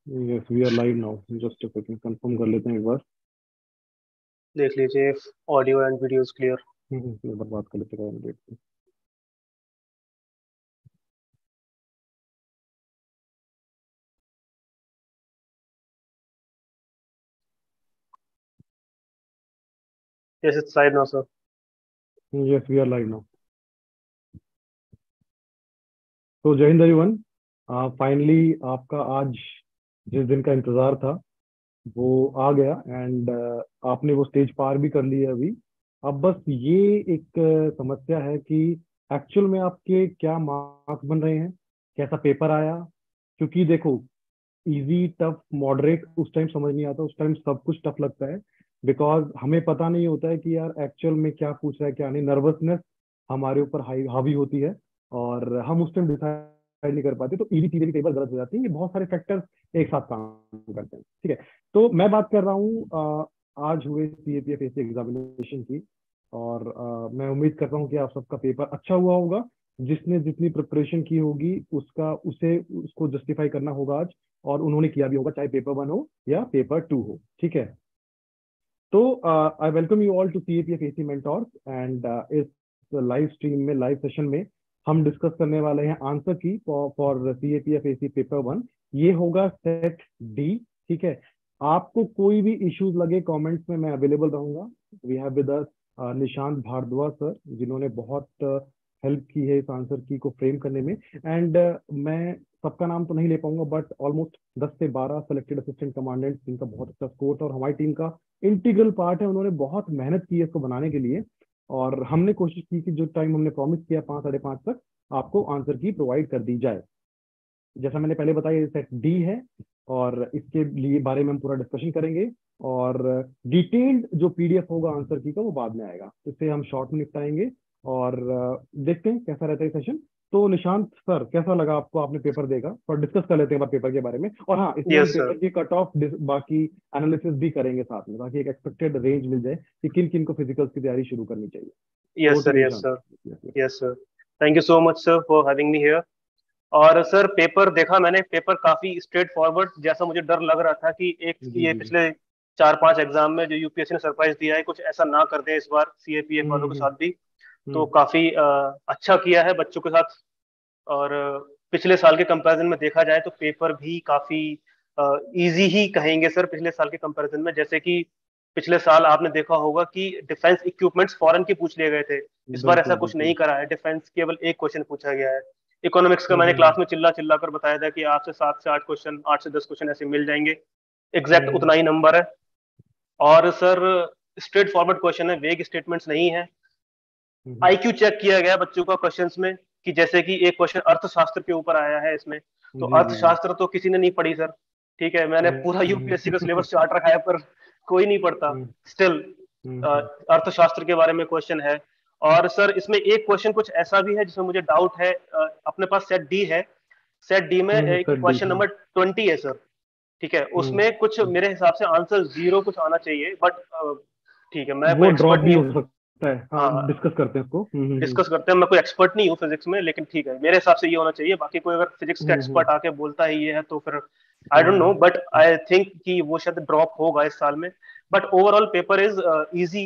Yes we are live now. Just a second, confirm कर लेते हैं एक बार। देख लीजिए, ऑडियो एंड वीडियोस क्लियर। एक बार बात कर लेते हैं कैंडिडेट से। Yes it's live now sir. Yes we are live now. तो जय हिंद एवरीवन। फाइनली आपका आज जिस दिन का इंतजार था वो आ गया, एंड आपने वो स्टेज पार भी कर ली है अभी। अब बस ये एक समस्या है कि एक्चुअल में आपके क्या मार्क्स बन रहे हैं, कैसा पेपर आया। क्योंकि देखो, इजी टफ मॉडरेट उस टाइम समझ नहीं आता, उस टाइम सब कुछ टफ लगता है। बिकॉज हमें पता नहीं होता है कि यार एक्चुअल में क्या पूछ रहा है क्या नहीं, नर्वसनेस हमारे ऊपर हाई हावी होती है और हम उस टाइम डिसाइड नहीं कर पाते, तो इजी चीजें भी कई बार गलत हो जाती है। ये बहुत सारे फैक्टर्स एक साथ काम करते हैं, ठीक है। तो मैं बात कर रहा हूँ आज हुए सीएपीएफ एग्जामिनेशन की। और मैं उम्मीद करता हूँ कि आप सबका पेपर अच्छा हुआ होगा। जिसने जितनी प्रिपरेशन की होगी उसका उसे उसको जस्टिफाई करना होगा आज, और उन्होंने किया भी होगा, चाहे पेपर 1 हो या पेपर 2 हो, ठीक है। तो I welcome you all to CAPF AC mentors, and इस लाइव स्ट्रीम में, लाइव सेशन में हम डिस्कस करने वाले हैं आंसर की फॉर सीएपीएफ एसी पेपर 1। ये होगा सेट डी, ठीक है। आपको कोई भी इश्यूज लगे कमेंट्स में, मैं अवेलेबल रहूंगा। We have with us Nishant Bhardwaj sir, जिन्होंने बहुत हेल्प की है इस आंसर की को फ्रेम करने में। एंड मैं सबका नाम तो नहीं ले पाऊंगा, बट ऑलमोस्ट 10 से 12 सेलेक्टेड असिस्टेंट कमांडेंट्स जिनका बहुत अच्छा स्कोर था और हमारी टीम का इंटीग्रल पार्ट है, उन्होंने बहुत मेहनत की है इसको बनाने के लिए। और हमने कोशिश की कि जो टाइम हमने प्रॉमिस किया 5 साढ़े 5 तक आपको आंसर की प्रोवाइड कर दी जाए। जैसा मैंने पहले बताया, ये सेट डी है और इसके लिए बारे में हम पूरा डिस्कशन करेंगे। और डिटेल्ड जो पीडीएफ होगा आंसर की का वो बाद में आएगा, इसे हम शॉर्ट में निपटाएंगे। और देखते हैं कैसा रहता है सेशन। तो निशांत सर, कैसा लगा आपको? आपने पेपर देखा और डिस्कस कर लेते हैं बार पेपर के बारे में। और हाँ, इसमें हम यस सर। पेपर की कट ऑफ बाकी एनालिसिस भी करेंगे साथ में, ताकि एक एक्सपेक्टेड रेंज मिल जाए कि किन किन को फिजिकल्स की तैयारी शुरू करनी चाहिए। Yes over to sir. You yes Nishant. Sir. Yes, yes. Yes sir. Thank you so much sir for having me here. और सर पेपर देखा मैंने, पेपर काफी स्ट्रेट फॉरवर्ड, जैसा मुझे डर लग रहा था कि एक जी ये जी जी। पिछले 4-5 एग्जाम में जो यूपीएससी ने सरप्राइज दिया है, कुछ ऐसा ना कर दे इस बार सीएपीएफ वालों के हम्म। साथ भी। तो हम्म। काफी अच्छा किया है बच्चों के साथ। और पिछले साल के कंपैरिजन में देखा जाए तो पेपर भी काफी इजी ही कहेंगे सर पिछले साल के कंपैरिजन में। जैसे कि पिछले साल आपने देखा होगा कि डिफेंस इक्विपमेंट्स फॉरेन के पूछ लिए गए थे। इस बार ऐसा बिल्कुल कुछ बिल्कुल। नहीं करा है, डिफेंस केवल एक क्वेश्चन पूछा गया है। इकोनॉमिक्स का मैंने क्लास हम्म। में चिल्ला चिल्ला कर बताया था कि आपसे 7 से 8 क्वेश्चन, 8 से 10 क्वेश्चन ऐसे मिल जाएंगे। Exact hmm. उतना ही नंबर है। और सर स्ट्रेट फॉरवर्ड क्वेश्चन है, वेग स्टेटमेंट्स नहीं है। हम्म। आईक्यू चेक किया गया बच्चों का क्वेश्चंस में, कि जैसे कि एक क्वेश्चन अर्थशास्त्र के ऊपर आया है इसमें। तो जी जी जी। अर्थशास्त्र तो किसी ने नहीं पढ़ी सर। ठीक है, मैंने पूरा यूपीएससी का हम्म। सिलेबस चार्ट रखा है पर कोई नहीं पढ़ता। हम्म। Still hmm. अर्थशास्त्र के बारे में क्वेश्चन है। और सर इसमें एक क्वेश्चन कुछ ऐसा भी है जिसमें मुझे डाउट है। अपने पास सेट डी है। सेट डी में एक सर डी। क्वेश्चन नंबर 20 है सर। ठीक है, हम्म। उसमें कुछ मेरे हिसाब से आंसर जीरो कुछ आना चाहिए, बट ठीक है, मैं वो कोई ड्रॉप एक्सपर्ट भी नहीं हो हूँ। सकता है, हाँ हाँ, डिस्कस करते हैं इसको। डिस्कस करते हैं। मैं कोई एक्सपर्ट नहीं हूँ फिजिक्स में, लेकिन ठीक है, मेरे हिसाब से ये होना चाहिए। बाकी कोई अगर फिजिक्स का हम्म। एक्सपर्ट आके बोलता है ये है तो फिर I don't know, but hmm. I think कि वो शायद ड्रॉप होगा इस साल में। But overall paper is easy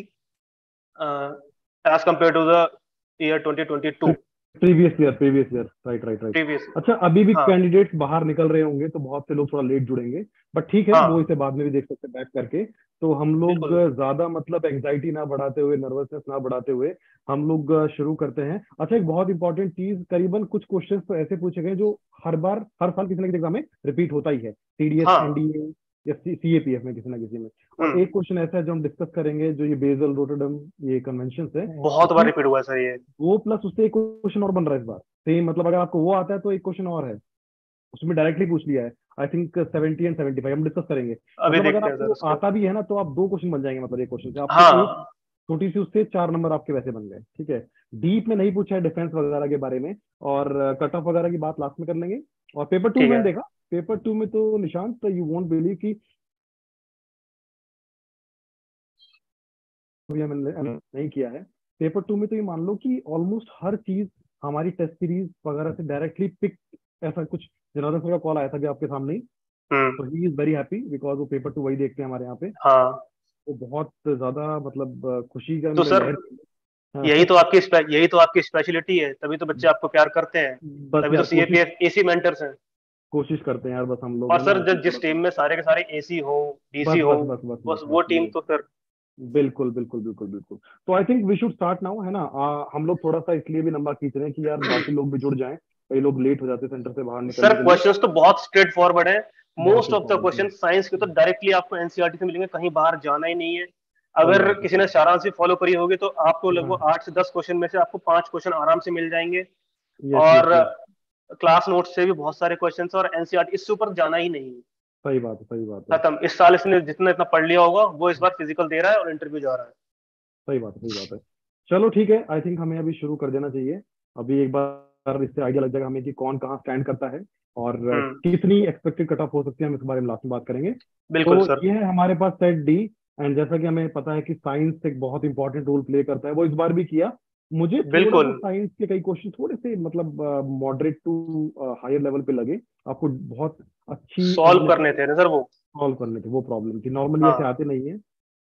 as compare to the year 2022 previous year, right right right. Previous. अच्छा, अभी भी हाँ कैंडिडेट्स बाहर निकल रहे होंगे तो बहुत से लोग थोड़ा लेट जुड़ेंगे, बट ठीक है, वो हाँ इसे बाद में भी देख सकते हैं बैक करके। तो हम लोग बिल्कुल। ज्यादा मतलब एंग्जाइटी ना बढ़ाते हुए, नर्वसनेस ना बढ़ाते हुए हम लोग शुरू करते हैं। अच्छा, एक बहुत इंपॉर्टेंट चीज, करीबन कुछ क्वेश्चंस तो ऐसे पूछे गए जो हर बार हर साल किसी ना किसी एग्जाम में रिपीट होता ही है, टीडीएस हाँ। एनडीए या सीएपीएफ में किसी ना किसी में। और हम्म। एक क्वेश्चन ऐसा है जो हम डिस्कस करेंगे, जो ये बेसल रोटरडम ये कन्वेंशन है, बहुत बार उसमें रिपीट हुआ है सर ये। वो प्लस उससे एक क्वेश्चन और बन रहा है इस बार सेम। मतलब अगर आपको वो आता है तो एक क्वेश्चन और है, उसमें डायरेक्टली पूछ लिया है। आई थिंक 70 एंड 75 हम डिस्कस करेंगे। अभी मतलब अगर देखते हैं सर आपको उसके। आता भी है ना तो आप दो क्वेश्चन बन जाएंगे, मतलब एक क्वेश्चन से आपके एक हाँ छोटी सी उससे 4 नंबर आपके वैसे बन गए, ठीक है। डीप में नहीं पूछा है डिफेंस वगैरह के बारे में, और कट ऑफ वगैरह की बात लास्ट में कर लेंगे। और पेपर 2 ठीक मैंने है। देखा, पेपर 2 में तो निशांत यू वोंट बिलीव कि अभी मैंने नहीं किया है। पेपर 2 में तो ये मान लो कि ऑलमोस्ट हर चीज हमारी टेस्ट सीरीज वगैरह से डायरेक्टली पिक, ऐसा कुछ। जनार्दन सर का कॉल आया था भी आपके सामने ही, तो he is very happy because वो पेपर 2 वही देखते हैं हमारे यहाँ पे। हाँ। वो बहुत ज्यादा मतलब खुशी का तो उनमें सर लहर। हाँ यही तो आपकी स्पेशलिटी है, तभी तो बच्चे आपको प्यार करते हैं, बस तभी तो यार कोशिश सीएपीएफ एसी मेंटर्स हैं। कोशिश करते हैं यार, बस हम लोग और है ना सर कि जिस थोड़ा सा। टीम में सारे के सारे एसी हो, डीसी बस हो, बस बस बस बस बस बस वो टीम ये तो फिर। बिल्कुल बिल्कुल बिल्कुल बिल्कुल। तो I think we should start now, है ना। हम लोग थोड़ा सा इसलिए भी लंबा खींच रहे हैं कि यार बाकी लोग भी जुड़ जाएं। कई लोग लेट हो जाते हैं सेंटर से बाहर सर निकलने के लिए। क्वेश्चंस तो बहुत स्ट्रेट फॉरवर्ड है। बहुत most straight of the forward है। क्वेश्चन साइंस के तो डायरेक्टली आपको एनसीईआरटी से मिलेंगे, कहीं बाहर जाना ही नहीं है। सही अगर बात है, किसी सही ने बात सारांश भी फॉलो करी होगी तो आपको है। हाँ। लगभग 8 से 10 क्वेश्चन में से आपको 5 क्वेश्चन आराम से मिल जाएंगे। यस यस और यस। क्लास नोट से भी बहुत सारे क्वेश्चन, और एनसीईआरटी इससे ऊपर जाना ही नहीं है। सही बात है, सही बात है। खत्म। इस साल इसने जितना इतना पढ़ लिया होगा वो इस बार फिजिकल दे रहा है और इंटरव्यू जा रहा है। सही बात है, सही बात है। चलो ठीक है, आई थिंक हमें अभी शुरू कर देना चाहिए। अभी एक बार इससे आइडिया लग जाएगा हमें कि कौन कहाँ स्टैंड करता है और हम्म। कितनी एक्सपेक्टेड कट ऑफ हो सकती है, हम इस बारे में लास्ट में बात करेंगे। बिल्कुल तो सर। ये है हमारे पास सेट डी। एंड जैसा कि हमें पता है कि साइंस एक बहुत इंपॉर्टेंट रोल प्ले करता है, वो इस बार भी किया। मुझे थोड़ा सा बिल्कुल। साइंस के कई क्वेश्चन थोड़े से मतलब मॉडरेट टू हायर लेवल पे लगे। आपको बहुत अच्छी सॉल्व करने एलिमिनेशन थे ना सर वो। सॉल्व करने थे, वो प्रॉब्लम थी, नॉर्मली ऐसे हाँ। आते नहीं है।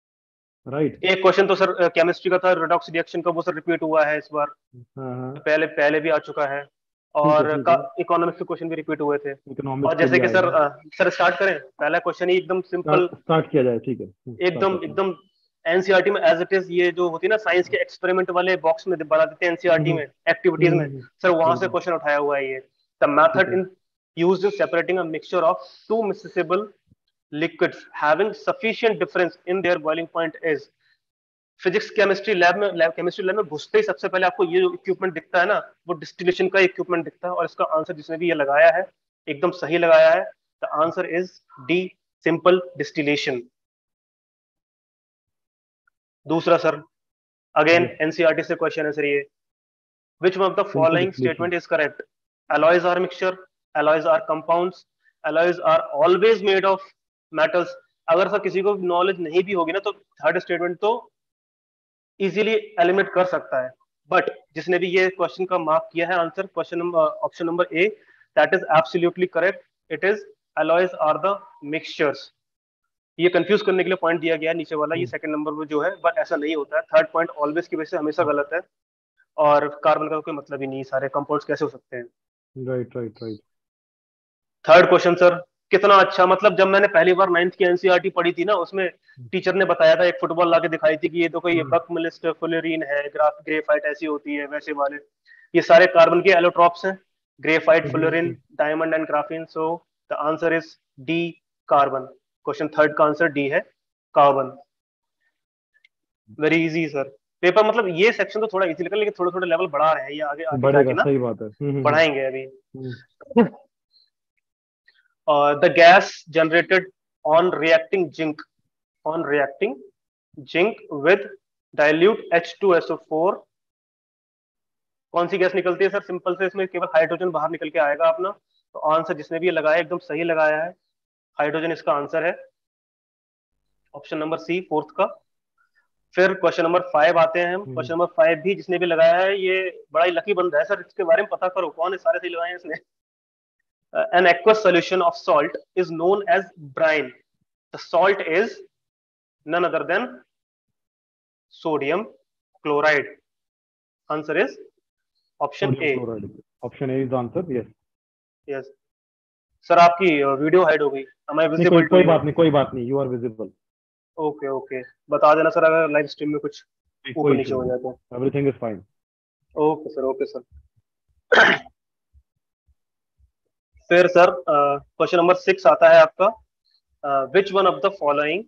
राइट। एक क्वेश्चन तो सर केमिस्ट्री का था, रिडॉक्स रिएक्शन का, वो सर रिपीट हुआ है इस बार। हाँ हाँ। पहले पहले भी आ चुका है। ठीक है, और ठीक है। इकोनॉमिक्स के क्वेश्चन भी रिपीट हुए थे। इकोनॉमिक्स और के जैसे भी कि आएगा। सर स्टार्ट करें, पहला क्वेश्चन ही एकदम सिंपल। स्टार्ट किया जाए, ठीक है, स्टार्ट एकदम करते हैं। एकदम एनसीईआरटी में एज इट इज, ये जो होती है ना साइंस के एक्सपेरिमेंट वाले बॉक्स में बना देते हैं एनसीईआरटी में एक्टिविटीज में, सर वहां से बिल्कुल। क्वेश्चन उठाया हुआ है ये। द ठीक मेथड है। In used in separating a mixture of two miscible liquids having sufficient difference in their boiling point is। Physics chemistry chemistry lab में घुसते ही सबसे पहले आपको ये जो इक्विपमेंट दिखता है ना, वो डिस्टिलेशन का इक्विपमेंट दिखता है। और इसका आंसर जिसने भी ये लगाया है एकदम सही लगाया है। The answer is D, simple distillation. दूसरा सर, अगेन यस। एनसीईआरटी से क्वेश्चन है सर ये। Which one of the simple following distillation. Statement is correct? alloys are mixture, alloys are compounds, alloys are always made of metals। अगर sir किसी को knowledge नहीं भी होगी ना तो थर्ड स्टेटमेंट तो इजीली एलिमिनेट कर सकता है। बट जिसने भी ये क्वेश्चन का मार्क किया है answer, question number option number A, that is absolutely correct. It is alloys are the mixtures। ये कंफ्यूज करने के लिए पॉइंट दिया गया है नीचे वाला, ये सेकंड नंबर में जो है, बट ऐसा नहीं होता है। थर्ड पॉइंट ऑलवेज की वजह से हमेशा गलत है। और कार्बन का कोई मतलब ही नहीं, सारे कंपाउंड्स कैसे हो सकते हैं। Right right right. Third question sir, कितना अच्छा, मतलब जब मैंने पहली बार 9th की एनसीईआरटी पढ़ी थी ना, उसमें टीचर ने बताया था, एक फुटबॉल लाके दिखाई थी कि ये तो कोई बकमिलिस्ट फुलेरीन है, ग्रेफाइट ऐसी होती है वैसे वाले। ये सारे कार्बन के एलोट्रॉप्स हैं, graphite, fullerene, diamond and graphene. So the answer is D, carbon. Question third का आंसर डी है, carbon. Very easy sir. Paper मतलब ये सेक्शन तो थोड़ा इजी लगा, लेकिन थोड़ा थोड़ा लेवल बढ़ा रहे हैं ये आगे आगे बढ़ेगा, जाके ना, सही बात है। बढ़ाएंगे अभी। हम्म। The gas generated on reacting zinc with dilute H2SO4, कौन सी गैस निकलती है सर? सिंपल से इसमें केवल हाइड्रोजन बाहर निकल के आएगा अपना। तो आंसर जिसने भी ये लगाया एकदम सही लगाया है, हाइड्रोजन इसका आंसर है, ऑप्शन नंबर सी, फोर्थ का। फिर क्वेश्चन नंबर 5 आते हैं हम। क्वेश्चन नंबर 5 भी जिसने भी लगाया है ये बड़ा ही लकी बंदा है सर, इसके बारे में पता करो कौन है, सारे सही लगाए हैं इसने। An aqueous solution of salt is known as brine. The salt is none other than sodium chloride. Answer is option sodium A. Chloride. Option A is answer, yes. Yes. Sir आपकी वीडियो हाइड हो गई। Am I नहीं, कोई visible to कोई you? बात नहीं, कोई बात नहीं, you are visible. Okay okay, बता देना सर अगर लाइव स्ट्रीम में कुछ ऊपर कोई नीचे इशू हो नहीं, जाए तो। Everything is fine. Okay sir, okay sir. फिर सर क्वेश्चन नंबर 6 आता है आपका। Which one of the following,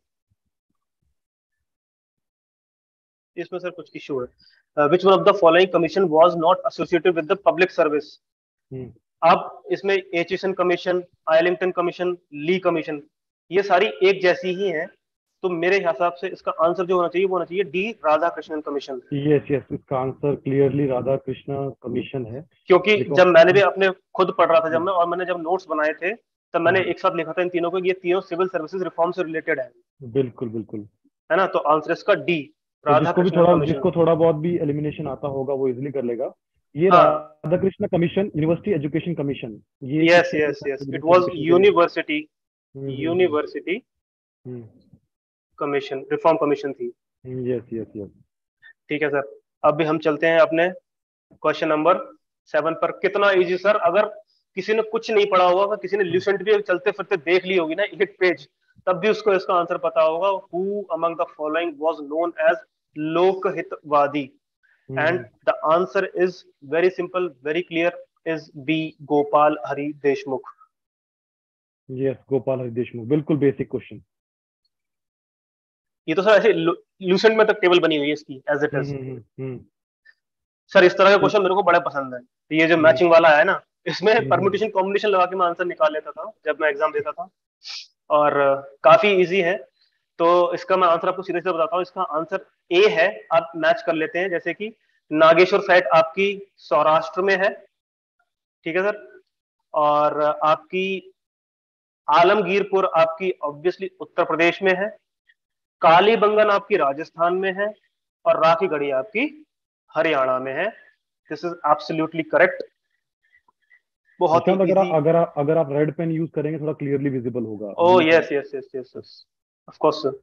इसमें सर कुछ इशू है। Which one of the following commission was not associated with the public service. अब इसमें Aitchison commission, Islington commission, Lee commission, ये सारी एक जैसी ही हैं। तो मेरे हिसाब से इसका आंसर जो होना चाहिए वो होना चाहिए D, Radha Krishnan commission. Yes yes, इसका answer clearly Radha Krishna commission है। क्योंकि जब मैंने भी अपने खुद पढ़ रहा था, जब मैं और मैंने जब नोट्स बनाए थे, तब मैंने एक साथ लिखा था इन तीनों को, ये तीनों सिविल सर्विसेज रिफॉर्म से रिलेटेड है। बिल्कुल बिल्कुल। है ना? तो आंसर इसका डी, तो राधा कृष्णन कमीशन। जिसको थोड़ा बहुत भी एलिमिनेशन आता होगा वो इजिली कर लेगा। ये हाँ। Radha Krishna commission university education commission, ये यस इससे yes yes, it was education के लिए। University. University commission, reform commission थी। Yes yes yes. ठीक है सर। अब भी हम चलते हैं अपने क्वेश्चन नंबर 7 पर। कितना इजी सर, अगर किसी ने कुछ नहीं पढ़ा होगा, अगर किसी ने ल्यूसेंट भी चलते फिरते देख ली होगी ना एक पेज, तब भी उसको इसका आंसर पता होगा। Who among the following was known as Lokhitwadi? And the answer is very simple, very clear, is B, Gopal Hari Deshmukh. Yes, Gopal Hari Deshmukh, बिल्कुल बेसिक क्वेश्चन। ये तो सर ऐसे ल्यूसेंट में तक टेबल बनी हुई है इसकी as it is. Hmm. Sir इस तरह के क्वेश्चन मेरे को बड़े पसंद है। ये जो हम्म मैचिंग वाला है ना, इसमें हम्म परम्यूटेशन कॉम्बिनेशन लगा के मैं आंसर निकाल लेता था जब मैं एग्जाम देता था, और काफी इजी है। तो इसका मैं आंसर आपको सीधे से बताता हूँ। इसका आंसर ए है। आप मैच कर लेते हैं, जैसे कि नागेश्वर साइट आपकी सौराष्ट्र में है, ठीक है सर, और आपकी आलमगीरपुर आपकी ऑब्वियसली उत्तर प्रदेश में है, कालीबंगन आपकी राजस्थान में है, और राखीगढ़ी आपकी हरियाणा में है। This is absolutely correct. बहुत ही प्रशांत, इजी। अगर आप रेड पेन यूज करेंगे थोड़ा क्लियरली विजिबल होगा, oh blue pen. Yes yes yes yes yes, of course sir.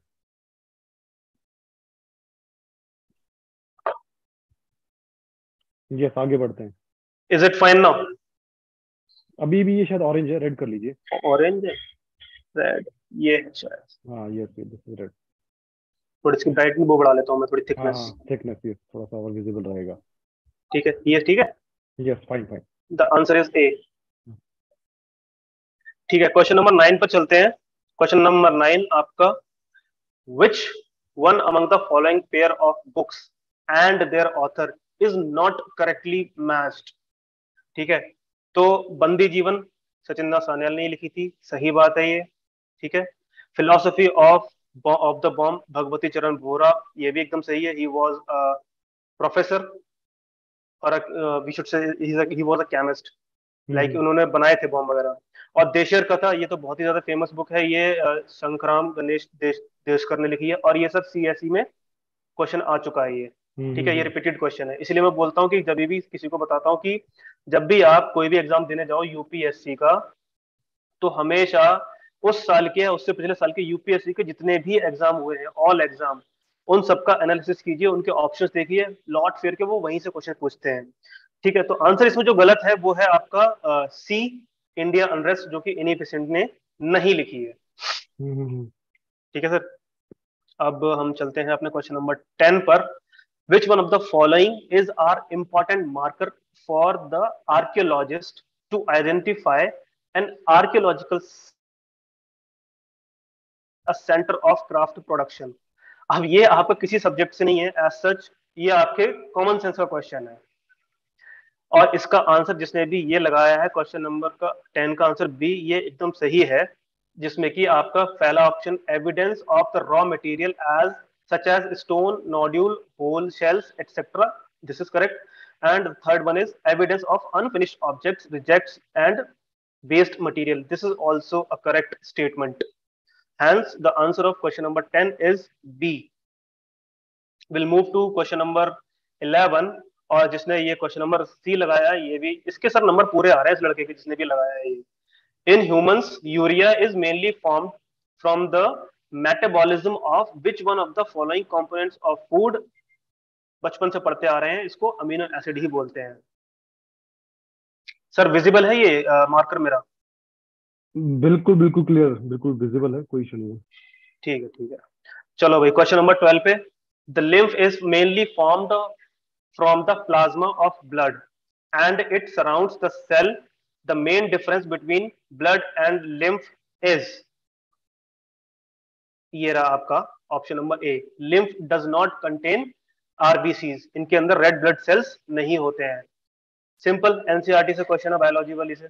Yes, आगे बढ़ते हैं। Is it fine now? अभी भी ये शायद ऑरेंज है, रेड कर लीजिए। ऑरेंज, रेड, ये है शायद। हाँ यस, दिस इज रेड। थोड़ी इसकी ब्राइटनेस वो बढ़ा लेता हूँ मैं, थोड़ी हाँ थिकनेस। हाँ, थिकनेस यस, थोड़ा सा और विजिबल रहेगा। ठीक है, ये ठीक है। Yes, fine fine. The answer is A. ठीक है, क्वेश्चन नंबर 9 पर चलते हैं। क्वेश्चन नंबर 9 आपका, which one among the following pair of books and their author is not correctly matched? ठीक है, तो बंदी जीवन सचिंदा सान्याल ने लिखी थी, सही बात है ये। ठीक है, philosophy of the bomb Bhagwati Charan Vora, ये भी एकदम सही है। ही वाज प्रोफेसर, और we should say he was a chemist, like hmm उन्होंने बनाए थे बॉम्ब वगैरह। और देशर कथा, ये तो बहुत ही ज्यादा फेमस बुक है, ये संक्राम गणेश देशकर ने लिखी है, और ये सब सीएसई में क्वेश्चन आ चुका है ये। ठीक है, ये हम्म। रिपीटेड क्वेश्चन है, इसलिए मैं बोलता हूँ कि जब भी किसी को बताता हूँ कि जब भी आप कोई भी एग्जाम देने जाओ यूपीएससी का, तो हमेशा उस साल के या उससे पिछले साल के यूपीएससी के जितने भी एग्जाम हुए हैं, ऑल एग्जाम, उन सबका एनालिसिस कीजिए, उनके ऑप्शंस देखिए, लॉट फेर के वो वहीं से क्वेश्चन पूछते हैं। ठीक है, तो आंसर इसमें जो गलत है वो है आपका सी, इंडिया अनरेस्ट, जो कि इनिफिशिएंट ने नहीं लिखी है। हम्म। ठीक है सर। अब हम चलते हैं अपने क्वेश्चन नंबर 10 पर। Which one of the following is are important marker for the archaeologist to identify an archaeological centre of craft production? अब ये आपका किसी सब्जेक्ट से नहीं है एज सच, ये आपके कॉमन सेंस का क्वेश्चन है, और इसका आंसर जिसने भी ये लगाया है क्वेश्चन नंबर का 10 का आंसर बी, ये एकदम सही है, जिसमें कि आपका पहला option evidence of the raw material as such as stone, nodule, hole, shells etcetera, this is correct. And third one is evidence of unfinished objects, rejects and waste material, this is also a correct statement. Hence, the answer of question number 10 is B. We'll move to question number 11, और जिसने ये question number C लगाया, ये भी इसके sir number पूरे आ रहे हैं इस लड़के के जिसने भी लगाया है ये। In humans urea is mainly formed from the metabolism of which one of the following components of food? बचपन से पढ़ते आ रहे हैं, इसको अमीनो एसिड ही बोलते हैं। सर विजिबल है ये मार्कर मेरा? बिल्कुल बिल्कुल क्लियर, बिल्कुल विजिबल है, कोई इशू नहीं है। ठीक है ठीक है। चलो भाई, क्वेश्चन नंबर 12 पे। The lymph is mainly formed from the plasma of blood and it surrounds the cell. The main difference between blood and lymph is, ये रहा आपका option number A, lymph does not contain RBCs, इनके अंदर red blood cells नहीं होते हैं। Simple NCERT से question है, बायोलॉजी वाली से।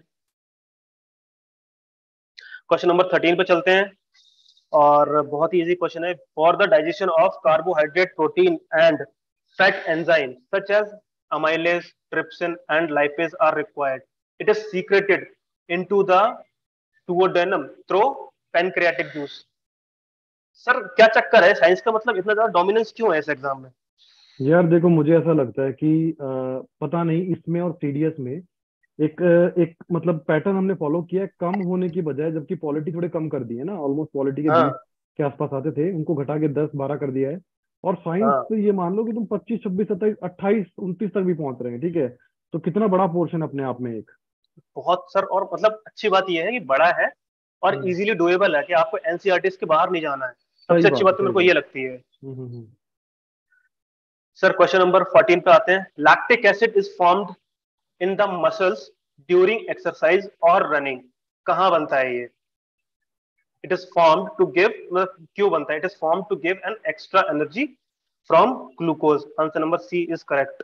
क्वेश्चन नंबर 13 पे चलते हैं, और बहुत ही इजी क्वेश्चन है। For the digestion of carbohydrate, protein and fat enzymes such as amylase, trypsin, and lipase are required. It is secreted into the duodenum through pancreatic juice. Sir क्या चक्कर है, साइंस का मतलब इतना ज्यादा डोमिनेंस क्यों है इस एग्जाम में? यार देखो, मुझे ऐसा लगता है कि पता नहीं इसमें और सीडीएस में एक एक मतलब पैटर्न हमने फॉलो किया है कम होने की बजाय, जबकि पॉलिटी थोड़े कम कर दिए ना, ऑलमोस्ट पॉलिटी के 20 हाँ के आसपास आते थे, उनको घटा के 10-12 कर दिया है। और साइंस हाँ, से ये मान लो कि तुम 25, 26, 27, 28, 29 तक भी पहुंच रहे हैं, ठीक है। तो कितना बड़ा पोर्शन अपने आप में एक। बहुत सर। और मतलब अच्छी बात यह है कि बड़ा है और हम्म, इजीली डुएबल है, कि आपको एनसीईआरटी के बाहर नहीं जाना है। सही सबसे अच्छी बात है, बात तो सही मेरे को बात। ये लगती है। हम्म। सर क्वेश्चन नंबर 14 पे आते हैं। Lactic acid is formed in the muscles during exercise और रनिंग। कहाँ बनता है ये? It is formed to give, क्यों बनता है? It is formed to give an extra energy from glucose. Answer number C is correct.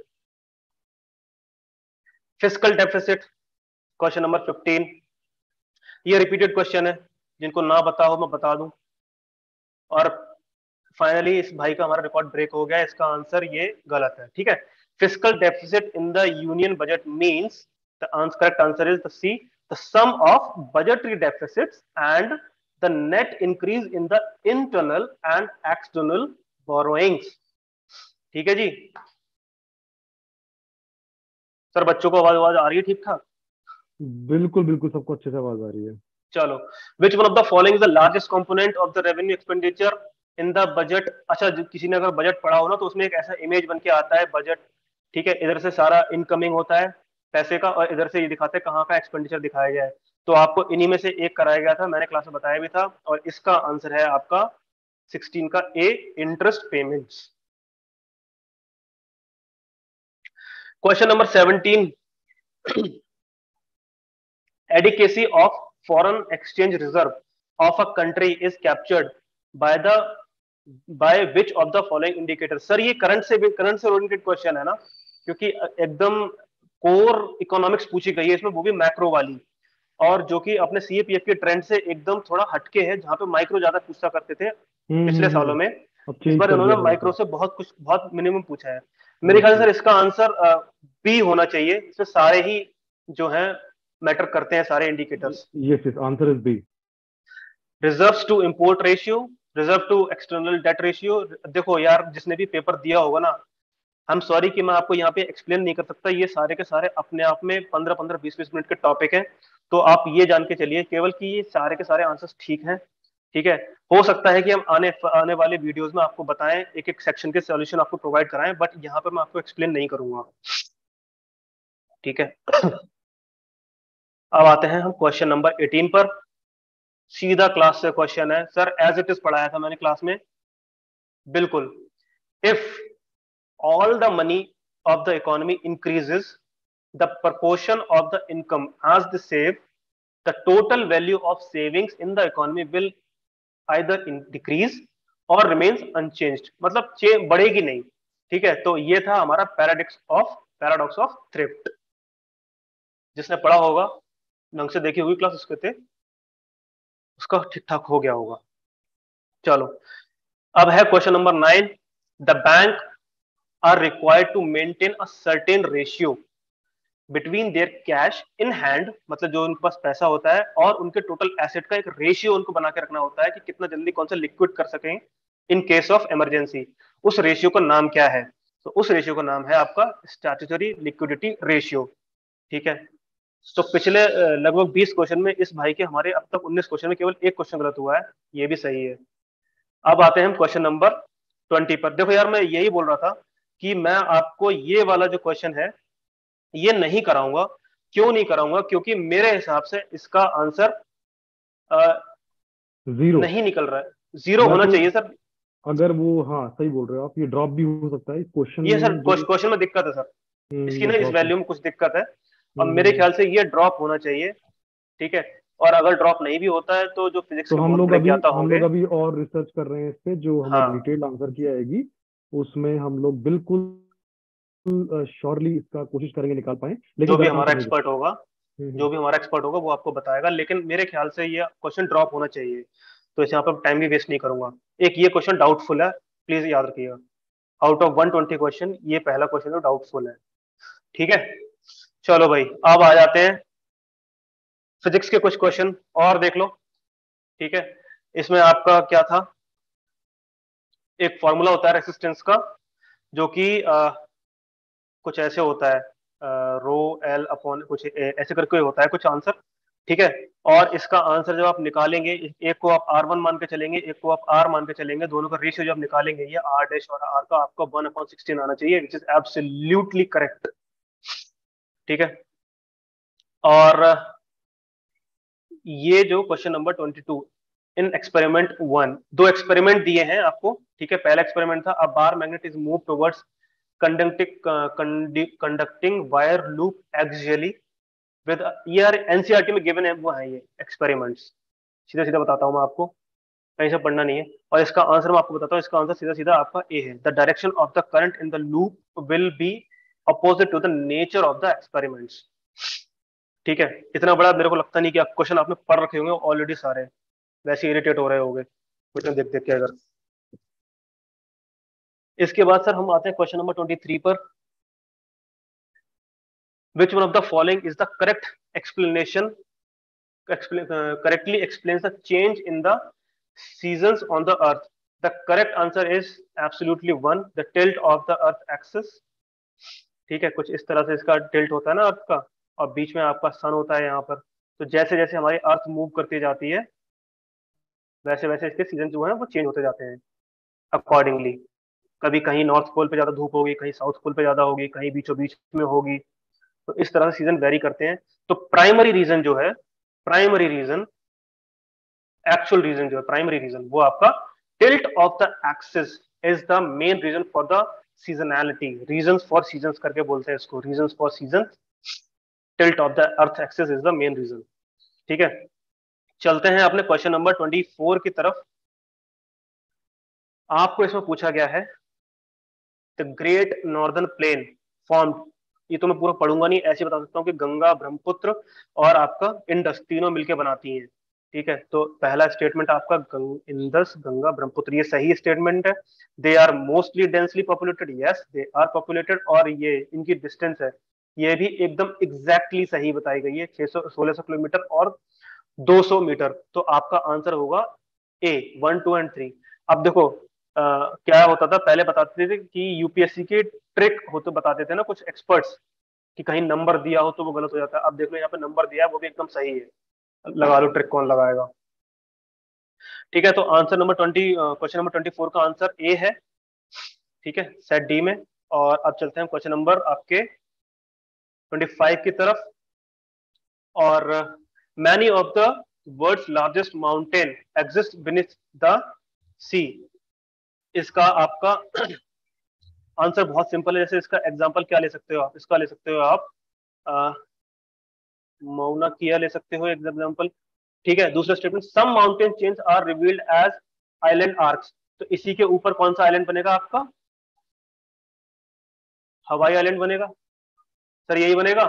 Physical deficit, question number 15। ये repeated question है, जिनको ना बता हो मैं बता दूं। और फाइनली इस भाई का हमारा रिकॉर्ड ब्रेक हो गया, इसका आंसर ये गलत है, ठीक है। Physical deficit in the union budget means, the answer correct answer is the C, the sum of budgetary deficits and the net increase in the internal and external borrowings. ठीक है जी। सर बच्चों को आवाज आवाज आ रही है ठीक ठाक? बिल्कुल बिल्कुल, सबको अच्छे से आवाज आ रही है। चलो। Which one of the following is the largest component of the revenue expenditure in the budget? अच्छा, किसी ने अगर बजट पढ़ा हो ना, तो उसमें एक ऐसा इमेज बन के आता है बजट, ठीक है। इधर से सारा इनकमिंग होता है पैसे का, और इधर से ये दिखाते हैं कहाँ का एक्सपेंडिचर दिखाया गया है। तो आपको इन्हीं में से एक कराया गया था, मैंने क्लास में बताया भी था, और इसका आंसर है आपका 16 का A, interest payments. Question number 17। adequacy of foreign exchange reserve of a country is captured by the by which of the following indicator? Sir ये करंट से ओरिएंटेड क्वेश्चन है ना, क्योंकि एकदम कोर इकोनॉमिक्स पूछी गई है इसमें, वो भी मैक्रो वाली, और जो कि अपने सीएपीएफ के ट्रेंड से एकदम थोड़ा हटके है, जहां पे माइक्रो ज्यादा पूछा करते थे पिछले सालों में। अब इस चेंज बार कर इन्होंने दिया थोड़ा माइक्रो सा। से बहुत कुछ, बहुत मिनिमम पूछा है। मेरे ख्याल से ओके। सर इसका आंसर बी होना चाहिए। इसमें सारे ही जो है मैटर करते हैं, सारे indicators. Yes yes, answer is B. Reserves to import ratio, reserve to external debt ratio. देखो यार, जिसने भी पेपर दिया होगा ना, हम सॉरी कि मैं आपको यहाँ पे एक्सप्लेन नहीं कर सकता, ये सारे के सारे अपने आप में 15-15 20-20 मिनट के टॉपिक हैं। तो आप ये जान के चलिए केवल कि ये सारे के सारे आंसर्स ठीक हैं, ठीक है। हो सकता है कि हम आने आने वाले वीडियोस में आपको बताएं, एक एक सेक्शन के सॉल्यूशन आपको प्रोवाइड कराएं, बट यहाँ पर मैं आपको एक्सप्लेन नहीं करूंगा, ठीक है। अब आते हैं हम क्वेश्चन नंबर 18 पर। सीधा क्लास से क्वेश्चन है सर, एज इट इज पढ़ाया था मैंने क्लास में, बिल्कुल। If all the money of the economy increases, the proportion of the income as the save, the total value of savings in the economy will either decrease or remains unchanged। मतलब बढ़ेगी नहीं, ठीक है। तो ये था हमारा पैराडॉक्स ऑफ थ्रिफ्ट। जिसने पढ़ा होगा, ढंग से देखी हुई क्लास उसके थे, उसका ठीक ठाक हो गया होगा। चलो, अब है question number 9। The bank are required to maintain a certain ratio between their cash in hand, मतलब जो उनके पास पैसा होता है, और उनके टोटल एसेट का एक रेशियो उनको बना के रखना होता है कि कितना जल्दी कौन सा लिक्विड कर सकें इन केस ऑफ इमरजेंसी। उस रेशियो का नाम क्या है? तो उस रेशियो का नाम है आपका स्टैट्यूटरी लिक्विडिटी रेशियो, ठीक है। तो पिछले लगभग 20 क्वेश्चन में इस भाई के हमारे अब तक 19 क्वेश्चन में केवल एक क्वेश्चन गलत हुआ है, ये भी सही है। अब आते हैं हम क्वेश्चन नंबर 20 पर। देखो यार, मैं यही बोल रहा था कि मैं आपको ये वाला जो क्वेश्चन है ये नहीं कराऊंगा। क्यों नहीं कराऊंगा? क्योंकि मेरे हिसाब से इसका आंसर जीरो। नहीं निकल रहा है, जीरो या होना तो चाहिए सर। अगर वो, हाँ सही बोल रहे हो आप, ये ड्रॉप भी हो सकता है इस क्वेश्चन ये सर में जो। क्वेश्चन में दिक्कत है सर, इसकी ये ना इस ड्रॉप है। वैल्यू में कुछ दिक्कत है, और मेरे ख्याल से ये ड्रॉप होना चाहिए, ठीक है। और अगर ड्रॉप नहीं भी होता है तो जो फिजिक्स तो के बहुत बड़े ज्ञाता हम होंगे। लोग अभी और रिसर्च कर रहे हैं इस पे, जो हमारी हाँ, डिटेल्ड आंसर की आएगी उसमें हम लोग बिल्कुल श्योरली इसका कोशिश करेंगे निकाल पाए, लेकिन जो भी गलत हमारा आंसर नहीं एक्सपर्ट होगा, दें। जो भी हमारा एक्सपर्ट होगा वो आपको बताएगा, लेकिन मेरे ख्याल से ये क्वेश्चन ड्रॉप होना चाहिए। तो इस यहाँ पर टाइम भी वेस्ट नहीं करूंगा। एक ये क्वेश्चन डाउटफुल है, प्लीज याद रखिएगा। आउट ऑफ 120 क्वेश्चन ये पहला क्वेश्चन जो डाउटफुल है, ठीक है। चलो भाई, अब आ जाते हैं फिजिक्स के कुछ क्वेश्चन और देख लो, ठीक है। इसमें आपका क्या था, एक फॉर्मूला होता है रेसिस्टेंस का, जो कि कुछ ऐसे होता है, रो एल अपॉन कुछ ऐसे करके होता है कुछ आंसर, ठीक है। और इसका आंसर जब आप निकालेंगे, एक को आप R1 मान के चलेंगे, एक को आप R मान के चलेंगे, दोनों का रेशियो जब निकालेंगे ये R डैश और R का आपको 1/16 आना चाहिए, विच इज एब्सोल्युटली करेक्ट, ठीक है। और ये जो क्वेश्चन नंबर 22 इन एक्सपेरिमेंट 1, दो एक्सपेरिमेंट दिए हैं आपको, ठीक है। पहला एक्सपेरिमेंट था a bar magnet is move towards conducting wire loop axially with, ये यार एनसीईआरटी में गिवन है, वो है ये एक्सपेरिमेंट्स, सीधा सीधा बताता हूँ मैं आपको, कहीं से पढ़ना नहीं है। और इसका आंसर मैं आपको बताता हूँ, इसका आंसर सीधा सीधा आपका ए है, the direction of the current in the loop will be opposite to the nature of the experiments, ठीक है। इतना बड़ा मेरे को लगता नहीं कि आप क्वेश्चन आपने पढ़ रखे होंगे ऑलरेडी सारे, वैसे इरिटेट हो रहे होंगे क्वेश्चन देख देख के। अगर इसके बाद सर हम आते हैं क्वेश्चन नंबर 23 पर, which one of the following is the correct explanation correctly explains the change in the seasons on the earth? The correct answer is absolutely one, the tilt of the earth axis, ठीक है। कुछ इस तरह से इसका tilt होता है ना अर्थ का, और बीच में आपका सन होता है यहाँ पर, तो जैसे जैसे हमारी अर्थ मूव करती जाती है वैसे वैसे इसके सीजन जो है वो चेंज होते जाते हैं अकॉर्डिंगली। कभी कहीं नॉर्थ पोल पे ज्यादा धूप होगी, कहीं साउथ पोल पे ज्यादा होगी, कहीं बीचों बीच में होगी, तो इस तरह से सीजन वेरी करते हैं। तो प्राइमरी रीजन जो है, प्राइमरी रीजन, एक्चुअल रीजन जो है, प्राइमरी रीजन वो आपका tilt of the axis is the main reason for the seasonality, reasons for seasons करके बोलते हैं इसको, reasons for season, tilt of the earth axis is the main reason, ठीक है। चलते हैं अपने क्वेश्चन नंबर 24 की तरफ। आपको इसमें पूछा गया है the great northern plain form, ये तो मैं पूरा पढ़ूंगा नहीं, ऐसे बता सकता हूँ कि गंगा, ब्रह्मपुत्र और आपका इंडस तीनों मिलकर बनाती हैं, ठीक है। तो पहला स्टेटमेंट आपका इंडस, गंगा, ब्रह्मपुत्र, ये सही स्टेटमेंट है। They are mostly densely populated, yes they are populated, और ये इनकी डिस्टेंस है, ये भी एकदम एग्जैक्टली सही बताई गई है, 1600 किलोमीटर और 200 मीटर। तो आपका आंसर होगा ए, 1, 2 एंड 3। अब देखो क्या होता था पहले, बताते थे कि यूपीएससी के ट्रिक होते बताते थे ना कुछ एक्सपर्ट्स, कि कहीं नंबर दिया हो तो वो गलत हो जाता है। अब देख लो यहाँ पे नंबर दिया है वो भी एकदम सही है, लगा लो ट्रिक कौन लगाएगा, ठीक है। तो आंसर नंबर 20, क्वेश्चन नंबर 24 का आंसर ए है, ठीक है, सेट डी में। और अब चलते हैं क्वेश्चन नंबर आपके 25 की तरफ। और many of the world's largest mountain exist beneath the sea, इसका आपका आंसर बहुत सिंपल है। जैसे इसका एग्जांपल क्या ले सकते हो आप, इसका ले सकते हो आप मौना किया ले सकते हो एग्जांपल, ठीक है। दूसरा statement, some mountain chains are revealed as island arcs, तो इसी के ऊपर कौन सा आइलैंड बनेगा आपका, हवाई आइलैंड बनेगा सर, यही बनेगा।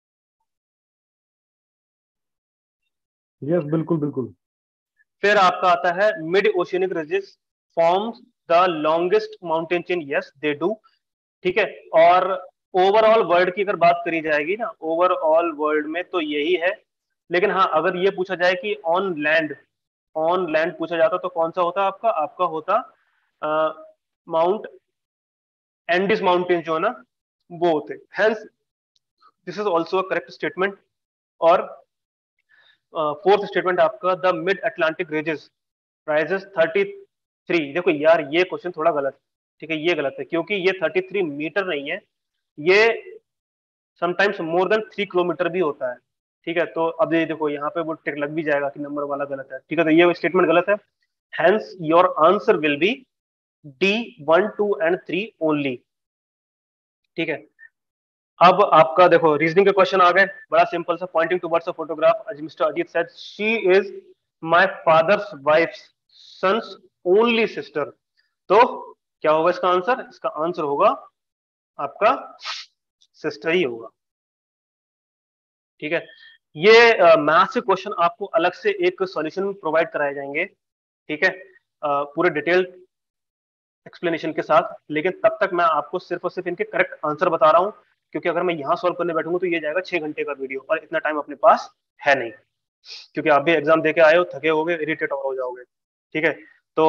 यस, बिल्कुल बिल्कुल। फिर आपका आता है mid oceanic ridges forms the longest mountain chain, yes they do, ठीक है। और ओवरऑल वर्ल्ड की अगर बात करी जाएगी ना, ओवरऑल वर्ल्ड में तो यही है। लेकिन हाँ, अगर ये पूछा जाए कि ऑन लैंड, ऑन लैंड पूछा जाता तो कौन सा होता आपका, आपका होता माउंट एंडिस माउंटेन जो है ना वो होते, hence this is also a correct statement. और फोर्थ स्टेटमेंट आपका the mid Atlantic ridges rises 33, देखो यार ये क्वेश्चन थोड़ा गलत है, ठीक है, ये गलत है क्योंकि ये 33 मीटर नहीं है, ये समटाइम्स मोर देन 3 किलोमीटर भी होता है, ठीक है। तो अब ये देखो यहाँ पे वो टिक लग भी जाएगा कि नंबर वाला गलत है, ठीक है, तो ये स्टेटमेंट गलत है, hence your answer will be D, 1, 2 and 3 only, ठीक है। अब आपका देखो रीजनिंग के क्वेश्चन आ गए, बड़ा सिंपल सा, pointing towards a photograph mister Ajit said she is my father's wife's son's only sister, तो क्या होगा इसका आंसर, इसका आंसर होगा आपका सिस्टर ही होगा, ठीक है। ये मैथ्स के क्वेश्चन आपको अलग से एक सॉल्यूशन प्रोवाइड कराए जाएंगे, ठीक है, पूरे डिटेल एक्सप्लेनेशन के साथ। लेकिन तब तक मैं आपको सिर्फ और सिर्फ इनके करेक्ट आंसर बता रहा हूं, क्योंकि अगर मैं यहां सॉल्व करने बैठूंगा तो ये जाएगा 6 घंटे का वीडियो, और इतना टाइम अपने पास है नहीं, क्योंकि आप भी एग्जाम देके आए हो, थके होगे, इरिटेट और हो जाओगे, ठीक है। तो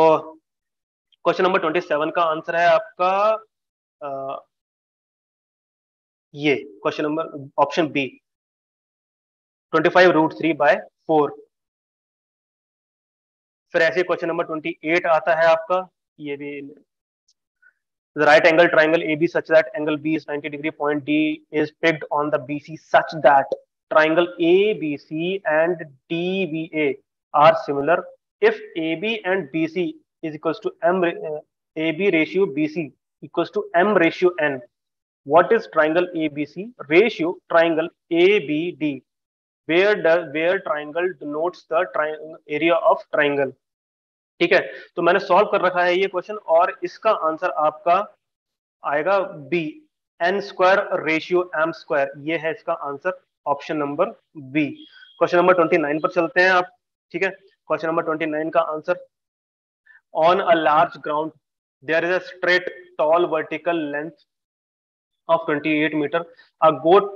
क्वेश्चन नंबर 27 का आंसर है आपका ये क्वेश्चन नंबर ऑप्शन बी 25√3/4। फिर ऐसे क्वेश्चन नंबर 28 आता है आपका, ये भी the right angle triangle AB such that angle B is 90 degree, point D is picked on the BC such that triangle ABC and DBA are similar. If AB and BC is equals to AB ratio BC equals to M ratio N, what is triangle ABC ratio triangle ABD? Where triangle denotes the area of triangle? ठीक है, तो मैंने solve कर रखा है ये question, और इसका आंसर आपका आएगा बी, n² रेशियो m²। ये है इसका answer, option number B. Question number 29 पर चलते हैं आप। ठीक है, क्वेश्चन नंबर 29 का answer, on a large ground there is a straight tall vertical length of 28 meter, a goat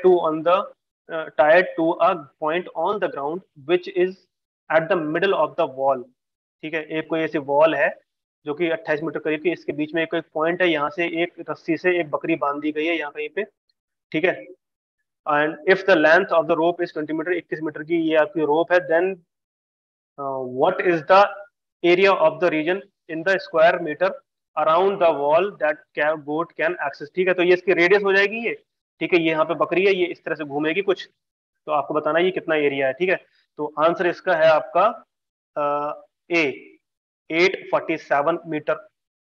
tied to a point on the ground which is at the middle of the wall। ठीक है, एक कोई ऐसी wall है जो कि 28 metre करीब की, इसके बीच में एक पॉइंट है, यहाँ से एक रस्सी से एक बकरी बांध दी गई है यहाँ कहीं पे। ठीक है, and if the length of the rope is 20 meter, 21 meter की ये आपकी रोप है, then what is the area of the region in the square meter around the wall that goat can access. ठीक है, तो ये इसकी रेडियस हो जाएगी ये। ठीक है, ये यहाँ पे बकरी है, ये इस तरह से घूमेगी कुछ, तो आपको बताना है ये कितना एरिया है। ठीक है, तो आंसर इसका है आपका ए 847 मीटर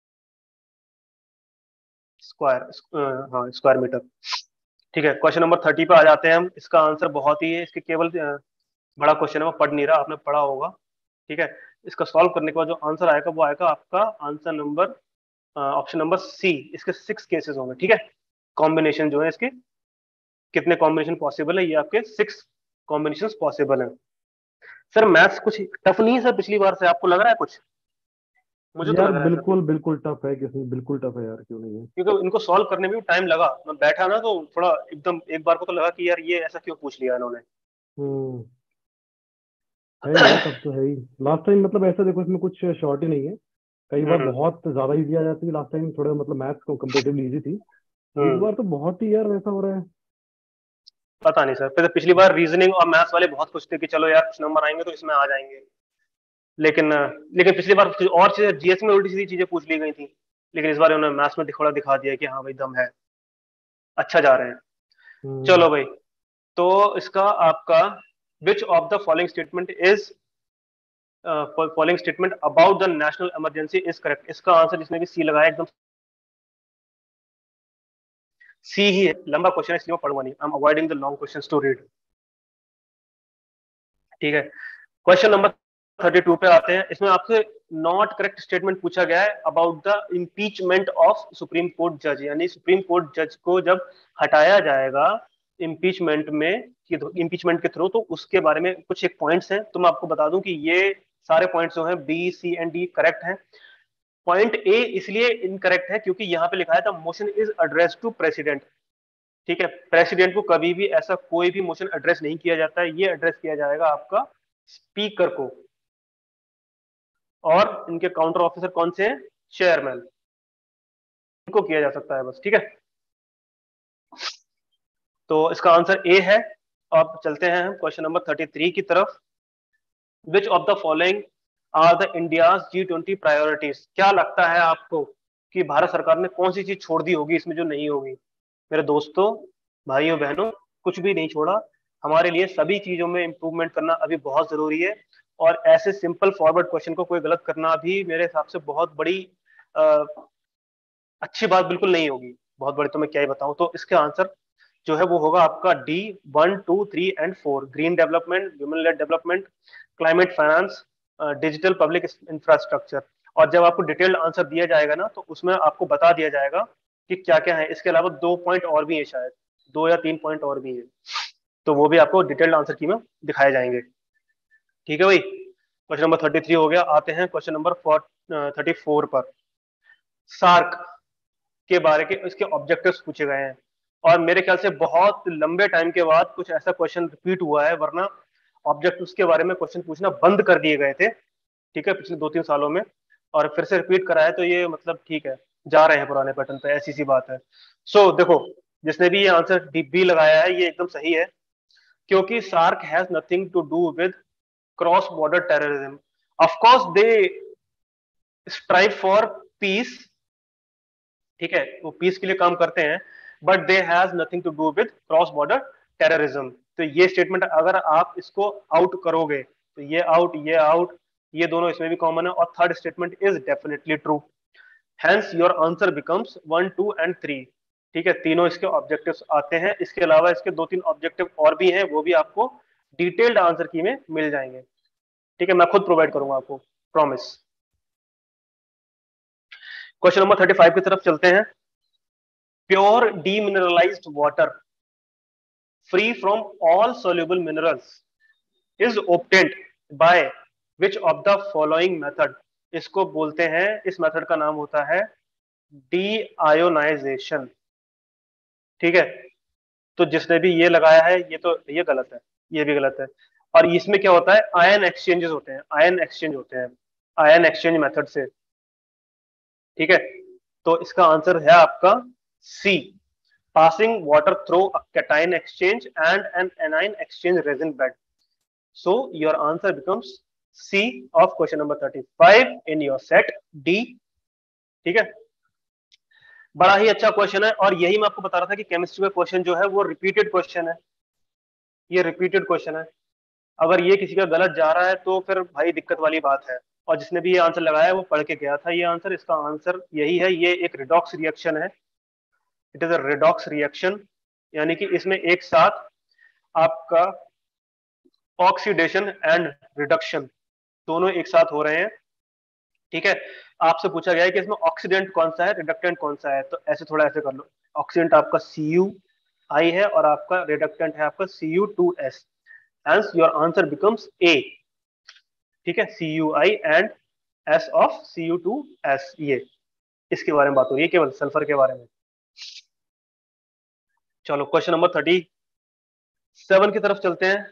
स्क्वायर, हाँ स्क्वायर मीटर। ठीक है, क्वेश्चन नंबर 30 पे आ जाते हैं हम। इसका आंसर बहुत ही है, इसके केवल बड़ा क्वेश्चन है, वो पढ़ नहीं रहा, आपने पढ़ा होगा। ठीक है, इसका सॉल्व करने के बाद जो आंसर आएगा वो आएगा आपका answer number option number C. इसके 6 केसेस होंगे। ठीक है, कॉम्बिनेशन जो है इसके कितने कॉम्बिनेशन पॉसिबल है, ये आपके 6 कॉम्बिनेशन पॉसिबल है। सर मैथ्स कुछ टफ नहीं है सर पिछली बार से, आपको लग रहा है कुछ? मुझे तो यार लग रहा है सर, बिल्कुल बिल्कुल टफ है, किसी बिल्कुल टफ है यार, क्यों नहीं है। क्योंकि इनको सॉल्व करने में भी टाइम लगा। मैं बैठा ना तो थोड़ा एकदम एक बार को तो लगा कि यार ये ऐसा क्यों पूछ लिया इन्होंने। हम्म। है यार, टफ तो है ही। लास्ट टाइम मतलब ऐसा देखो, इसमें कुछ शॉर्ट ही नहीं है। कई बार हम्म बहुत ज्यादा इजी आ जाती है, लास्ट टाइम थोड़ा मतलब मैथ्स को कंपेरेटिवली इजी थी। इस हम्म बार तो बहुत ही यार वैसा हो रहा है। पता नहीं सर, फिर तो पिछली बार रीजनिंग और मैथ्स वाले बहुत खुश थे कि चलो यार कुछ नंबर आएंगे तो इसमें आ जाएंगे, लेकिन पिछली बार कुछ और चीजें जीएस में उल्टी सीधी चीजें पूछ ली गई थी, लेकिन इस बार उन्होंने मैथ्स में थोड़ा दिखा दिया कि हाँ भाई दम है, अच्छा जा रहे हैं। हम्म। चलो भाई, तो इसका आपका which of the following statement is following statement about the national emergency is correct. इसका आंसर जिसने भी सी लगाया एकदम सी ही है। लंबा क्वेश्चन है इसलिए मैं पढ़ूंगा नहीं, I am avoiding the long questions to read. ठीक है, क्वेश्चन नंबर 32 पे आते हैं। इसमें आपसे नॉट करेक्ट स्टेटमेंट पूछा गया है about the impeachment of supreme court जज, यानी सुप्रीम कोर्ट जज को जब हटाया जाएगा इम्पीचमेंट में, इम्पीचमेंट के थ्रू, तो उसके बारे में कुछ एक पॉइंट्स हैं। तो मैं आपको बता दूं कि ये सारे पॉइंट्स जो हैं B C and D correct हैं। पॉइंट ए इसलिए इनकरेक्ट है क्योंकि यहाँ पे लिखा है the motion is address to president. ठीक है, प्रेसिडेंट को कभी भी ऐसा कोई भी मोशन एड्रेस नहीं किया जाता है, ये एड्रेस किया जाएगा आपका स्पीकर को, और इनके काउंटर ऑफिसर कौन से हैं? चेयरमैन, इनको किया जा सकता है बस। ठीक है, तो इसका आंसर ए है। अब चलते हैं हम क्वेश्चन नंबर 33 की तरफ। Which of the following are the India's G20 priorities. क्या लगता है आपको कि भारत सरकार ने कौन सी चीज छोड़ दी होगी इसमें जो नहीं होगी? मेरे दोस्तों, भाइयों बहनों, कुछ भी नहीं छोड़ा। हमारे लिए सभी चीजों में इंप्रूवमेंट करना अभी बहुत जरूरी है, और ऐसे सिंपल फॉरवर्ड क्वेश्चन को कोई गलत करना भी मेरे हिसाब से बहुत बड़ी अ, अच्छी बात बिल्कुल नहीं होगी। बहुत बड़ी तो मैं क्या ही बताऊं। तो इसका आंसर जो है वो होगा आपका D 1, 2, 3 and 4, green development, women led development, climate finance, digital public infrastructure. और जब आपको डिटेल्ड आंसर दिया जाएगा ना, तो उसमें आपको बता दिया जाएगा कि क्या क्या है। इसके अलावा 2 पॉइंट और भी है, शायद 2 या 3 पॉइंट और भी है, तो वो भी आपको डिटेल्ड आंसर की में दिखाए जाएंगे। ठीक है भाई, क्वेश्चन नंबर 33 हो गया। आते हैं क्वेश्चन नंबर 34 पर। सार्क के बारे के इसके ऑब्जेक्टिव्स पूछे गए हैं, और मेरे ख्याल से बहुत लंबे टाइम के बाद कुछ ऐसा क्वेश्चन रिपीट हुआ है, वरना ऑब्जेक्टिव्स के बारे में क्वेश्चन पूछना बंद कर दिए गए थे। ठीक है, पिछले 2-3 सालों में, और फिर से रिपीट करा है, तो ये मतलब ठीक है, जा रहे हैं पुराने पैटर्न पे, ऐसी सी बात है। सो देखो, जिसने भी ये आंसर डी बी लगाया है ये एकदम सही है, क्योंकि SAARC has nothing to do with cross border terrorism. Of course they strive for peace, ठीक है, वो पीस के लिए काम करते हैं, but they has nothing to do with cross border terrorism. तो ये स्टेटमेंट अगर आप इसको आउट करोगे तो ये आउट, ये दोनों इसमें भी कॉमन है, और third statement is definitely true. Hence your answer becomes 1, 2 and 3। ठीक है, तीनों इसके ऑब्जेक्टिव्स आते हैं। इसके अलावा इसके 2-3 ऑब्जेक्टिव और भी हैं, वो भी आपको डिटेल्ड आंसर की में मिल जाएंगे। ठीक है, मैं खुद प्रोवाइड करूंगा आपको, प्रॉमिस। क्वेश्चन नंबर 35 की तरफ चलते हैं। Pure demineralised water free from all soluble minerals is obtained by which of the following method? इसको बोलते हैं, इस मेथड का नाम होता है डीआयोनाइजेशन। ठीक है, तो जिसने भी ये लगाया है ये तो ये गलत है, ये भी गलत है। और इसमें क्या होता है, आयन एक्सचेंजेस होते हैं, आयन एक्सचेंज होते हैं आयन एक्सचेंज मेथड से। ठीक है, तो इसका आंसर है आपका C, passing water through a cation exchange and an anion exchange resin bed. So your answer becomes C of question number 35 in your set D. ठीक है, बड़ा ही अच्छा क्वेश्चन है, और यही मैं आपको बता रहा था कि केमिस्ट्री का क्वेश्चन जो है वो रिपीटेड क्वेश्चन है, ये रिपीटेड क्वेश्चन है। अगर ये किसी का गलत जा रहा है तो फिर भाई दिक्कत वाली बात है। और जिसने भी ये आंसर लगाया है वो पढ़ के गया था ये आंसर, इसका आंसर यही है। ये एक रिडॉक्स रिएक्शन है, it is a redox reaction, यानी कि इसमें एक साथ आपका ऑक्सीडेशन एंड रिडक्शन दोनों एक साथ हो रहे हैं। ठीक है, आपसे पूछा गया है कि इसमें ऑक्सीडेंट कौन सा है, रिडक्टेंट कौन सा है, तो ऐसे थोड़ा ऐसे कर लो। ऑक्सीडेंट आपका CuI है और आपका रिडक्टेंट है आपका Cu2S। Hence your answer becomes A. ठीक है, CuI and S of Cu2S, ये इसके बारे में बात हो रही है, केवल सल्फर के बारे में। चलो क्वेश्चन नंबर 37 की तरफ चलते हैं।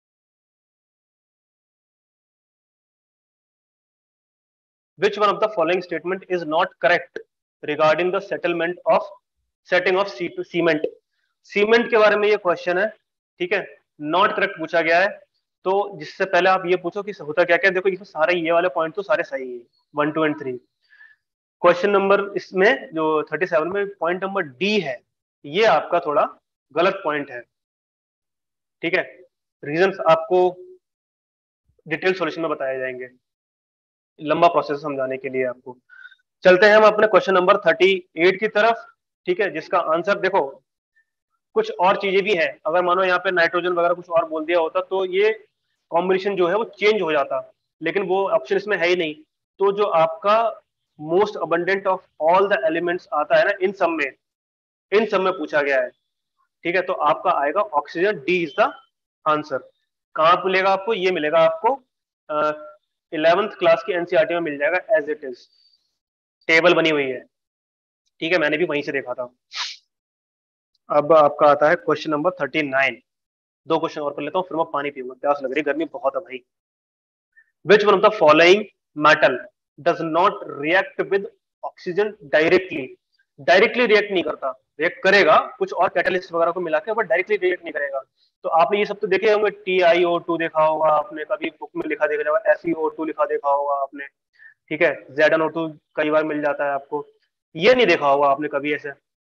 Which one of the following statement is not correct regarding the setting of cement? Cement के बारे में ये क्वेश्चन है। ठीक है, नॉट करेक्ट पूछा गया है, तो जिससे पहले आप ये पूछो कि होता क्या क्या। देखो इसमें सारे ये वाले पॉइंट तो सारे सही है, 1, 2 एंड 3। क्वेश्चन नंबर इसमें जो 37 में पॉइंट नंबर डी है, ये आपका थोड़ा गलत पॉइंट है। ठीक है, रीजंस आपको डिटेल सॉल्यूशन में बताए जाएंगे, लंबा प्रोसेस समझाने के लिए आपको। चलते हैं हम अपने क्वेश्चन नंबर 38 की तरफ। ठीक है, जिसका आंसर देखो कुछ और चीजें भी हैं। अगर मानो यहाँ पे नाइट्रोजन वगैरह कुछ और बोल दिया होता तो ये कॉम्बिनेशन जो है वो चेंज हो जाता, लेकिन वो ऑप्शन इसमें है ही नहीं। तो जो आपका most abundant of all the elements आता है ना, इन सब में पूछा गया है। ठीक है, तो आपका आएगा oxygen, D is the answer. कहाँ मिलेगा आपको, ये मिलेगा आपको 11th क्लास की एनसीईआरटी में मिल जाएगा, एज इट इज टेबल बनी हुई है। ठीक है, मैंने भी वहीं से देखा था। अब आपका आता है क्वेश्चन नंबर 39। दो क्वेश्चन और कर लेता हूँ, फिर मैं पानी पीऊंगा, प्यास लग रही, गर्मी बहुत है भाई। Which one of the following metal does not react with oxygen directly? Directly react नहीं करता, रिएक्ट करेगा कुछ और कैटलिस्ट वगैरह को मिलाकर, बट डायरेक्टली रिएक्ट नहीं करेगा। तो आपने ये सब तो देखे होंगे, TiO2 देखा होगा आपने, कभी बुक में लिखा देखा होगा, FeO2 लिखा देखा होगा आपने। ठीक है, ZnO2 कई बार मिल जाता है आपको, ये नहीं देखा होगा आपने कभी ऐसे।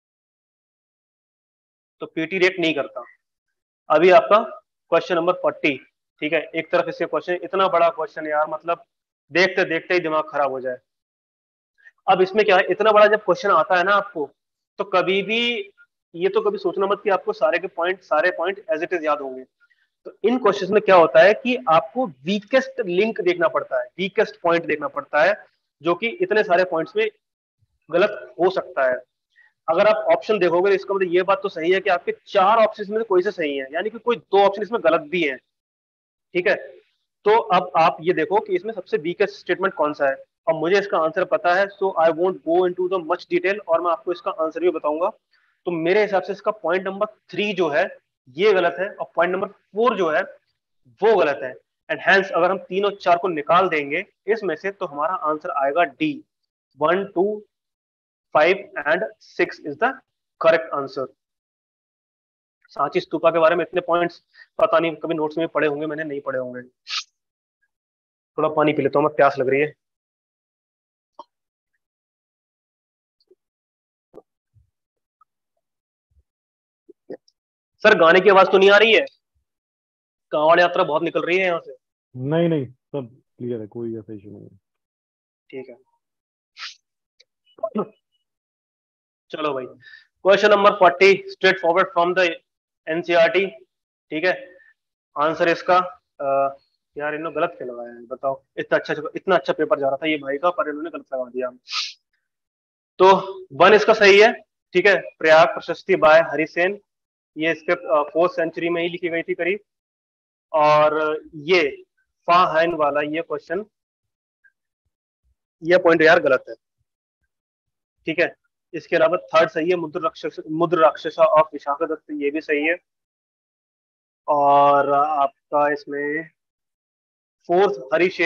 तो पीटी रिएक्ट नहीं करता। अभी आपका क्वेश्चन नंबर 40। ठीक है, एक तरफ इसके क्वेश्चन, इतना बड़ा क्वेश्चन यार, मतलब देखते देखते ही दिमाग खराब हो जाए। अब इसमें क्या है, इतना बड़ा जब क्वेश्चन आता है ना आपको, तो कभी भी ये तो कभी सोचना मत कि आपको सारे पॉइंट एज इट इज याद होंगे। तो इन क्वेश्चंस में क्या होता है कि आपको वीकेस्ट लिंक देखना पड़ता है, वीकेस्ट पॉइंट देखना पड़ता है, जो कि इतने सारे पॉइंट्स में गलत हो सकता है। अगर आप ऑप्शन देखोगे तो इसका मतलब ये बात तो सही है कि आपके 4 ऑप्शन में से कोई से सही है, यानी कि कोई 2 ऑप्शन इसमें गलत भी है। ठीक है, तो अब आप ये देखो कि इसमें सबसे वीकेस्ट स्टेटमेंट कौन सा है, और मुझे इसका आंसर पता है, so I won't go into the much detail, और मैं आपको इसका आंसर भी बताऊंगा। तो मेरे हिसाब से इसका पॉइंट नंबर 3 जो है ये गलत है, और पॉइंट नंबर 4 जो है वो गलत है। एंड हेंस अगर हम 3 और 4 को निकाल देंगे इसमें से, तो हमारा आंसर आएगा D, 1, 2, 5 and 6 is the correct answer. Sanchi Stupa के बारे में इतने पॉइंट्स पता नहीं, कभी नोट्स में पढ़े होंगे, मैंने नहीं पढ़े होंगे। थोड़ा पानी पी लेता हूँ, मैं प्यास लग रही है। सर गाने की आवाज तो नहीं आ रही है? कांवड़ यात्रा बहुत निकल रही है यहाँ से। नहीं नहीं, सब क्लियर है, कोई ऐसा इशू नहीं है। ठीक है, चलो भाई। Question number 40, straightforward from the NCERT. ठीक है, आंसर इसका यार इन्होंने गलत क्यों लगाया है बताओ? इतना अच्छा पेपर जा रहा था ये भाई का, पर इन्होंने गलत लगा दिया। तो वन इसका सही है। ठीक है, प्रयाग प्रशस्ति बाय हरिसेन, ये स्क्रिप्ट 4th सेंचुरी में ही लिखी गई थी करीब। और ये फा हैन वाला ये क्वेश्चन, ये पॉइंट यार गलत है। ठीक है, इसके अलावा थर्ड सही है, मुद्र राक्षसा ऑफ विशाखादत्त, ये भी सही है। और आपका इसमें फोर्थ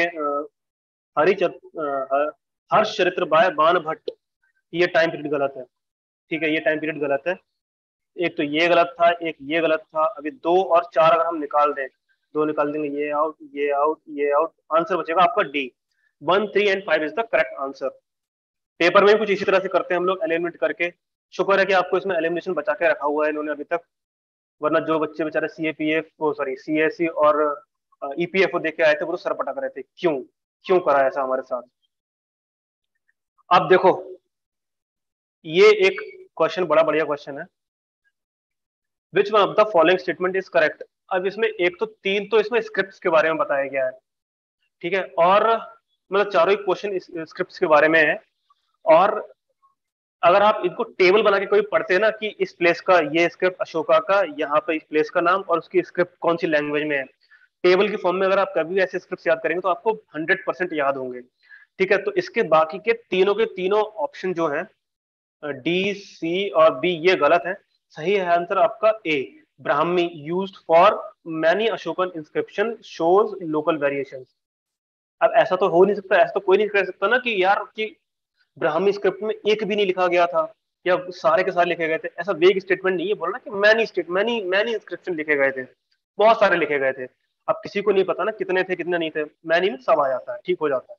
हर्ष चरित्र बाय बाण भट्ट, ये टाइम पीरियड गलत है। ठीक है, ये टाइम पीरियड गलत है। एक तो ये गलत था, एक ये गलत था। अभी 2 और 4 अगर हम निकाल दें, 2 निकाल देंगे, ये आउट ये आउट ये आउट, आंसर बचेगा आपका D. 1, 3 and 5 is the correct answer. Paper में भी कुछ इसी तरह से करते हैं हम लोग, एलिमिनेट करके। शुक्र है कि आपको इसमें एलिमिनेशन बचा के रखा हुआ है इन्होंने अभी तक, वरना जो बच्चे बेचारे सीएससी और ईपीएफओ देख के आए थे वो तो सर पटक रहे थे, क्यों क्यों करा ऐसा हमारे साथ। अब देखो, ये एक क्वेश्चन बड़ा बढ़िया क्वेश्चन है। Which one of the following statement is correct. अब इसमें एक तो 3 तो इसमें स्क्रिप्ट्स के बारे में बताया गया है। ठीक है, और मतलब चारों ही क्वेश्चन स्क्रिप्ट्स के बारे में है। और अगर आप इनको टेबल बना के कोई पढ़ते हैं ना कि इस प्लेस का ये स्क्रिप्ट अशोका का, यहाँ पे इस प्लेस का नाम और उसकी स्क्रिप्ट कौन सी लैंग्वेज में है, टेबल की फॉर्म में अगर आप कभी भी ऐसे स्क्रिप्ट याद करेंगे तो आपको 100% याद होंगे। ठीक है, तो इसके बाकी के तीनों ऑप्शन जो है डी, सी और बी, ये गलत है। सही है आंसर आपका A, Brahmi, used for many Ashokan inscription shows local variations. अब ऐसा तो हो नहीं सकता, ऐसा तो कोई नहीं कर सकता ना कि यार कि ब्राह्मी स्क्रिप्ट में एक भी नहीं लिखा गया था या सारे के सारे लिखे गए थे। ऐसा वेग स्टेटमेंट नहीं है बोलना कि मैनी मैनी इंस्क्रिप्शन लिखे गए थे, बहुत सारे लिखे गए थे। अब किसी को नहीं पता ना कितने थे कितने नहीं थे, मैनी में सब आ जाता है, ठीक हो जाता है।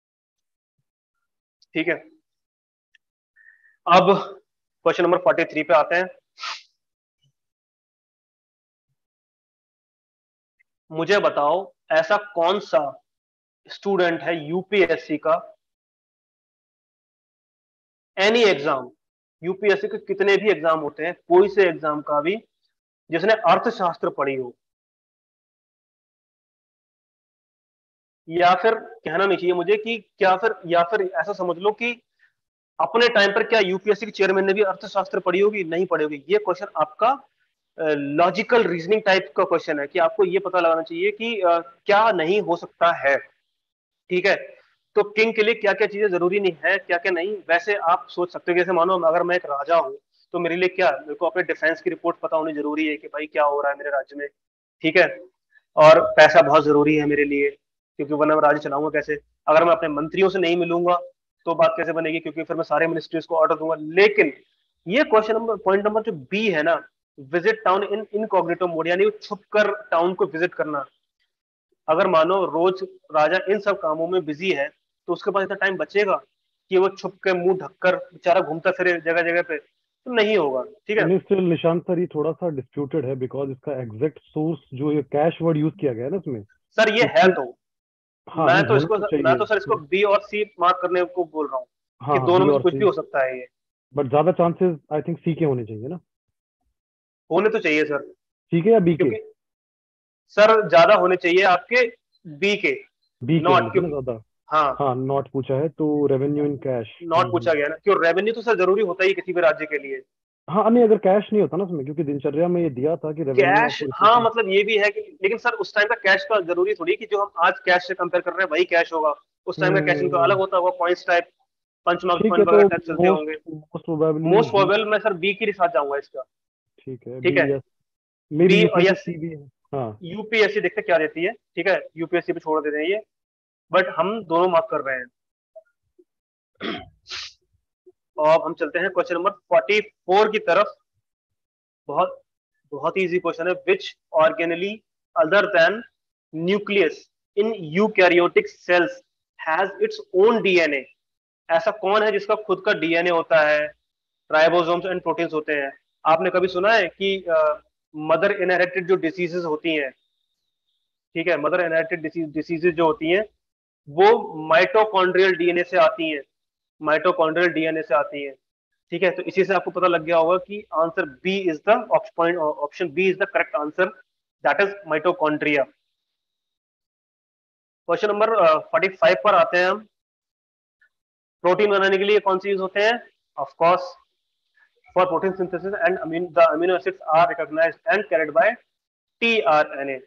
ठीक है, अब क्वेश्चन नंबर 43 पे आते हैं। मुझे बताओ ऐसा कौन सा स्टूडेंट है यूपीएससी का, एनी एग्जाम, यूपीएससी के कितने भी एग्जाम होते हैं, कोई से एग्जाम का भी, जिसने अर्थशास्त्र पढ़ी हो। या फिर कहना नहीं चाहिए मुझे कि क्या, फिर या फिर ऐसा समझ लो कि अपने टाइम पर क्या यूपीएससी के चेयरमैन ने भी अर्थशास्त्र पढ़ी होगी? नहीं पढ़ी होगी। ये क्वेश्चन आपका लॉजिकल रीजनिंग टाइप का क्वेश्चन है कि आपको ये पता लगाना चाहिए कि क्या नहीं हो सकता है। ठीक है, तो किंग के लिए क्या क्या चीजें जरूरी नहीं है, क्या क्या नहीं, वैसे आप सोच सकते हो। जैसे मानो अगर मैं एक राजा हूं तो मेरे लिए क्या, मेरे को अपने डिफेंस की रिपोर्ट पता होनी जरूरी है कि भाई क्या हो रहा है मेरे राज्य में। ठीक है, और पैसा बहुत जरूरी है मेरे लिए, क्योंकि वरना मैं राज्य चलाऊंगा कैसे? अगर मैं अपने मंत्रियों से नहीं मिलूंगा तो बात कैसे बनेगी, क्योंकि फिर मैं सारे मिनिस्ट्रीज को ऑर्डर दूंगा। लेकिन ये क्वेश्चन नंबर, पॉइंट नंबर जो बी है ना, visit town in incognito mode, यानी छुप कर टाउन को विजिट करना। अगर मानो रोज राजा इन सब कामों में बिजी है तो उसके पास इतना टाइम बचेगा कि वो छुप के मुंह ढककर बेचारा घूमता फिरे जगह जगह पे? तो नहीं होगा। ठीक है, नहीं स्टिल निशांत सर, ये थोड़ा सा डिस्प्यूटेड है बिकॉज इसका एग्जैक्ट सोर्स जो ये कैश वर्ड यूज किया गया है ना इसमें, सर ये है उससे। तो, हाँ नहीं, होना तो मैं चाहिए। तो सर इसको बी और सी मार्क करने को बोल रहा हूँ हाँ कि हाँ, दोनों बी में से और कुछ भी सी, हो सकता है ये। बट ज्यादा चांसेस आई थिंक सी के होने चाहिए ना। होने तो चाहिए सर, सी के या बी के? क्योंकि सर ज्यादा होने चाहिए आपके बी के, बी के होने नॉट, चाहिए क्योंकि ना ज्यादा। हाँ हाँ, नॉट पूछा है तो रेवेन्यू इन कैश। नॉट पूछा गया ना, क्यों? रेवेन्यू तो सर जरूरी होता ही है किसी भी राज्य के लिए। हाँ नहीं, अगर कैश नहीं होता ना उसमें, क्योंकि दिनचर्या में ये दिया था कि रेवेन्यू कैश, आपको हाँ रिसीव। मतलब ये भी है कि, लेकिन सर उस टाइम का कैश का जरूरी थोड़ी कि जो हम आज कैश से कंपेयर कर रहे हैं वही कैश होगा। उस टाइम का कैशिंग तो अलग हम्म। होता होगा, पॉइंट्स टाइप, पंचमार्क ठीक है, फंड तो वगैरह टाइप चलते मोस्ट होंगे। Most probably most B. Probable मैं सर बी के साथ जाऊंगा इसका। ठीक है, ठीक बी है, या मे बी बी और यूपीएससी यस, सी भी है। हाँ। यूपीएससी देखते क्या देती है। ठीक है, यूपीएससी पे छोड़ देते हैं ये, बट हम दोनों मार्क कर रहे हैं। और अब हम चलते हैं क्वेश्चन नंबर 44 की तरफ। बहुत बहुत ही इजी क्वेश्चन है। Which organelle other than nucleus in eukaryotic cells has its own DNA? ऐसा कौन है जिसका खुद का डीएनए होता है, राइबोसोम्स एंड प्रोटीन्स होते हैं? आपने कभी सुना है कि मदर इनहेरिटेड जो डिसीजेस होती हैं, ठीक है, मदर इनहेरिटेड डिसीजेस जो होती हैं वो माइटोकॉन्ड्रियल डीएनए से आती हैं, माइटोकॉन्ड्रियल डीएनए से आती हैं। ठीक है, तो इसी से आपको पता लग गया होगा कि answer B is the option B is the correct answer, that is mitochondria. Question number 45 पर आते हैं हम। प्रोटीन बनाने के लिए कौन से यूज होते हैं? Of course for protein synthesis and the amino acids are recognised and carried by tRNA.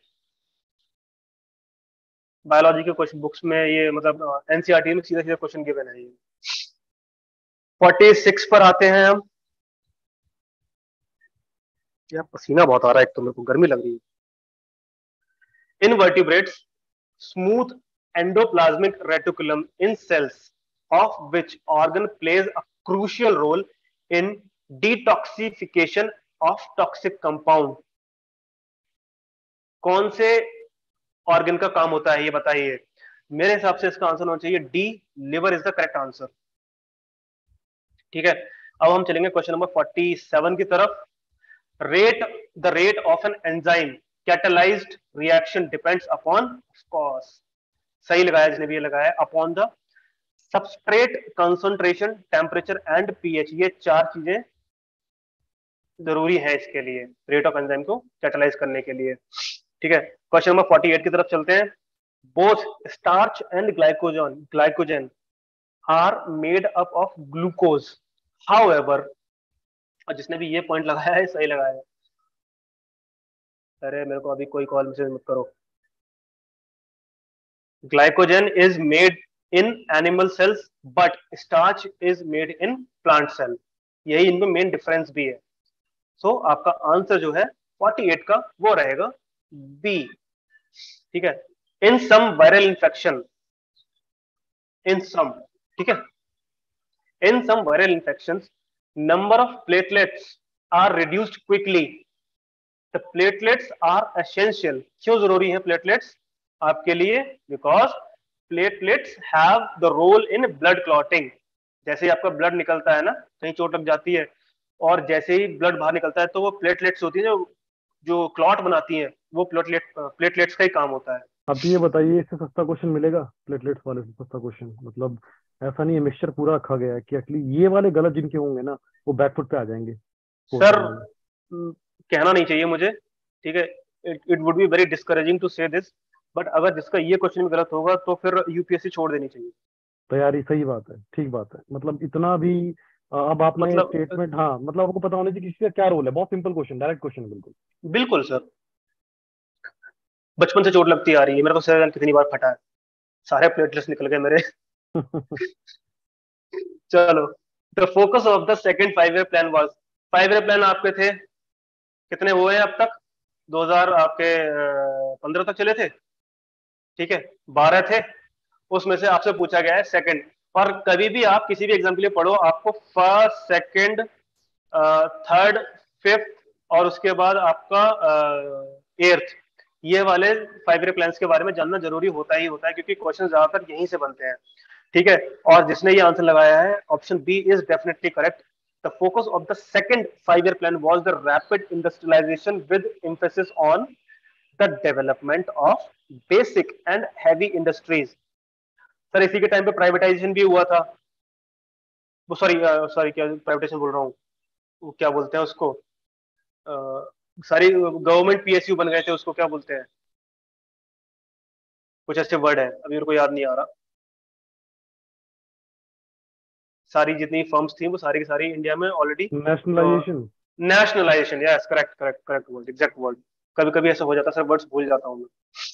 Biology के क्वेश्चन बुक्स में ये मतलब एनसीईआरटी में सीधा सीधा क्वेश्चन गिवन है ये। 46 पर आते हैं हम। यार पसीना बहुत आ रहा है, एक तो मेरे को गर्मी लग रही है। Invertebrates, smooth endoplasmic reticulum in cells of which organ plays a crucial role in detoxification of toxic compound? कौन से ऑर्गन का काम होता है ये बताइए। मेरे हिसाब से इसका आंसर होना चाहिए D, liver is the correct answer. ठीक है, अब हम चलेंगे क्वेश्चन नंबर 47 की तरफ। The rate of an enzyme catalyzed reaction depends upon, of course, सही लगाया जिसने भी ये लगाया, upon the substrate concentration, temperature and pH। ये चार चीजें जरूरी है इसके लिए, रेट ऑफ एंजाइम को कैटलाइज करने के लिए। ठीक है, क्वेश्चन नंबर 48 की तरफ चलते हैं। Both starch and glycogen are made up of glucose, however, और जिसने भी ये पॉइंट लगाया है सही लगाया है। अरे मेरे को अभी कोई कॉल मैसेज मत करो। Glycogen is made in animal cells but starch is made in plant cell, यही इनमें मेन डिफरेंस भी है। सो आपका आंसर जो है 48 का वो रहेगा बी। ठीक है, in some viral infection, in some, ठीक है, in some viral infections number of platelets are reduced quickly. The platelets are essential. क्यों जरूरी है प्लेटलेट्स आपके लिए? Because platelets have the role in blood clotting. जैसे ही आपका ब्लड निकलता है ना, कहीं चोट लग जाती है और जैसे ही ब्लड बाहर निकलता है तो वो प्लेटलेट्स होती है जो क्लॉट बनाती हैं, वो प्लेटलेट्स का ही काम होता है। अब ये बताइए, इससे सस्ता क्वेश्चन मिलेगा प्लेटलेट्स वाले से सस्ता क्वेश्चन? मतलब ऐसा नहीं है मिक्सचर पूरा रखा गया है कि एक्चुअली ये वाले गलत जिनके होंगे ना वो बैकफुट पे आ जाएंगे सर क्वेश्चन में। कहना नहीं चाहिए मुझे, ठीक है, it would be very discouraging to say this, but अगर जिसका ये क्वेश्चन भी गलत होगा तो फिर यूपीएससी छोड़ देनी चाहिए। तैयारी सही बात है, ठीक बात है। मतलब इतना भी अब आपने मतलब स्टेटमेंट, हाँ मतलब आपको पता होना चाहिए किसी का क्या रोल है। बहुत सिंपल क्वेश्चन, डायरेक्ट क्वेश्चन है बिल्कुल। बिल्कुल सर, बचपन से चोट लगती आ रही है, मेरे को शरीर कितनी बार फटा है, सारे प्लेटलेट्स निकल गए मेरे। चलो, the focus of the second 5 year plan was, 5 year plan आपके थे कितने हुए हैं अब तक? 2000 आपके 15 तक चले थे, ठीक है, 12 थे, उसमें से आपसे पूछा गया है सेकंड। और कभी भी आप किसी भी एग्जाम के लिए पढ़ो, आपको फर्स्ट, सेकंड, थर्ड, फिफ्थ और उसके बाद आपका एर्थ, ये वाले 5 ईयर प्लान्स के बारे में जानना जरूरी होता ही होता है, क्योंकि क्वेश्चन ज्यादातर यहीं से बनते हैं। ठीक है, और जिसने ये आंसर लगाया है option B is definitely correct. The focus of the second 5 year plan was the rapid industrialization with emphasis on the development of basic and heavy industries। Sir इसी के टाइम पे प्राइवेटाइजेशन भी हुआ था, वो सॉरी सॉरी क्या privatisation बोल रहा हूँ, वो क्या बोलते हैं उसको, सारी गवर्नमेंट पीएसयू बन गए थे, उसको क्या बोलते हैं, कुछ ऐसे वर्ड है अभी मेरे को याद नहीं आ रहा। सारी जितनी फर्म्स थी वो सारी की सारी इंडिया में already nationalisation. Nationalisation, yes correct correct correct word, exact word. कभी कभी ऐसा हो जाता है सर, वर्ड्स भूल जाता हूँ मैं,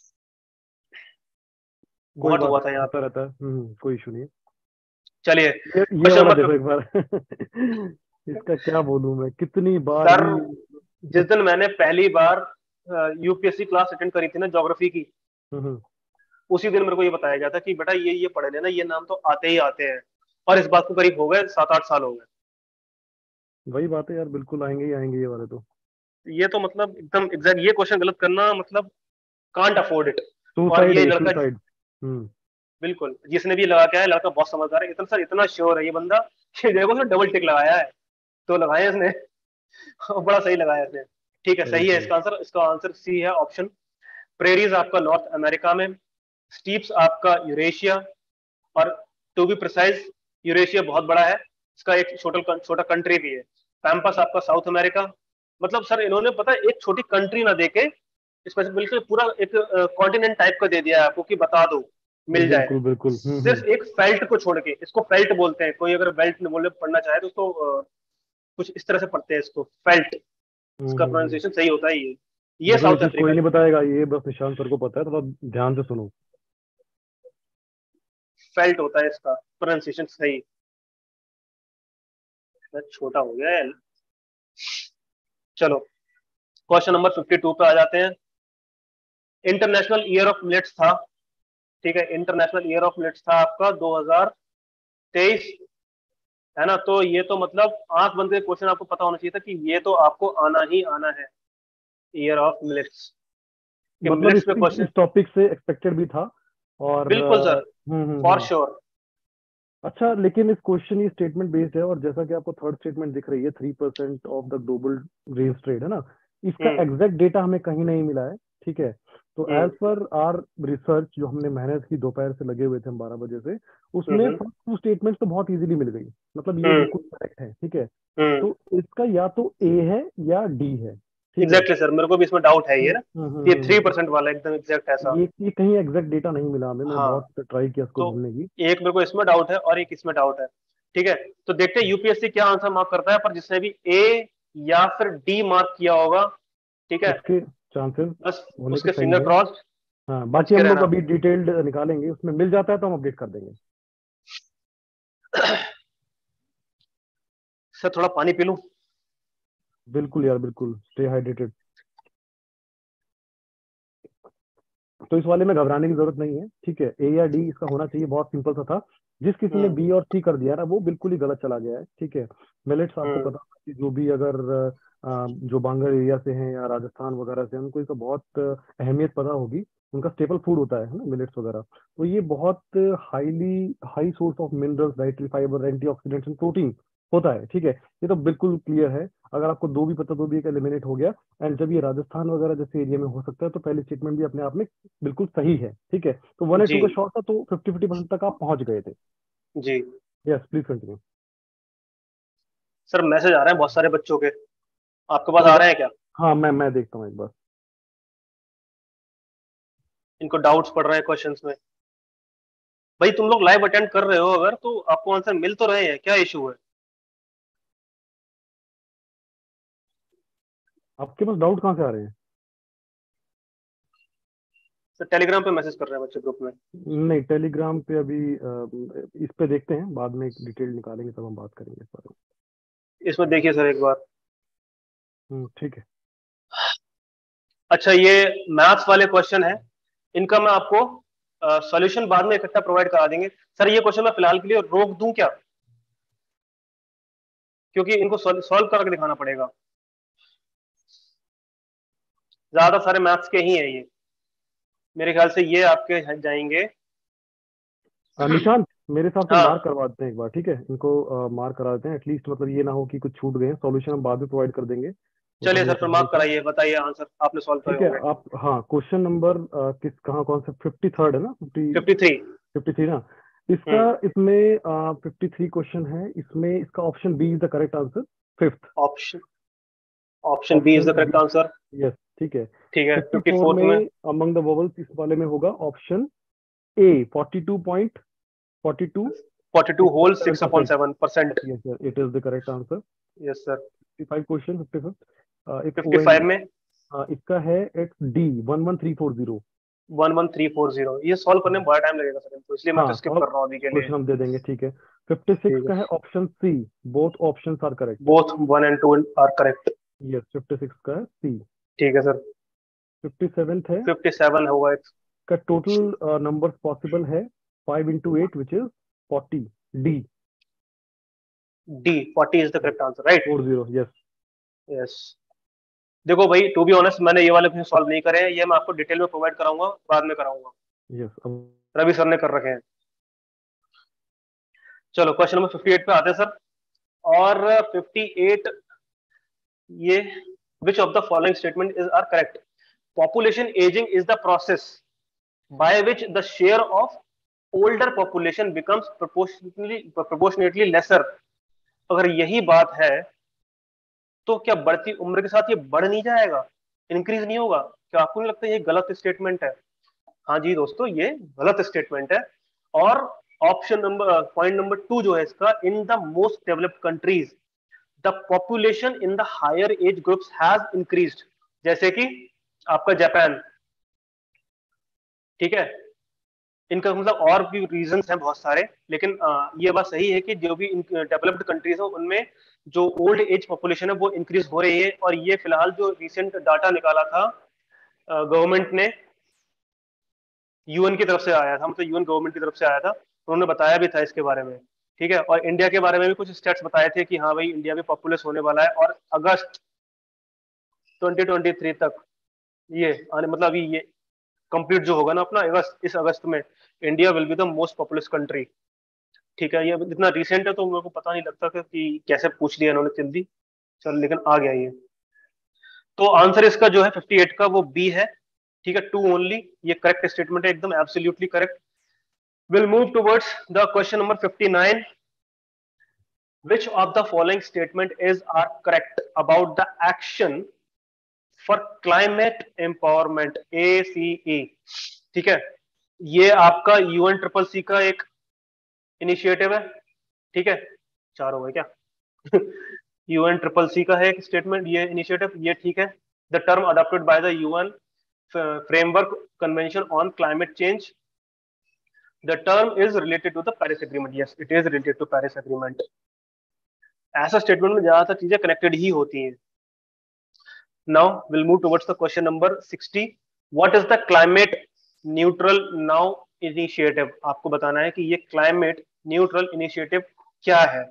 कोई बहुत बात हुआ था नहीं, यहाँ होता पे। रहता है। कोई इशू नहीं है। चलिए ये क्वेश्चन वाला नंबर देखो एक बार। इसका क्या बोलूं मैं, कितनी बार सर, भी। जिस दिन मैंने पहली बार यूपीएससी क्लास अटेंड करी थी ना ज्योग्राफी की, हम्म, उसी दिन मेरे को ये बताया गया था कि बेटा ये पढ़े लेना, ये नाम तो आते ही आते हैं, और इस बात को करीब हो गए 7-8 साल हो गए। वही बात है यार, बिल्कुल आएंगे ही आएंगे ये वाले तो। ये तो मतलब एकदम एग्जैक्ट, ये क्वेश्चन गलत करना मतलब कांट अफोर्ड इट। और सुसाइड है ये ये, लड़का, सुसाइड। बिल्कुल जिसने भी लगा के आया लड़का बहुत समझदार है, इतना सर इतना श्योर है ये बंदा कि देखो उसने डबल टिक लगाया है, तो लगाया इसने बड़ा सही लगाया इसने। ठीक है, सही सही है सही। इसका आंसर सी है ऑप्शन। प्रेरीज आपका नॉर्थ अमेरिका में, स्टीप्स आपका यूरेशिया, और टू बी प्रिसाइज यूरेशिया बहुत बड़ा है, इसका एक छोटा छोटा कंट्री भी है। पैम्पस आपका साउथ अमेरिका। मतलब सर इन्होंने पता है एक छोटी कंट्री ना देके स्पेसिफिक बिल्कुल पूरा एक कॉन्टिनेंट टाइप का दे दिया है आपको कि बता दो मिल जाए। बिल्कुल बिल्कुल। सिर्फ एक फेल्ट को छोड़ के, इसको फेल्ट बोलते हैं, कोई अगर बेल्ट बोलने पढ़ना चाहे तो उसको कुछ इस तरह से पढ़ते हैं इसको, फेल्ट। इसका हम्म। प्रोनाउंसिएशन सही होता है ये मतलब ये साउथ चीज कोई अफ्रीका। नहीं बताएगा, ये बस निशांत सर को पता है, थोड़ा ध्यान से सुनो। फेल्ट होता है इसका प्रोनाउंसिएशन सही। छोटा हो गया है। चलो क्वेश्चन नंबर 52 पे आ जाते हैं। इंटरनेशनल ईयर ऑफ मिलेट्स था, ठीक है, इंटरनेशनल ईयर ऑफ मिलेट्स था आपका 2023, है ना। तो ये तो मतलब आंख बंद के क्वेश्चन आपको पता होना चाहिए था कि ये तो आपको आना ही आना है, ईयर ऑफ मिलेट्स के मतलब मिलेट्स पे क्वेश्चन। इस टॉपिक से एक्सपेक्टेड भी था। और बिल्कुल सर, फॉर हम्म। श्योर। अच्छा, लेकिन इस क्वेश्चन ये स्टेटमेंट बेस्ड है, और जैसा कि आपको थर्ड स्टेटमेंट दिख रही है, 3% of the global range trade, है ना। इसका हम्म एग्जैक्ट डेटा हमें कहीं नहीं मिला है, ठीक है। तो hmm as per our research, जो हमने मेहनत की, दोपहर से लगे हुए थे हम 12 बजे से, उसमें हम्म फर्स्ट टू स्टेटमेंट तो बहुत इजीली मिल गई, मतलब ये हम्म बिल्कुल करेक्ट है, ठीक है। हम्म तो इसका या तो ए है या डी है, ठीक है। एग्जैक्टली सर, मेरे को भी इसमें डाउट है ये ना, ये थ्री तो परसेंट वाला एकदम एग्जैक्ट ऐसा। ये कहीं एग्जैक्ट डेटा नहीं मिला हमें, मैंने हाँ, बहुत ट्राई किया इसको तो ढूंढने की। एक मेरे को इसमें डाउट है और एक इसमें डाउट है। ठीक है, तो देखते हैं यूपीएससी क्या आंसर मार्क करता है, पर जिसने भी ए या फिर डी मार्क किया होगा, ठीक है, उसके चांसेस बस होने के उसके सही फिंगर है। क्रॉस। हाँ, बच बाकी के हम लोग रहना। अभी डिटेल्ड निकालेंगे, उसमें मिल जाता है तो हम अपडेट कर देंगे। सर थोड़ा पानी पी लूं। बिल्कुल यार, बिल्कुल स्टे हाइड्रेटेड। तो इस वाले में घबराने की जरूरत नहीं है, ठीक है। ए या डी इसका होना चाहिए, बहुत सिंपल सा था। जिस किसी ने हम्म बी और सी कर दिया ना, वो बिल्कुल ही गलत चला गया है, ठीक है। मिलेट्स आपको हम्म पता होगा कि जो भी अगर जो बांगल एरिया से हैं या राजस्थान वगैरह से, उनको इसका बहुत अहमियत पता होगी। उनका स्टेपल फूड होता है ना, मिलेट्स वगैरह। तो ये बहुत high source of minerals, dietary fibre, antioxidants and protein होता है, ठीक है। ये तो बिल्कुल क्लियर है। अगर आपको दो भी पता, तो भी एक एलिमिनेट हो गया। एंड जब ये राजस्थान वगैरह जैसे एरिया में हो सकता है, तो पहली स्टेटमेंट भी अपने आप में बिल्कुल सही है, ठीक है। तो 1 या 2 जी का शॉर्ट था, तो 50-50% तक आप पहुंच गए थे। जी। Yes, please continue. Sir message आ रहे हैं बहुत सारे बच्चों के, आपके पास कोई आ बात। रहे हैं क्या? हाँ, मैं देखता हूँ एक बार। इनको डाउट्स पड़ रहे हैं क्वेश्चंस में। भाई तुम लोग लाइव अटेंड कर रहे हो अगर, तो आपको आंसर मिल तो रहे हैं, क्या इशू है? आपके पास डाउट कहाँ से आ रहे हैं? सर टेलीग्राम पे मैसेज कर रहे हैं बच्चे ग्रुप में। नहीं, टेलीग्राम पे अभी इस पे देखते हैं, बाद में डिटेल निकालेंगे तब हम बात करेंगे इस बारे इसमें देखिए सर एक बार। में। ठीक है। अच्छा, ये मैथ्स वाले क्वेश्चन है, इनका मैं आपको सॉल्यूशन बाद में इकट्ठा प्रोवाइड करा देंगे। सर ये क्वेश्चन मैं फिलहाल के लिए रोक दूं क्या, क्योंकि इनको सॉल्व करके दिखाना पड़ेगा, ज्यादा सारे मैथ्स के ही हैं ये, मेरे ख्याल से ये आपके जाएंगे। निशांत, मेरे हिसाब से मार्क हाँ, करवा देते हैं एक बार, ठीक है। इनको मार्क करा देते हैं एटलीस्ट, मतलब ये ना हो कि कुछ छूट गए। सॉल्यूशन हम बाद में प्रोवाइड कर देंगे, वो तो चलिए हमें सर फिर करना ही मार्क था। कराइए, बताइए आंसर आपने सॉल्व करे ठीक है। होंगे। आप, हाँ, क्वेश्चन नंबर किस, कहाँ, कौन सा, 53rd है ना, 53। 53 ना। इसका, हम्म इसमें 53 क्वेश्चन है, इसमें इसका option B is the correct answer, fifth. Option option B is option the correct B. Answer. Yes, ठीक है। ठीक है, 54 54th में में अमंग द वोवल्स, इस वाले में होगा option A, 42.42 42 whole 6.7%। 6/7%। Yes sir, it is the correct answer. Yes sir. 55 question, 55 it's O N 55 G. में इसका है, इट्स डी, 11340। 11340, ये सॉल्व करने में बड़ा टाइम लगेगा सर, तो इसलिए मैं तो हाँ, स्किप कर रहा हूँ अभी के लिए। सॉल्यूशन हम दे देंगे, ठीक है। 56 ठीक का है है, option C, both options are correct. Both 1 and 2 are correct. Yes, 56 का है सी। ठीक है सर। 57 है। 57 होगा एक। का टोटल नंबर्स पॉसिबल है 5 into 8, which is 40, D. D 40 is the correct answer, right. 40, yes. Yes. देखो भाई, टू बी ऑनेस्ट मैंने ये वाले क्वेश्चन सॉल्व नहीं करे हैं, ये मैं आपको डिटेल में प्रोवाइड कराऊंगा, बाद में कराऊंगा। यस। रवि सर ने कर रखे हैं। चलो क्वेश्चन नंबर 58 पे आते हैं सर। और 58 ये, which of the following statement is are correct? Population ageing is the process by which the share of older population becomes proportionately lesser। अगर यही बात है तो क्या बढ़ती उम्र के साथ ये बढ़ नहीं जाएगा, इंक्रीज नहीं होगा? क्या आपको नहीं लगता ये गलत स्टेटमेंट है? हाँ जी दोस्तों, ये गलत स्टेटमेंट है। और ऑप्शन नंबर, पॉइंट नंबर 2 जो है इसका, in the most developed countries the population in the higher age groups has increased. जैसे कि आपका जापान, ठीक है। इनका मतलब और भी रीजंस हैं बहुत सारे, लेकिन ये बात सही है कि जो भी डेवलप्ड कंट्रीज है उनमें जो ओल्ड एज पॉपुलेशन है वो इंक्रीज हो रही है। और ये फिलहाल जो रिसेंट डाटा निकाला था गवर्नमेंट ने, यूएन की तरफ से आया था, मतलब यूएन गवर्नमेंट की तरफ से आया था, उन्होंने बताया भी था इसके बारे में। ठीक है, और इंडिया के बारे में भी कुछ स्टेट्स बताए थे कि हाँ भाई इंडिया भी पॉपुलस होने वाला है, और अगस्त 2023 तक ये आने, मतलब अभी ये कंप्लीट जो होगा ना अपना अगस्त, इस अगस्त में India will be the most populous country. ठीक है, ये इतना रिसेंट है तो मेरे को पता नहीं लगता कि कैसे पूछ लिया इन्होंने जल्दी। चल लेकिन आ गया ये। तो आंसर इसका जो है 58 का वो बी है। ठीक है, टू ओनली, ये करेक्ट स्टेटमेंट है, एकदम absolutely correct. Will move towards the question number 59। Which of the following statement is are correct about the action for climate empowerment, ACE? ठीक है, ये आपका यूएन ट्रिपल सी का एक इनिशिएटिव है। ठीक है, चार हो गए क्या? यूएन ट्रिपल सी का है एक स्टेटमेंट, ये इनिशिएटिव, ये ठीक है। The term adopted by the UN framework convention on climate change, the term is related to the Paris agreement. Yes, it is related to Paris agreement. ऐसा statement में ज्यादातर चीजें कनेक्टेड ही होती हैं। Now will move towards the question number 60। What is the climate neutral now initiative? आपको बताना है कि ये क्लाइमेट न्यूट्रल इनिशिएटिव क्या है।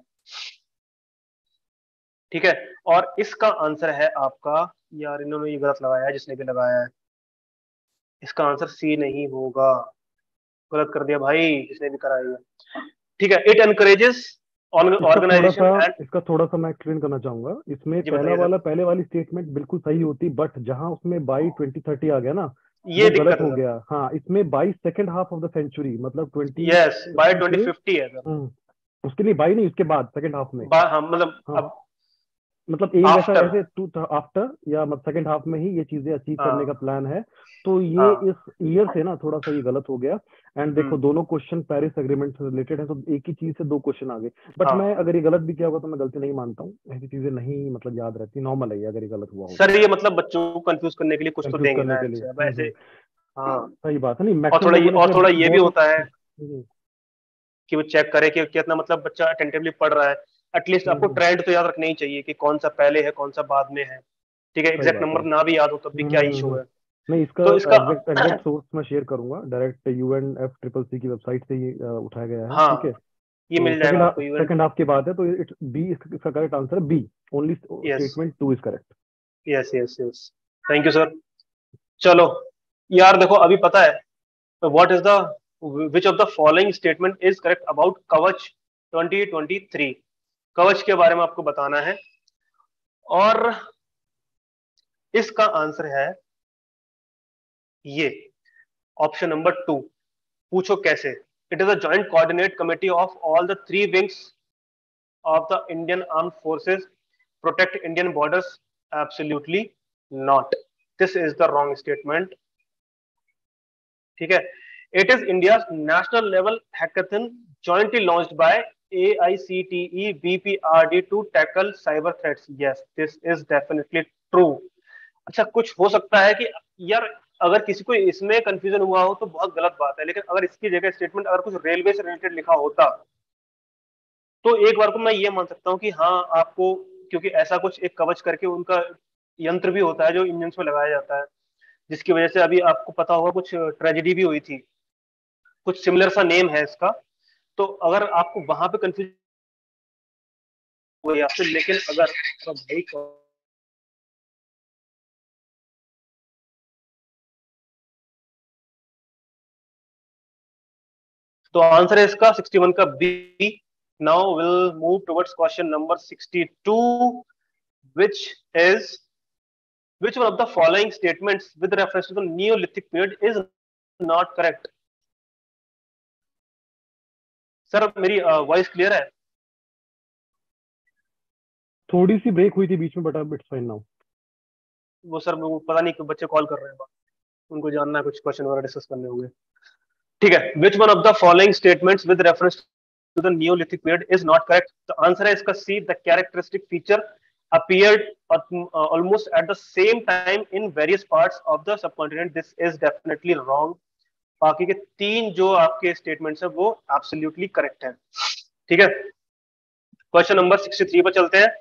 ठीक है, और इसका आंसर है आपका, यार इन्होंने ये गलत लगाया है जिसने भी लगाया है, इसका आंसर सी नहीं होगा, गलत कर दिया भाई जिसने भी कराया है। ठीक है, इट एनकरेजेस ऑर्गेनाइजेशन एंड, इसका थोड़ा सा मैं एक्सप्लेन करना चाहूंगा। इसमें जी बताइए सर। पहले वाली स्टेटमेंट बिल्कुल सही होती, बट जहां उसमें बाई 2030 आ गया ना, ये वो दिक्कत गलत है हो सर। गया। हाँ, इसमें by second half of the century, मतलब यस, बाय 2050 के 2050 है सर। उसके लिए बाई नहीं, उसके बाद सेकेंड हाफ में। हाँ मतलब हाँ, अब मतलब एम ऐसा आफ्टर। ऐसे टू आफ्टर या मतलब सेकेंड हाफ में ही ये चीजें अचीव करने का हाँ प्लान है। तो ये हाँ। इस ईयर से ना थोड़ा सा ये गलत हो गया। एंड देखो, हम्म। दोनों क्वेश्चन पेरिस एग्रीमेंट से रिलेटेड है, तो एक ही चीज से दो क्वेश्चन आ गए। बट मैं हाँ अगर ये गलत भी किया होगा तो मैं गलती नहीं मानता हूँ, ऐसी चीजें नहीं मतलब याद रहती, नॉर्मल है ये अगर ये गलत हुआ हो सर, तो। ये मतलब बच्चों को कंफ्यूज करने के लिए कुछ तो कंफ्यूज देंगे करने ना के लिए। ऐसे, अब ऐसे। हाँ। सही बात है, नहीं और मैक्सिमम थोड़ा ये, लोगों ने और इसमें थोड़ा ये भी बहुत। होता है कि वो चेक करे कि कितना मतलब बच्चा अटेंटिवली पढ़ रहा है। एटलीस्ट आपको हम्म, ट्रेंड तो याद रखना ही चाहिए कि कौन सा पहले है कौन सा बाद में है। ठीक है, सही एग्जैक्ट बात है। नंबर ना भी याद हो तब भी क्या इशू है। नहीं, इसका तो इसका एग्जैक्ट सोर्स मैं शेयर करूंगा, डायरेक्ट यूएनएफ ट्रिपल सी की वेबसाइट से ये उठाया गया है, ठीक है। हाँ, ये तो मिल जाएगा आपको यूएन। सेकंड हाफ की बात है, तो इट्स बी, इसका करेक्ट आंसर है B. Only yes statement two is correct. Yes yes yes. Thank you sir. चलो यार देखो, अभी पता है what is the, which of the following statement is correct about Kavach 2023? कवच के बारे में आपको बताना है, और इसका आंसर है ये, ऑप्शन नंबर 2। पूछो कैसे? It is a joint coordinate committee of all the three wings of the Indian Armed Forces protect Indian borders? Absolutely not. This is the wrong statement. ठीक है, it is India's national level hackathon jointly launched by AICTE BPRD to tackle cyber threats. Yes, this is definitely true. अच्छा, कुछ हो सकता है कि यार अगर किसी को इसमें कंफ्यूजन हुआ हो तो बहुत गलत बात है, लेकिन अगर इसकी जगह स्टेटमेंट अगर कुछ रेलवे से रिलेटेड लिखा होता तो एक बार को मैं ये मान सकता हूँ कि हाँ आपको, क्योंकि ऐसा कुछ एक कवच करके उनका यंत्र भी होता है जो इंजन में लगाया जाता है, जिसकी वजह से अभी आपको पता होगा कुछ ट्रेजेडी भी हुई थी, कुछ सिमिलर सा नेम है इसका। तो अगर आपको वहां पे कंफ्यूज हुई आपसे, लेकिन अगर भाई तो आंसर है इसका 61 का B. Now will move towards question number 62, which is which one of the following statements with reference to the Neolithic period is not correct? Sir मेरी वॉइस क्लियर है? थोड़ी सी ब्रेक हुई थी बीच में, बट इट्स फाइन नाउ। वो sir वो पता नहीं क्यों बच्चे कॉल कर रहे हैं, उनको जानना है, कुछ क्वेश्चन वगैरह डिस्कस करने होंगे। ठीक है, which one of the following statements with reference to the Neolithic period is not correct? तो आंसर है इसका सी, the characteristic feature appeared almost at the same time in various parts of the subcontinent. This is definitely wrong. बाकी के तीन जो आपके statements है वो एब्सोल्युटली करेक्ट है। ठीक है, क्वेश्चन नंबर 63 पर चलते हैं।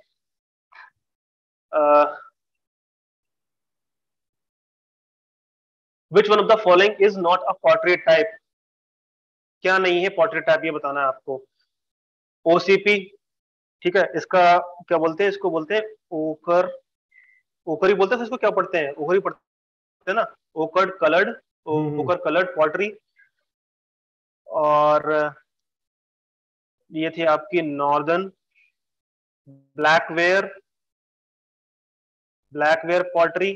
Which one of the following is not a portrait type? क्या नहीं है पोर्ट्रेट टाइप, ये बताना है आपको। ओसीपी, ठीक है, इसका क्या बोलते हैं? इसको बोलते हैं ओकर, ओकर ही बोलते हैं इसको, क्या पढ़ते हैं? ओकर ही पढ़ते हैं ना, ओकर कलर्ड, ओकर कलर्ड पॉटरी। और ये थी आपकी northern blackware, blackware pottery,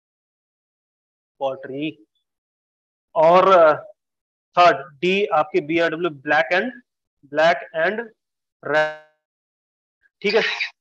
pottery. और थर्ड डी आपकी बीआरडब्ल्यू, ब्लैक एंड रेड। ठीक है,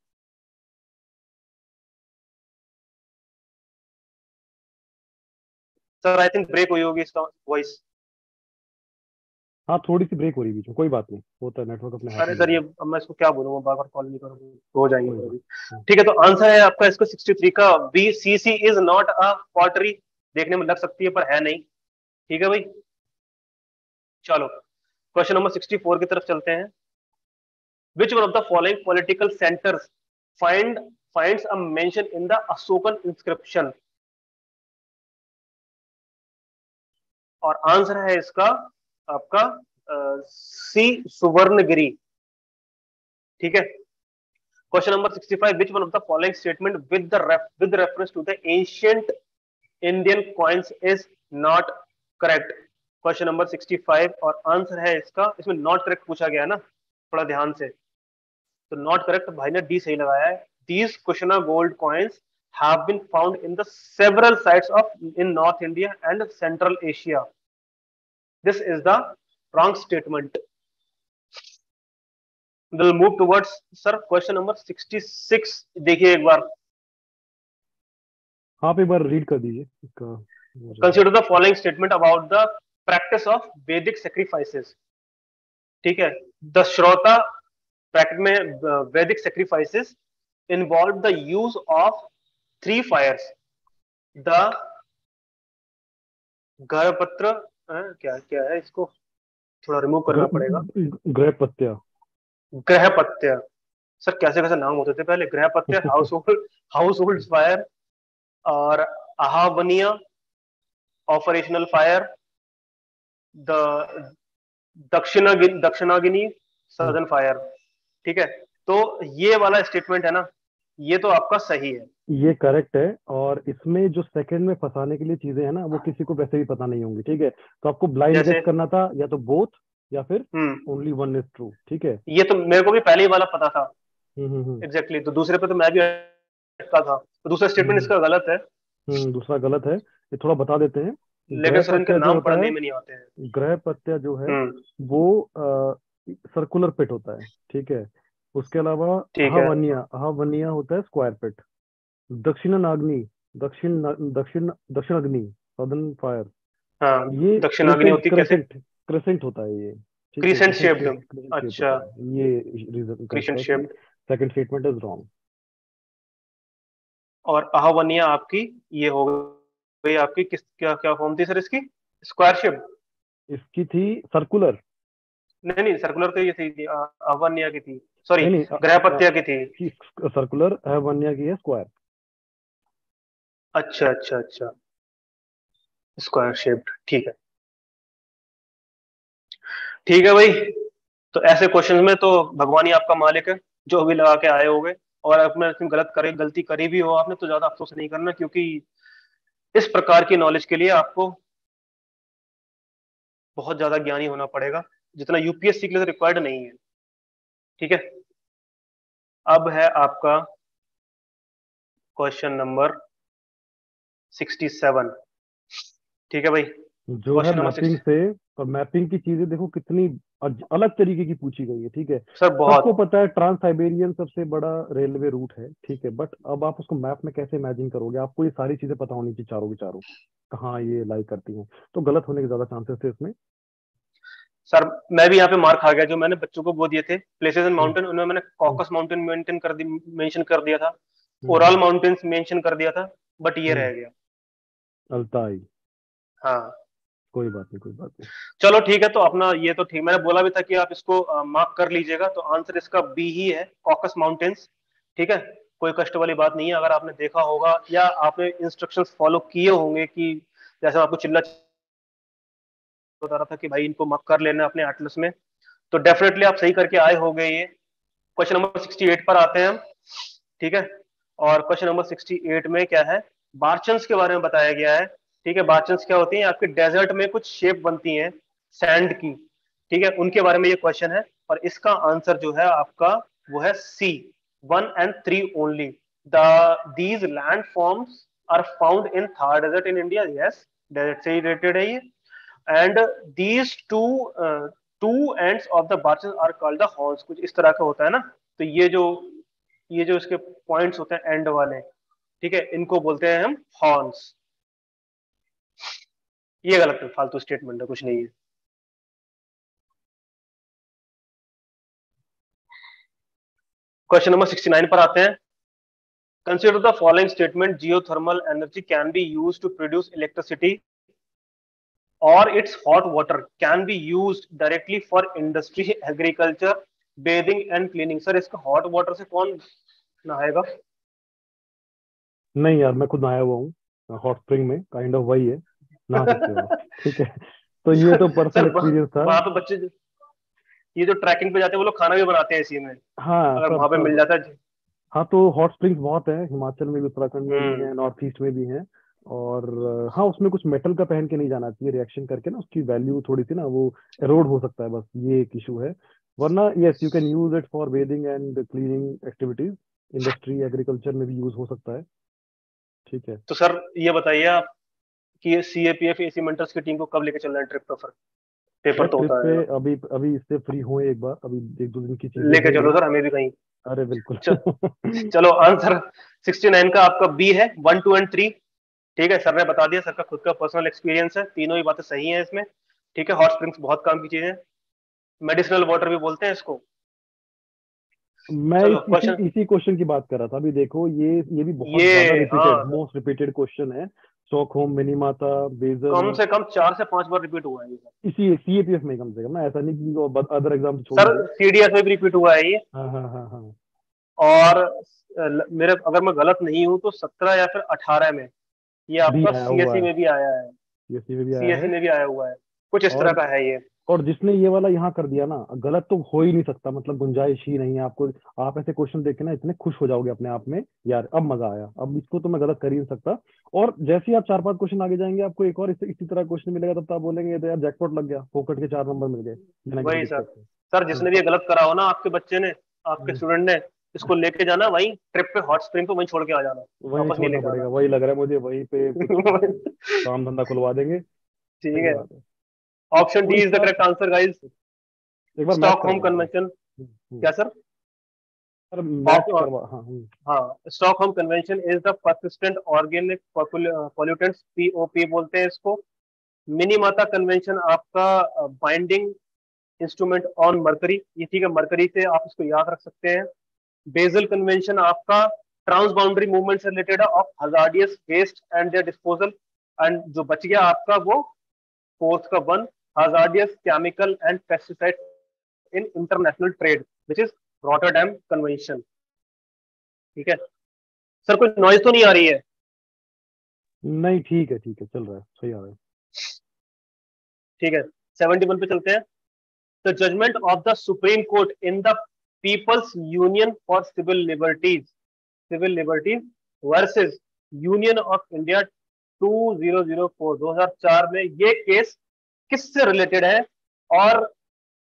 सर आई थिंक ब्रेक हुई होगी इसका वॉइस। हाँ थोड़ी सी ब्रेक हो रही बीच में, कोई बात नहीं, होता है, नेटवर्क अपने हाथ अरे में सर है। ये अब मैं इसको क्या बोलूंगा, बार बार कॉल नहीं करूंगा, हो जाएंगे कोई फिर बात अभी। ठीक है, तो आंसर है आपका इसको 63 का B, CC is not a pottery. देखने में लग सकती है पर है नहीं। ठीक है भाई, चलो क्वेश्चन नंबर 64 की तरफ चलते हैं। Which one of the following political centres finds a mention in the Asokan inscription? और आंसर है इसका आपका सी, सुवर्णगिरी। ठीक है, question number 65, which one of the following statement with reference to the ancient Indian coins is not correct? Question number 65 और answer है इसका, इसमें नॉट करेक्ट पूछा गया है ना, थोड़ा ध्यान से, तो नॉट करेक्ट भाई ने डी सही लगाया है। These Kushana gold coins have been found in the several sites in North India and Central Asia. This is the wrong statement. We'll move towards sir question number 66। देखिए एक बार, आप एक बार read कर दीजिए इसका। Consider the following statement about the practice of Vedic sacrifices। ठीक है, the Shrota bracket में वैदिक sacrifices involved the use of 3 fires, the गर्भपत्र, क्या क्या है, इसको थोड़ा रिमूव करना पड़ेगा, गृहपत्या, ग्रहपत्य। सर कैसे कैसे नाम होते थे पहले, ग्रहपत्य, हाउस होल्ड फायर, और Ahavaniya, operational fire, the Dakshinagni, southern fire. ठीक है, तो ये वाला स्टेटमेंट है ना, ये तो आपका सही है, ये करेक्ट है। और इसमें जो सेकंड में फंसाने के लिए चीजें हैं ना, वो किसी को वैसे भी पता नहीं होंगी। ठीक है, तो आपको ब्लाइंड जैसे गेस करना था, या तो बोथ या फिर ओनली वन इज ट्रू। ठीक है, ये तो मेरे को भी पहले ही वाला पता था हम्म एग्जैक्टली, तो दूसरे पे तो मैं भी अटका था, तो दूसरा स्टेटमेंट इसका गलत है। दूसरा गलत है, ये थोड़ा बता देते हैं। लेकिन सर इनके गृहपत्या जो नाम होता पढ़ने है, में नहीं आते हैं। गृहपत्या जो है वो सर्कुलर पिट होता है। ठीक है, उसके अलावा ठीक है, अहावनिया होता है स्क्वायर पिट। दक्षिणाग्नि, दक्षिण अग्नि, सदर्न फायर, हाँ ये दक्षिणाग्नि होती कैसे? क्रेसेंट होता है ये। ठीक है, क्रीसेंट शेप्ड, क्रेसेंट शेप अच्छा, होता है ये। रीजन करेक्ट क्रीसेंट है कि shaped. Second statement is wrong. और अहावनिया आपकी ये हो गई आपकी, किस क्या क्या फॉर्म थी सर इसकी? Square shape? इसकी थी सर्कुलर। नहीं नहीं, सर्कुलर तो ये थी, अहावनिया की थी, सॉरी नहीं नहीं, ग्रहपत्या की थी। सर्कुलर है, वन्या की है स्क्वायर। अच्छा अच्छा अच्छा, स्क्वायर शेप्ड, ठीक है। ठीक है भाई, तो ऐसे क्वेश्चन में तो भगवान ही आपका मालिक है, जो भी लगा के आए होगे। और आपने गलती करी भी हो आपने, तो ज्यादा अफसोस नहीं करना, क्योंकि इस प्रकार की नॉलेज के लिए आपको बहुत ज्यादा ज्ञानी होना पड़ेगा। जितना यूपीएससी के लिए रिक्वायर्ड नहीं है। ठीक है, अब है आपका क्वेश्चन नंबर 67। ठीक है भाई, जो है क्वेश्चन नंबर मैपिंग 60। से, और मैपिंग की चीजें देखो कितनी अलग तरीके की पूछी गई है। ठीक है, सर सबको बहुत। पता है ट्रांस साइबेरियन सबसे बड़ा रेलवे रूट है, ठीक है, बट अब आप उसको मैप में कैसे इमेजिन करोगे? आपको ये सारी चीजें पता होनी चाहिए, चारों की चारों कहाँ ये लाई करती हैं। तो गलत होने के ज्यादा चांसेस थे इसमें। सर मैं भी यहाँ पे मार खा गया, जो मैंने बच्चों को वो दिए थे प्लेसेस इन हम्म माउंटेन, उनमें मैंने हम्म कॉकस माउंटेन मेंशन कर दिया था, ओराल हम्म माउंटेन्स मेंशन कर दिया था, बट ये हम्म, रह गया। अल्ताई। हाँ। कोई बात नहीं, कोई बात नहीं। चलो ठीक है, तो अपना ये तो ठीक, मैंने बोला भी था कि आप इसको मार्क कर लीजिएगा, तो आंसर इसका बी ही है, कॉकस माउंटेन्स। ठीक है, कोई कष्ट वाली बात नहीं है, अगर आपने देखा होगा या आपने इंस्ट्रक्शंस फॉलो किए होंगे कि जैसे मैं आपको चिल्ला बता रहा था कि भाई इनको मार्क कर लेना अपने एटलस में, तो डेफिनेटली आप सही करके आए होंगे ये। क्वेश्चन नंबर 68 पर आते हैं हम। ठीक है, और क्वेश्चन नंबर 68 में क्या है, बार्चन्स के बारे में बताया गया है। ठीक है, बार्चन्स क्या होती हैं, आपके डेजर्ट में कुछ शेप बनती हैं सैंड की। ठीक है, उनके बारे में ये क्वेश्चन है, और इसका आंसर जो है आपका वो है C, 1 and 3 only. These land forms are found in Thar desert in India. Yes, desert से ही रिलेटेड है ये। And these two ends of the barchans are called the horns, कुछ इस तरह का होता है ना। तो ये जो इसके पॉइंट्स होते हैं एंड वाले, ठीक है, इनको बोलते हैं हम हॉर्न्स। ये गलत है, फालतू स्टेटमेंट है, कुछ नहीं है। क्वेश्चन नंबर 69 पर आते हैं। Consider the following statement, geothermal energy can be use to produce electricity और its hot water can be use directly for industry, agriculture, bathing and cleaning. Sir इसका हॉट वाटर से कौन नहाएगा? नहीं यार, मैं खुद नहाया हुआ हूँ हॉट स्प्रिंग में, काइंड ऑफ वही है, नहा सकते हो आप। ठीक है, तो ये तो पर्सनल सर एक्सपीरियंस था। वहां पे बच्चे ये जो ट्रैकिंग पे जाते हैं वो लोग खाना भी बनाते हैं इसी में, हाँ अगर सब वहां पे मिल सब। जाता है। हाँ तो हॉट स्प्रिंग्स बहुत है, हिमाचल में भी, उत्तराखंड में भी हम्म। है, नॉर्थ ईस्ट में भी है। और हाँ, उसमें कुछ मेटल का पहन के नहीं जाना चाहिए, रिएक्शन करके ना उसकी वैल्यू थोड़ी सी ना वो एरोड हो सकता है, बस ये एक इशू है। वरना yes, you can use it for bathing and cleaning activities, industry agriculture में भी यूज हो सकता है। ठीक है। तो सर ये बताइए आप कि सीएपीएफ एसी मेंटर्स की टीम को कब लेके चल रहे हैं ट्रिप पर? पेपर यार तो ट्रिप होता पे है। अभी अभी इससे फ्री हुए एक बार, अभी एक दो दिन की चीजें लेके हैं चलो ये। सर हमें भी कहीं। अरे बिल्कुल। च, चलो आंसर 69 का आपका बी है, 1, 2 and 3। ठीक है, सर ने बता दिया, सर का खुद का पर्सनल एक्सपीरियंस है, तीनों ही बातें सही हैं इसमें। ठीक है, हॉट स्प्रिंग्स बहुत काम की चीज है, मेडिसिनल वाटर भी बोलते हैं इसको। मैं चलो इसी क्वेश्चन, इसी क्वेश्चन की बात कर रहा था। अभी देखो ये भी बहुत ज्यादा ये रिपीटेड, हाँ सर, मोस्ट रिपीटेड क्वेश्चन है। Stockholm Minamata, Basel. कम से कम 4 से 5 बार रिपीट हुआ है ये सर। इसी सीएपीएफ में कम से कम ना, ऐसा नहीं कि अदर एग्जाम तो छोड़ सर दीजिए। सीडीएस में भी रिपीट हुआ है ये। हाँ हाँ हाँ हाँ। और मेरे अगर मैं गलत नहीं हूं तो 17 या फिर 18 में ये भी आपका आया हुआ सीएससी है, में भी आया है। सीएससी में भी आया सीएससी है। में भी आया हुआ है, कुछ इस तरह और का है ये। और जिसने ये वाला यहाँ कर दिया ना, गलत तो हो ही नहीं सकता, मतलब गुंजाइश ही नहीं है आपको। आप ऐसे क्वेश्चन देख के ना इतने खुश हो जाओगे अपने आप में, यार अब मजा आया, अब इसको तो मैं गलत कर ही नहीं सकता। और जैसे ही आप 4-5 क्वेश्चन आगे जाएंगे, आपको एक और इसी तरह क्वेश्चन मिलेगा, तब तो आप बोलेंगे, ये तो यार जैकपॉट लग गया, फोकट के 4 नंबर मिल गए बिना किसी वही सर। दिक्कत के। सर जिसने भी ये अब गलत करा हो ना, आपके बच्चे ने, आपके हम्म, स्टूडेंट ने, इसको लेके जाना वहीं ट्रिप पे, हॉट स्प्रिंग पे वहीं छोड़ के आ जाना, वहीं वापस नहीं छोड़ना लेके पड़ेगा, आना। वही लग रहा है मुझे, वहीं पे कुछ काम धंधा खुलवा देंगे। ठीक सही है, बात है। ऑप्शन तो डी इज द इसका करेक्ट आंसर गाइस। एक बार मैच स्टॉक होम करवा दो। कन्वेंशन। क्या सर? सर मैच ऑप- करवा, हाँ हाँ, Stockholm convention is the persistent organic pollutants, POP बोलते हैं इसको। मिनीमाता कन्वेंशन आपका बाइंडिंग इंस्ट्रूमेंट ऑन मरकरी, ये ठीक है, मरकरी से आप इसको याद रख सकते हैं। बेजल कन्वेंशन आपका ट्रांस बाउंड्री मूवमेंट से रिलेटेड है, of hazardous waste and their disposal. And जो बच गया आपका वो फोर्थ का one, hazardous chemical and pesticide in international trade, which is Rotterdam convention. ठीक है सर, कोई नॉइज तो नहीं आ रही है? नहीं, ठीक है, चल रहा है, सही आ रहा है। ठीक है, 71 पे चलते हैं। The judgement of the Supreme Court in the People's Union for Civil Liberties versus Union of India 2004, 2004 में ये केस किससे रिलेटेड है? और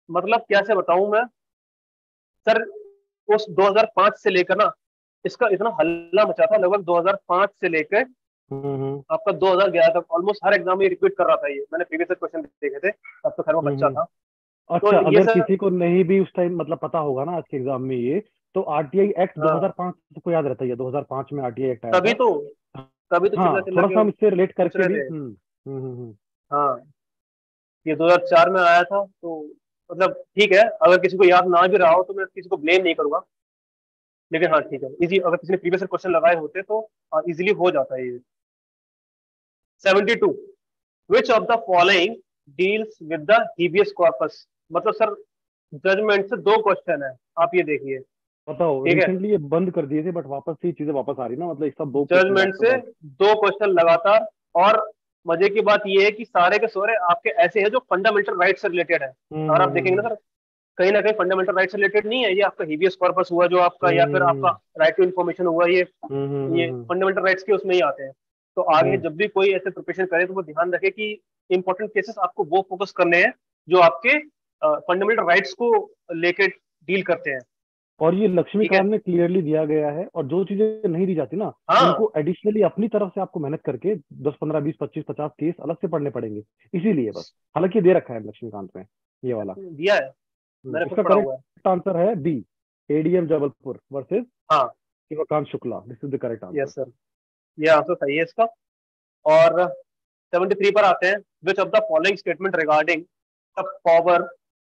मतलब कैसे बताऊं मैं सर, उस 2005 से लेकर ना इसका इतना हल्ला मचा था, लगभग 2005 से लेकर हम्म आपका 2011 तक ऑलमोस्ट हर एग्जाम में रिपीट कर रहा था ये। मैंने प्रीवियस क्वेश्चन देखे थे, तब तो खैर मैं बच्चा हम्म। था। तो अच्छा, ये अगर सर, किसी को नहीं भी उस टाइम मतलब पता होगा ना आज के एग्जाम में ये, तो आरटीआई एक्ट हाँ 2005 को याद रहता है, 2005 में आरटीआई एक्ट आया तभी था। तो तभी तो चिल्ला हाँ, चिल्ला थोड़ा के सा हम इससे रिलेट पूछ करके रहे भी। थे। हम्म। हाँ, ये 2004 में आया था, तो मतलब ठीक है, अगर किसी को याद ना भी रहा हो तो मैं किसी को ब्लेम नहीं करूंगा। लेकिन हाँ ठीक है, इजी, अगर किसी ने प्रीवियस क्वेश्चन लगाए होते तो इजीली हो जाता है ये। 72, which of the following deals with the habeas corpus. मतलब सर, जजमेंट से दो क्वेश्चन है, आप ये देखिए। बताओ, ठीक है, रिसेंटली ये बंद कर दिए थे बट वापस से ये चीजें वापस आ रही ना, मतलब एक साथ दो क्वेश्चन बैक जजमेंट टू से बैक। दो क्वेश्चन लगातार। और मजे की बात ये है कि सारे के सारे आपके ऐसे हैं जो फंडामेंटल राइट से रिलेटेड है। अगर आप देखेंगे ना हम्म सर, कहीं ना कहीं फंडामेंटल राइट से रिलेटेड नहीं है ये, आपका हिबियस कॉर्पस हुआ जो आपका, या फिर हम्म आपका राइट टू इन्फॉर्मेशन हुआ, ये हम्म। फंडामेंटल राइट्स के उसमें ही आते हैं। तो आगे हम्म। जब भी कोई ऐसे प्रिपरेशन करे तो वो ध्यान रखे कि इंपॉर्टेंट केसेस आपको वो फोकस करने हैं जो आपके फंडामेंटल राइट्स को लेके डील करते हैं। और ये ठीक है, लक्ष्मीकांत में क्लियरली दिया गया है, और जो चीजें नहीं दी जाती ना, हाँ उनको एडिशनली अपनी तरफ से आपको मेहनत करके 10 15 20 25 50 केस अलग से पढ़ने पड़ेंगे, इसीलिए बस। हालांकि दे रखा है लक्ष्मीकांत में ये वाला। दिया है, मैंने खुद इसका पढ़ा हुआ है। करेक्ट आंसर है बी, एडीएम जबलपुर वर्सेस हाँ, Shivkant Shukla. This is the correct answer. Yes sir, ये आंसर सही है इसका। और 73 पर आते हैं। Which of the following statement regarding the power,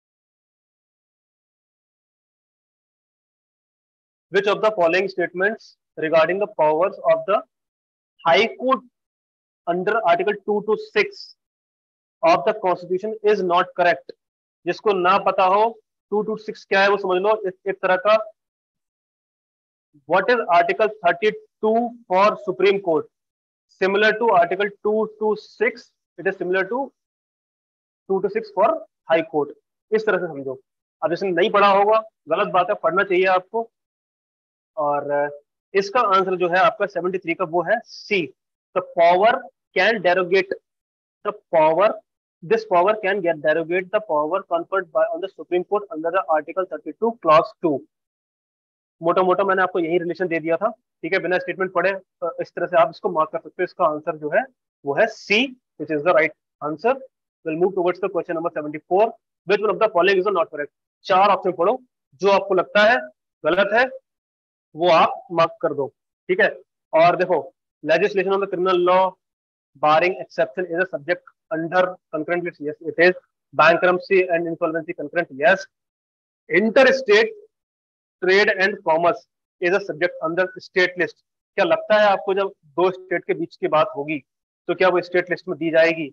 which of the following statements regarding the powers of the High Court under Article 2 to 6 of the Constitution is not correct? जिसको ना पता हो 2 to 6 क्या है वो समझ लो, एक तरह का what is Article 32 for Supreme Court, similar to Article 2 to 6, it is similar to 2 to 6 for High Court। इस तरह से समझो। अब जिसने नहीं पढ़ा होगा, गलत बात है, पढ़ना चाहिए आपको। और इसका आंसर जो है आपका 73 का वो है C, the power can derogate the power, this power can get derogate the power conferred by on the Supreme Court under the article 32 clause 2। मोटा मोटा मैंने आपको यही रिलेशन दे दिया था। ठीक है, बिना स्टेटमेंट पढ़े इस तरह से आप इसको मार्क कर सकते हो। इसका आंसर जो है वो है C, which is the right answer. Will move towards the question number 74, which one of the following is not correct. चार ऑप्शन पढ़ो, जो आपको लगता है गलत है वो आप मार्क कर दो। ठीक है, और देखो, legislation of the criminal law barring exception is a subject under concurrent list, yes it is. Bankruptcy and insolvency concurrent, yes. Inter state trade and commerce is a subject under state list. क्या लगता है आपको, जब दो state के बीच की बात होगी तो क्या वो स्टेट लिस्ट में दी जाएगी?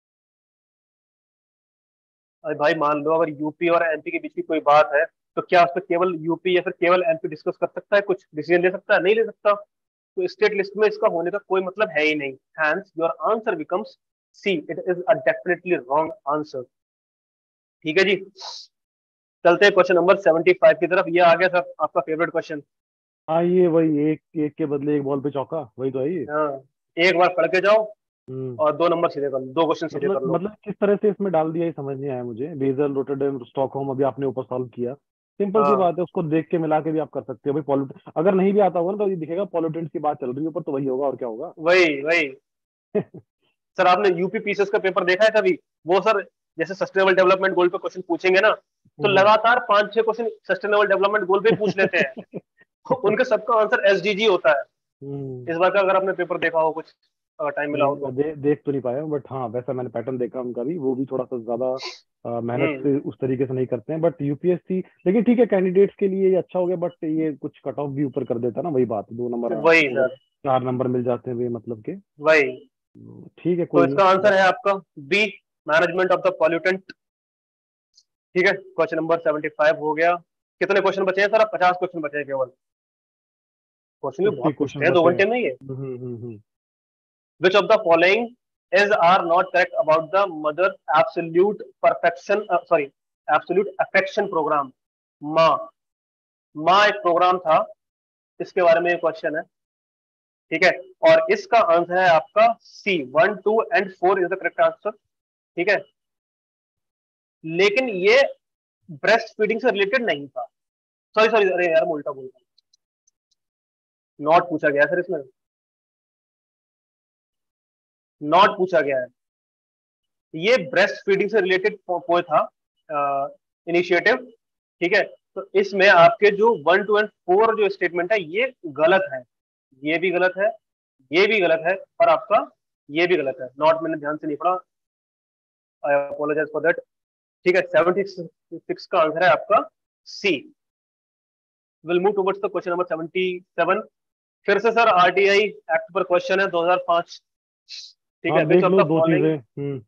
अरे भाई मान लो अगर यूपी और एमपी के बीच की कोई बात है, तो क्या उस पर केवल यूपी या फिर केवल एमपी डिस्कस कर सकता है, कुछ डिसीजन ले सकता है? नहीं ले सकता। तो स्टेट लिस्ट में इसका होने का कोई मतलब है ही नहीं। Hence your answer becomes C, it is a definitely wrong answer. ठीक है जी, चलते हैं क्वेश्चन नंबर 75 की तरफ। ये आ गया सर आपका फेवरेट क्वेश्चन। हाँ, ये वही एक एक के बदले एक बॉल पे चौका, वही तो है ये। हाँ, एक बार पढ़ के जाओ हम्म। और दो नंबर सीधे कर लो, दो क्वेश्चन सीधे कर लो। मतलब किस तरह से इसमें डाल दिया ये समझ नहीं आया मुझे। बेजल, रोटरडेम, स्टॉकहोम अभी आपने ऊपर सॉल्व किया। सिंपल सी हाँ बात है, उसको देख के मिला के भी आप कर सकते हो भाई। पॉलिट अगर नहीं भी आता होगा ना तो ये दिखेगा पॉलिटेंट्स की बात चल रही है ऊपर, तो वही होगा और क्या होगा। वही वही। सर आपने यूपी पीसीएस का पेपर देखा है कभी? वो सर, जैसे सस्टेनेबल डेवलपमेंट गोल पे क्वेश्चन पूछेंगे ना, तो हम्म। लगातार 5-6 क्वेश्चन सस्टेनेबल डेवलपमेंट गोल पे पूछ लेते हैं। तो उनके सबका आंसर एसडीजी होता है। हम्म। इस बार का अगर आपने पेपर देखा हो कुछ, अगर टाइम मिला नहीं, हो तो। देख तो नहीं पाया हूँ, बट हाँ वैसा मैंने पैटर्न देखा उनका भी। वो भी थोड़ा सा ज्यादा मेहनत हम्म, से उस तरीके से नहीं करते हैं, बट यूपीएससी। लेकिन ठीक है, कैंडिडेट्स के लिए ये अच्छा हो गया, बट ये कुछ कट ऑफ भी ऊपर कर देता ना, वही बात। 2 नंबर वही अगर सर, 4 नंबर मिल जाते हैं वे मतलब के। वही। ठीक है, तो कोई नहीं। इसका आंसर है आपका B, management of the pollutant. ठीक है, क्वेश्चन नंबर 75 हो गया। कितने क्वेश्चन बचे हैं सर? अब 50 क्वेश्चन बचे हैं केवल। क्वेश्चन भी 50 बहुत पूछते क्वेश्चन हैं दो बचे हैं। घंटे में ये। हम्म। Which of the following is are not correct about the mother absolute perfection, sorry, absolute affection program? माँ, माँ एक प्रोग्राम था, इसके बारे में क्वेश्चन है। ठीक है, और इसका आंसर है आपका C, 1 2 and 4 is the correct answer. ठीक है, लेकिन ये ब्रेस्ट फीडिंग से रिलेटेड नहीं था। सॉरी सॉरी, अरे यार मैं उल्टा बोल रहा हूँ, नॉट पूछा गया है सर इसमें, नॉट पूछा गया है। ये ब्रेस्ट फीडिंग से रिलेटेड कोई था इनिशिएटिव, ठीक है। तो इसमें आपके जो 1, 2 एंड 4 जो स्टेटमेंट है ये गलत है, ये भी गलत है, ये भी गलत है, और आपका ये भी गलत है। नॉट मैंने ध्यान से नहीं पढ़ा, आई अपोलोजाइज फॉर दैट। ठीक है, 76 का आंसर है आपका C. Will move towards the question number 77। फिर से सर आरटीआई एक्ट पर क्वेश्चन है 2005। ठीक हाँ है, विच देख ऑफ लो द दो फॉलोइंग, चीजें।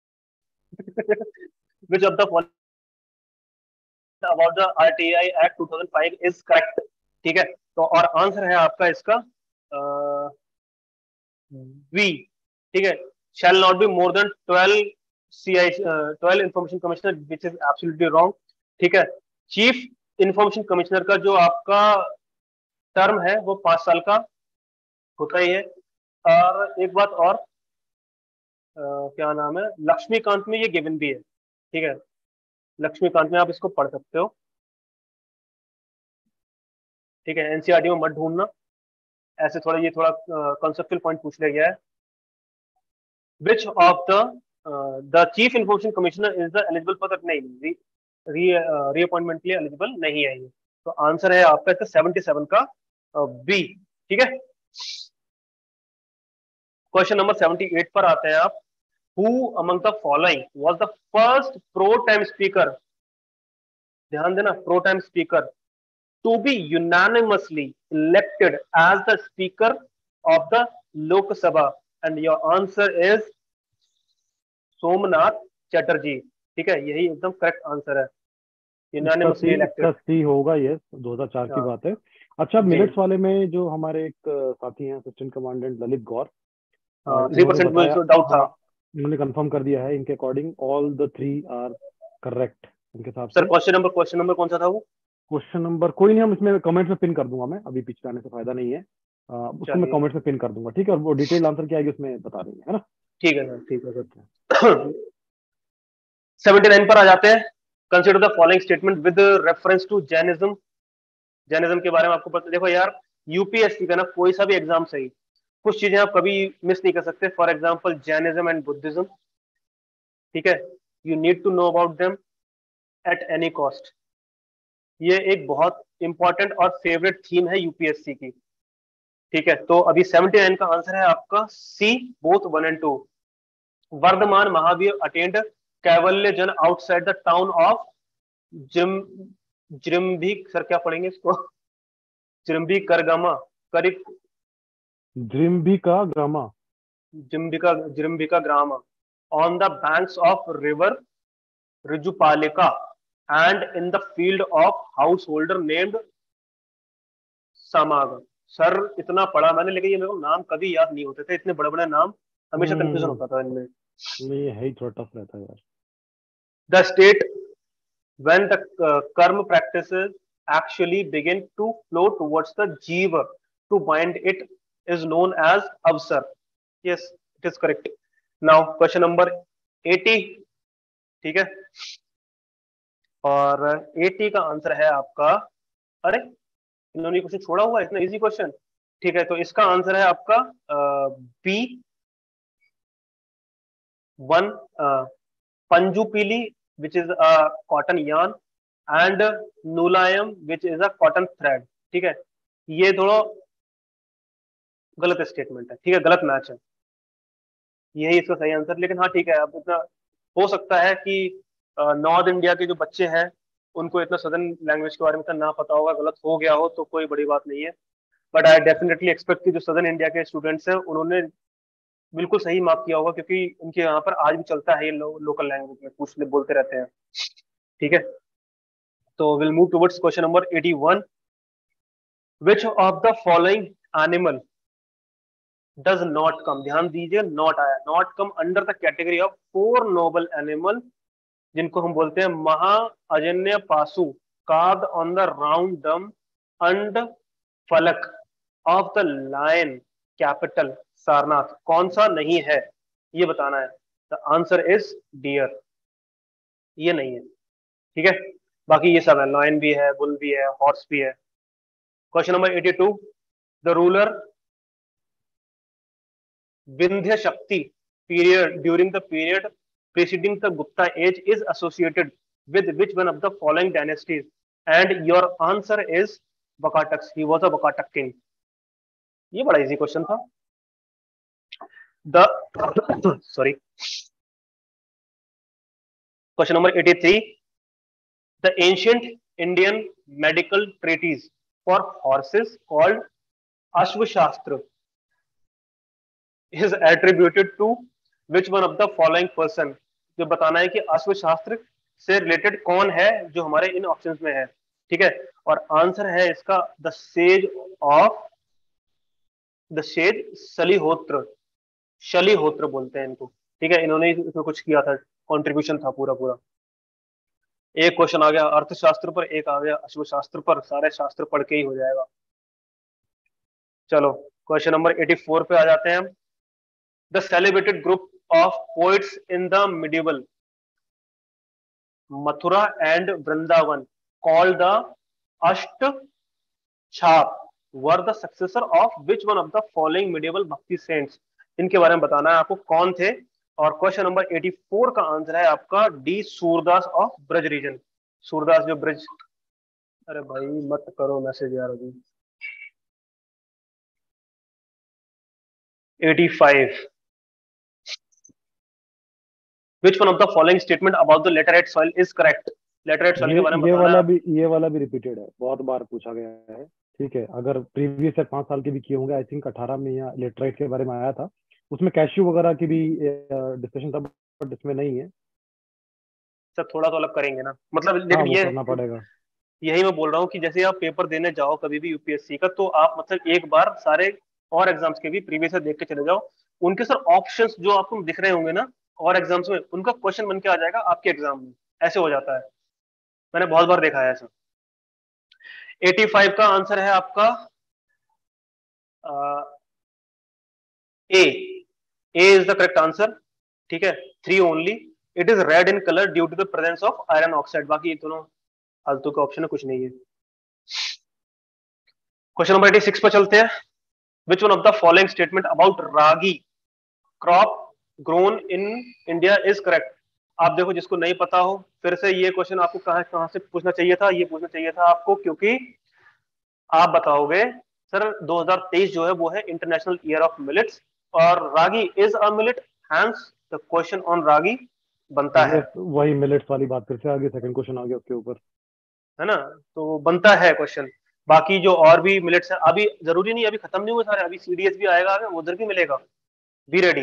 Which of the following about the RTI act 2005 is correct. ठीक है, तो और आंसर है आपका इसका बी। ठीक है, shall not be more than 12 CI 12 information commissioner, which is absolutely wrong. ठीक है, चीफ इंफॉर्मेशन कमिश्नर का जो आपका टर्म है वो 5 साल का होता ही है। और एक बात और, क्या नाम है, लक्ष्मीकांत में ये गिवन भी है। ठीक है, लक्ष्मीकांत में आप इसको पढ़ सकते हो। ठीक है, एनसीईआरटी में मत ढूंढना, ऐसे थोड़ा ये थोड़ा कंसेप्चुअल पॉइंट पूछ लिया गया है। Which of the chief information commissioner is the eligible for the, नहीं, रीअपॉइंटमेंट के लिए एलिजिबल नहीं है ये। तो आंसर है आपका इसका 77 का बी। ठीक है, क्वेश्चन नंबर 78 पर आते हैं आप। Who among the following was the first pro-time speaker, ध्यान देना, pro-time speaker to be unanimously elected as the speaker of the Lok Sabha? And your answer is Somnath Chatterjee. ठीक है, यही एकदम करेक्ट आंसर है, यूनानिमसली इसका इलेक्टेड। सी होगा, ये 2004 की हाँ बात है। अच्छा, जी, मिनट्स वाले में जो हमारे एक साथी हैं असिस्टेंट कमांडेंट ललित गौर, हाँ थ्री उन्होंने परसेंट बताया, मुझे डाउट था। हाँ उन्होंने कंफर्म कर दिया है, इनके according all the three are correct इनके हिसाब सर से। क्वेश्चन नंबर कौन सा था वो? क्वेश्चन नंबर कोई नहीं, हम इसमें कमेंट में पिन कर दूंगा मैं, अभी पीछे जाने से फायदा नहीं है। उसको मैं चलिए कमेंट में पिन कर दूंगा, ठीक है, और वो डिटेल आंसर क्या आएगी उसमें बता देंगे, है ना। ठीक है सर, ठीक है सर। 79 पर आ जाते हैं। Consider the following statement with reference to Jainism. Jainism के बारे में आपको पता, देखो यार, यूपीएससी का ना कोई सा भी एग्जाम सही, कुछ चीजें आप कभी मिस नहीं कर सकते। For example Jainism and Buddhism, ठीक है, you need to know about them at any cost. ये एक बहुत इंपॉर्टेंट और फेवरेट थीम है यूपीएससी की। ठीक है, तो अभी 79 का आंसर है आपका C, both 1 and 2। Vardhaman Mahavir attained Kaivalya जन आउटसाइड द टाउन ऑफ जिम जिरम्भी, सर क्या पढ़ेंगे इसको, जिरम्भी करगमा, करीब, जिम्बिका ग्रामा। जिम्बिका जिरम्बिका ग्राम, on the banks of river Rijupalika and in the field of householder named Samag. Sir इतना पढ़ा मैंने, लेकिन ये मेरे को नाम कभी याद नहीं होते थे, इतने बड़े बड़े नाम, हमेशा कंफ्यूजन हम्म होता था इनमें। नहीं, ये है ही थोड़ा टफ रहता है यार। The state when the karma practices actually begin to flow towards the jiva to bind it is known as avsar. Yes, it is correct. Now question number 80। ठीक है, और 80 का आंसर है आपका, अरे इन्होंने क्वेश्चन छोड़ा हुआ है, इतना इजी क्वेश्चन। ठीक है, तो इसका आंसर है आपका B 1, Panjupili which is a cotton yarn and Nulayam which is a cotton thread. ठीक है, ये दोनों गलत स्टेटमेंट है, ठीक है, गलत मैच है, यही इसका सही आंसर। लेकिन हाँ ठीक है, अब इतना हो सकता है कि नॉर्थ इंडिया के जो बच्चे हैं उनको इतना सदर्न लैंग्वेज के बारे में इतना ना पता होगा, गलत हो गया हो तो कोई बड़ी बात नहीं है। बट आई डेफिनेटली एक्सपेक्ट कि जो सदर्न इंडिया के स्टूडेंट्स हैं उन्होंने बिल्कुल सही मार्क किया होगा, क्योंकि उनके यहाँ पर आज भी चलता है ये लोकल लैंग्वेज में पूछ बोलते रहते हैं। ठीक है, तो will move towards question number 81। Which of the following animal does not come, ध्यान दीजिए, नॉट आया, not come under the category of 4 noble animal, जिनको हम बोलते हैं महा अजन्य पासु, carved on the round drum and फलक of the lion capital Sarnath. कौन सा नहीं है ये बताना है। द आंसर इज डियर, ये नहीं है। ठीक है, बाकी ये सब है, लॉयन भी है, बुल भी है, हॉर्स भी है। Question number 82, the ruler Vindhyashakti period during the period preceding the Gupta age is associated with which one of the following dynasties? And your answer is Vakataks. He was a Vakatak king. ये बड़ा easy question था। The sorry, question number 83, the ancient Indian medical treatise for horses called Ashvashastra is attributed to which one of the following person? जो बताना है कि अश्वशास्त्र से related कौन है जो हमारे इन ऑप्शंस में है, ठीक है। और आंसर है इसका द सेज शलिहोत्र, शलिहोत्र बोलते हैं इनको, ठीक है। इन्होंने इसमें कुछ किया था, कंट्रीब्यूशन था पूरा पूरा। एक क्वेश्चन आ गया अर्थशास्त्र पर, एक आ गया अश्वशास्त्र पर, सारे शास्त्र पढ़ के ही हो जाएगा। चलो क्वेश्चन नंबर 84 पे आ जाते हैं हम। The celebrated group of poets in the medieval Mathura and Vrindavan called the Ashtachap were the successor of which one of the following medieval bhakti saints? इनके बारे में बताना है आपको कौन थे। और क्वेश्चन नंबर 84 का आंसर है आपका D, Surdas of Braj region. Surdas जो ब्रज, अरे भाई मत करो मैसेज यार अभी। 85, which one of the following statement about the laterite soil is correct? laterite soil के बारे में बताना है। ये वाला भी रिपीटेड है, बहुत बार पूछा गया है, ठीक है। अगर प्रीवियस से 5 साल के भी किए होंगे, आई थिंक 18 में या लेटराइट के बारे में आया था, उसमें कैश्यू वगैरह की भी डिस्कशन था, बट इसमें नहीं है। सर थोड़ा तो अलग करेंगे ना, मतलब हाँ, लेकिन ये करना पड़ेगा। यही मैं बोल रहा हूँ कि जैसे आप पेपर देने जाओ कभी भी यूपीएससी का, तो आप मतलब एक बार सारे और एग्जाम्स के भी प्रीवियस से देख के चले जाओ। उनके सर ऑप्शंस जो आपको दिख रहे होंगे ना और एग्जाम्स में, उनका क्वेश्चन बन के आ जाएगा आपके एग्जाम में, ऐसे हो जाता है, मैंने बहुत बार देखा है ऐसा। 85 का आंसर है आपका A, A is the correct answer, ठीक है। 3 only, it is red in colour due to the presence of iron oxide. बाकी दोनों फालतू का ऑप्शन है, कुछ नहीं है। क्वेश्चन नंबर 86 पर चलते हैं। Which one of the following statement about ragi crop grown in India is correct? आप देखो, जिसको नहीं पता हो, फिर से ये क्वेश्चन आपको कहां से पूछना चाहिए था, ये पूछना चाहिए था आपको, क्योंकि आप बताओगे सर 2023 जो है वो है इंटरनेशनल ईयर ऑफ मिलेट्स और ragi is a millet, hence the question on ragi बनता है। वही मिलेट्स वाली बात, फिर से आगे सेकंड क्वेश्चन आ गया उसके ऊपर, है ना, तो बनता है क्वेश्चन। बाकी जो और भी मिलेट्स है, अभी जरूरी नहीं, अभी खत्म नहीं हुए सारे, अभी सीडीएस भी आएगा, आगे उधर भी मिलेगा, बी रेडी।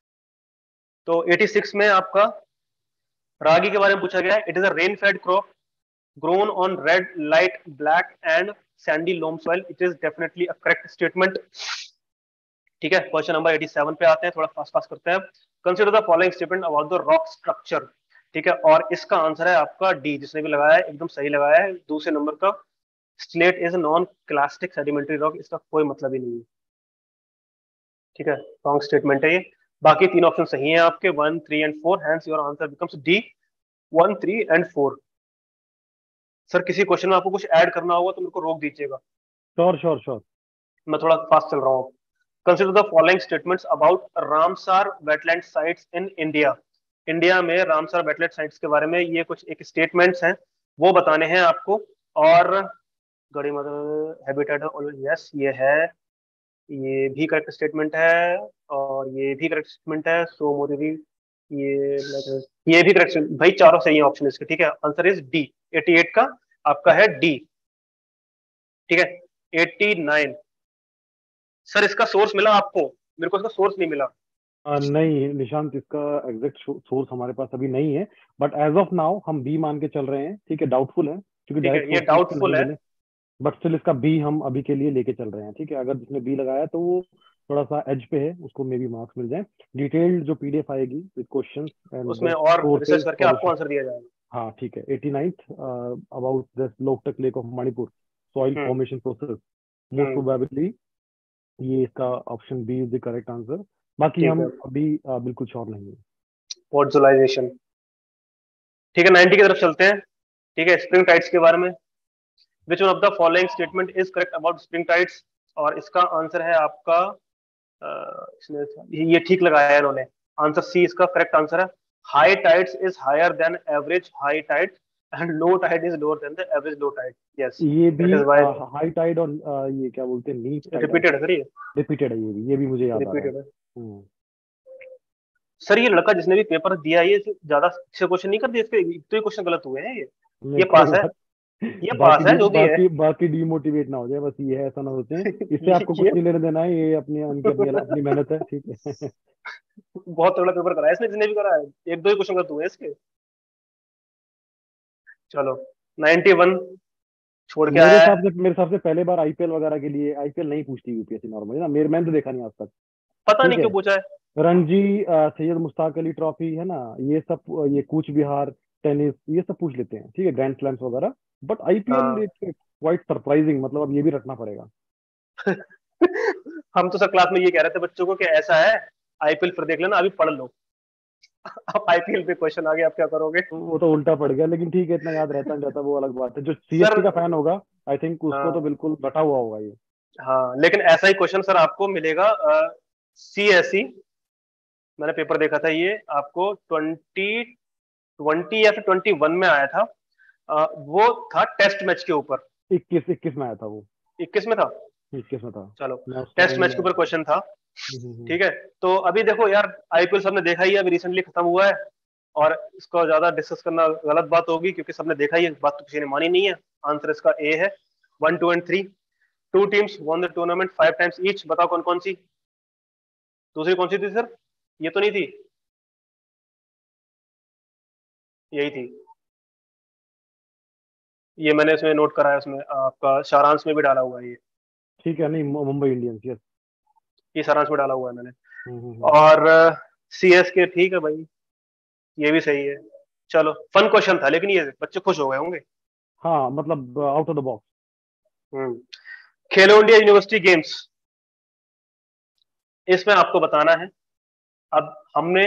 तो 86 में आपका रागी के बारे में पूछा गया है। It is a rain fed crop grown on red, light, black and sandy loam soil. It is definitely a correct statement, ठीक है। क्वेश्चन नंबर 87 पे आते हैं, थोड़ा फास्ट फास्ट करते हैं। Consider the following statement about the rock structure, ठीक है। और इसका आंसर है आपका डी, जिसने भी लगाया है एकदम सही लगाया है। दूसरे नंबर का slate is non clastic sedimentary rock, इसका कोई मतलब ही नहीं है, ठीक है, रॉन्ग स्टेटमेंट है ये। बाकी 3 ऑप्शन सही हैं आपके, 1, 3 and 4, hence your answer becomes D, 1, 3 and 4। Sir किसी क्वेश्चन में आपको कुछ ऐड करना होगा तो मेरे को रोक दीजिएगा। श्योर श्योर श्योर, मैं थोड़ा फास्ट चल रहा हूँ। Consider the following statements about Ramsar wetland sites in India. India में रामसार वेटलैंड साइट्स के बारे में ये कुछ एक स्टेटमेंट्स हैं, वो बताने हैं आपको। और गड़ी मतलब हैबिटेट, यस ये है, ये भी करेक्ट स्टेटमेंट है, और ये भी करेक्ट स्टेटमेंट है। सो मोदी ये भी करेक्ट, भाई चारों सही है ऑप्शन इसके, ठीक है। आंसर इज डी, 88 का आपका है डी, ठीक है। 89, सर इसका सोर्स मिला आपको? मेरे को इसका सोर्स नहीं मिला। नहीं निशांत, इसका एग्जैक्ट सोर्स हमारे पास अभी नहीं है, बट एज ऑफ नाउ हम बी मान के चल रहे हैं, ठीक है। डाउटफुल है क्योंकि ठीक है, डायरेक्ट ये डाउटफुल है, बट स्टिल इसका बी हम अभी के लिए लेके चल रहे हैं, ठीक है। अगर जिसने बी लगाया तो वो थोड़ा सा एज पे है, उसको मे बी मार्क्स मिल जाए। डिटेल्ड जो पीडीएफ आएगी विद क्वेश्चंस एंड उसमें और रिसर्च सोर्सेज करके आपको आंसर दिया जाएगा। हाँ ठीक है। 89th about the Loktak lake of Manipur soil formation process, most probably ये इसका option B is the correct answer. बाकी हम अभी बिल्कुल श्योर नहीं है। पोर्टलाइजेशन, ठीक है। 90 की तरफ चलते हैं, ठीक है, स्प्रिंग टाइड्स के बारे में। Which one of the following statement is correct about spring tides, और इसका आंसर है आपका इसने ये ठीक लगाया है इन्होंने, आंसर सी इसका करेक्ट आंसर है। High tides is higher than average high tide and low tide is lower than the average low tide. Yes, ये भी that is why high tide और ये क्या बोलते हैं, नीच टाइड है, रिपीटेड है सर, ये रिपीटेड है, ये भी मुझे याद आ रहा है। रिपीटेड है हम्म। सर। ये लड़का जिसने भी पेपर दिया है, ये ज्यादा अच्छे क्वेश्चन नहीं कर दिए इसके, एक तो ही क्वेश्चन गलत हुए हैं ये। नहीं ये कोई पास है, बात, ये पास है जो भी है। बाकी डीमोटिवेट ना हो जाए, बस ये है, ऐसा ना सोचें, इससे आपको कुछ ये नहीं लेना देना है, ये अपनी उनकी अपनी अपनी मेहनत है, ठीक है। बहुत तगड़ा पेपर करा है इसने, जिसने भी करा है, एक दो ही क्वेश्चन गलत हुए हैं इसके। चलो, 91 छोड़ के आया है। मेरे हिसाब से पहले बार आईपीएल वगैरह के लिए, आईपीएल नहीं पूछती यूपीएससी नॉर्मली ना, मैंने तो देखा नहीं आज तक। पता नहीं ठीक है, क्यों पूछा है। रणजी, सैयद मुश्ताक अली ट्रॉफी है ना, ये सब, ये कूच बिहार, टेनिस, ये सब पूछ लेते हैं, ठीक है, ग्रैंड स्लैम्स वगैरह। बट आईपीएल हाँ। इट्स क्वाइट सरप्राइजिंग, मतलब अब ये भी रखना पड़ेगा। हम तो सर क्लास में ये कह रहे थे बच्चों को कि ऐसा है, आईपीएल फिर देख लेना, अभी पढ़ लो। अब आईपीएल पे क्वेश्चन आ गया, आप क्या करोगे। तो वो तो उल्टा पड़ गया, लेकिन ठीक है, इतना याद रहता नहीं रहता, वो अलग बात है। जो सर सीएसके का फैन होगा, आई थिंक उसको तो हाँ, बिल्कुल रटा हुआ होगा ये। हाँ, लेकिन ऐसा ही क्वेश्चन सर आपको मिलेगा सीएसई। मैंने पेपर देखा था, ये आपको 2020 या फिर 21 में आया था। वो था टेस्ट मैच के ऊपर। 21 में आया था वो। 21 में था। 21 में था। चलो, मैं उस टेस्ट टाइम मैच के ऊपर क्वेश्चन था। हम्म। ठीक है, तो अभी देखो यार, आईपीएल सबने देखा ही है, अभी रिसेंटली खत्म हुआ है, और इसको ज्यादा डिस्कस करना गलत बात होगी, क्योंकि सबने देखा ही है, बात तो किसी ने मानी नहीं है। आंसर इसका ए है, 1, 2 and 3। Two teams won the tournament 5 times each. बताओ कौन कौन सी। दूसरी कौन सी थी सर, ये तो नहीं थी, यही थी। ये मैंने इसमें नोट करा है, उसमें आपका सारांश में भी डाला हुआ है ये। ठीक है, नहीं मुंबई इंडियंस, यस। ये सारांश में डाला हुआ है मैंने। हम्म। और सीएसके, ठीक है भाई, ये भी सही है। चलो, फन क्वेश्चन था, लेकिन ये बच्चे खुश हो गए होंगे। हाँ, मतलब out of the box. Hmm. Khelo India university games, इसमें आपको बताना है। अब हमने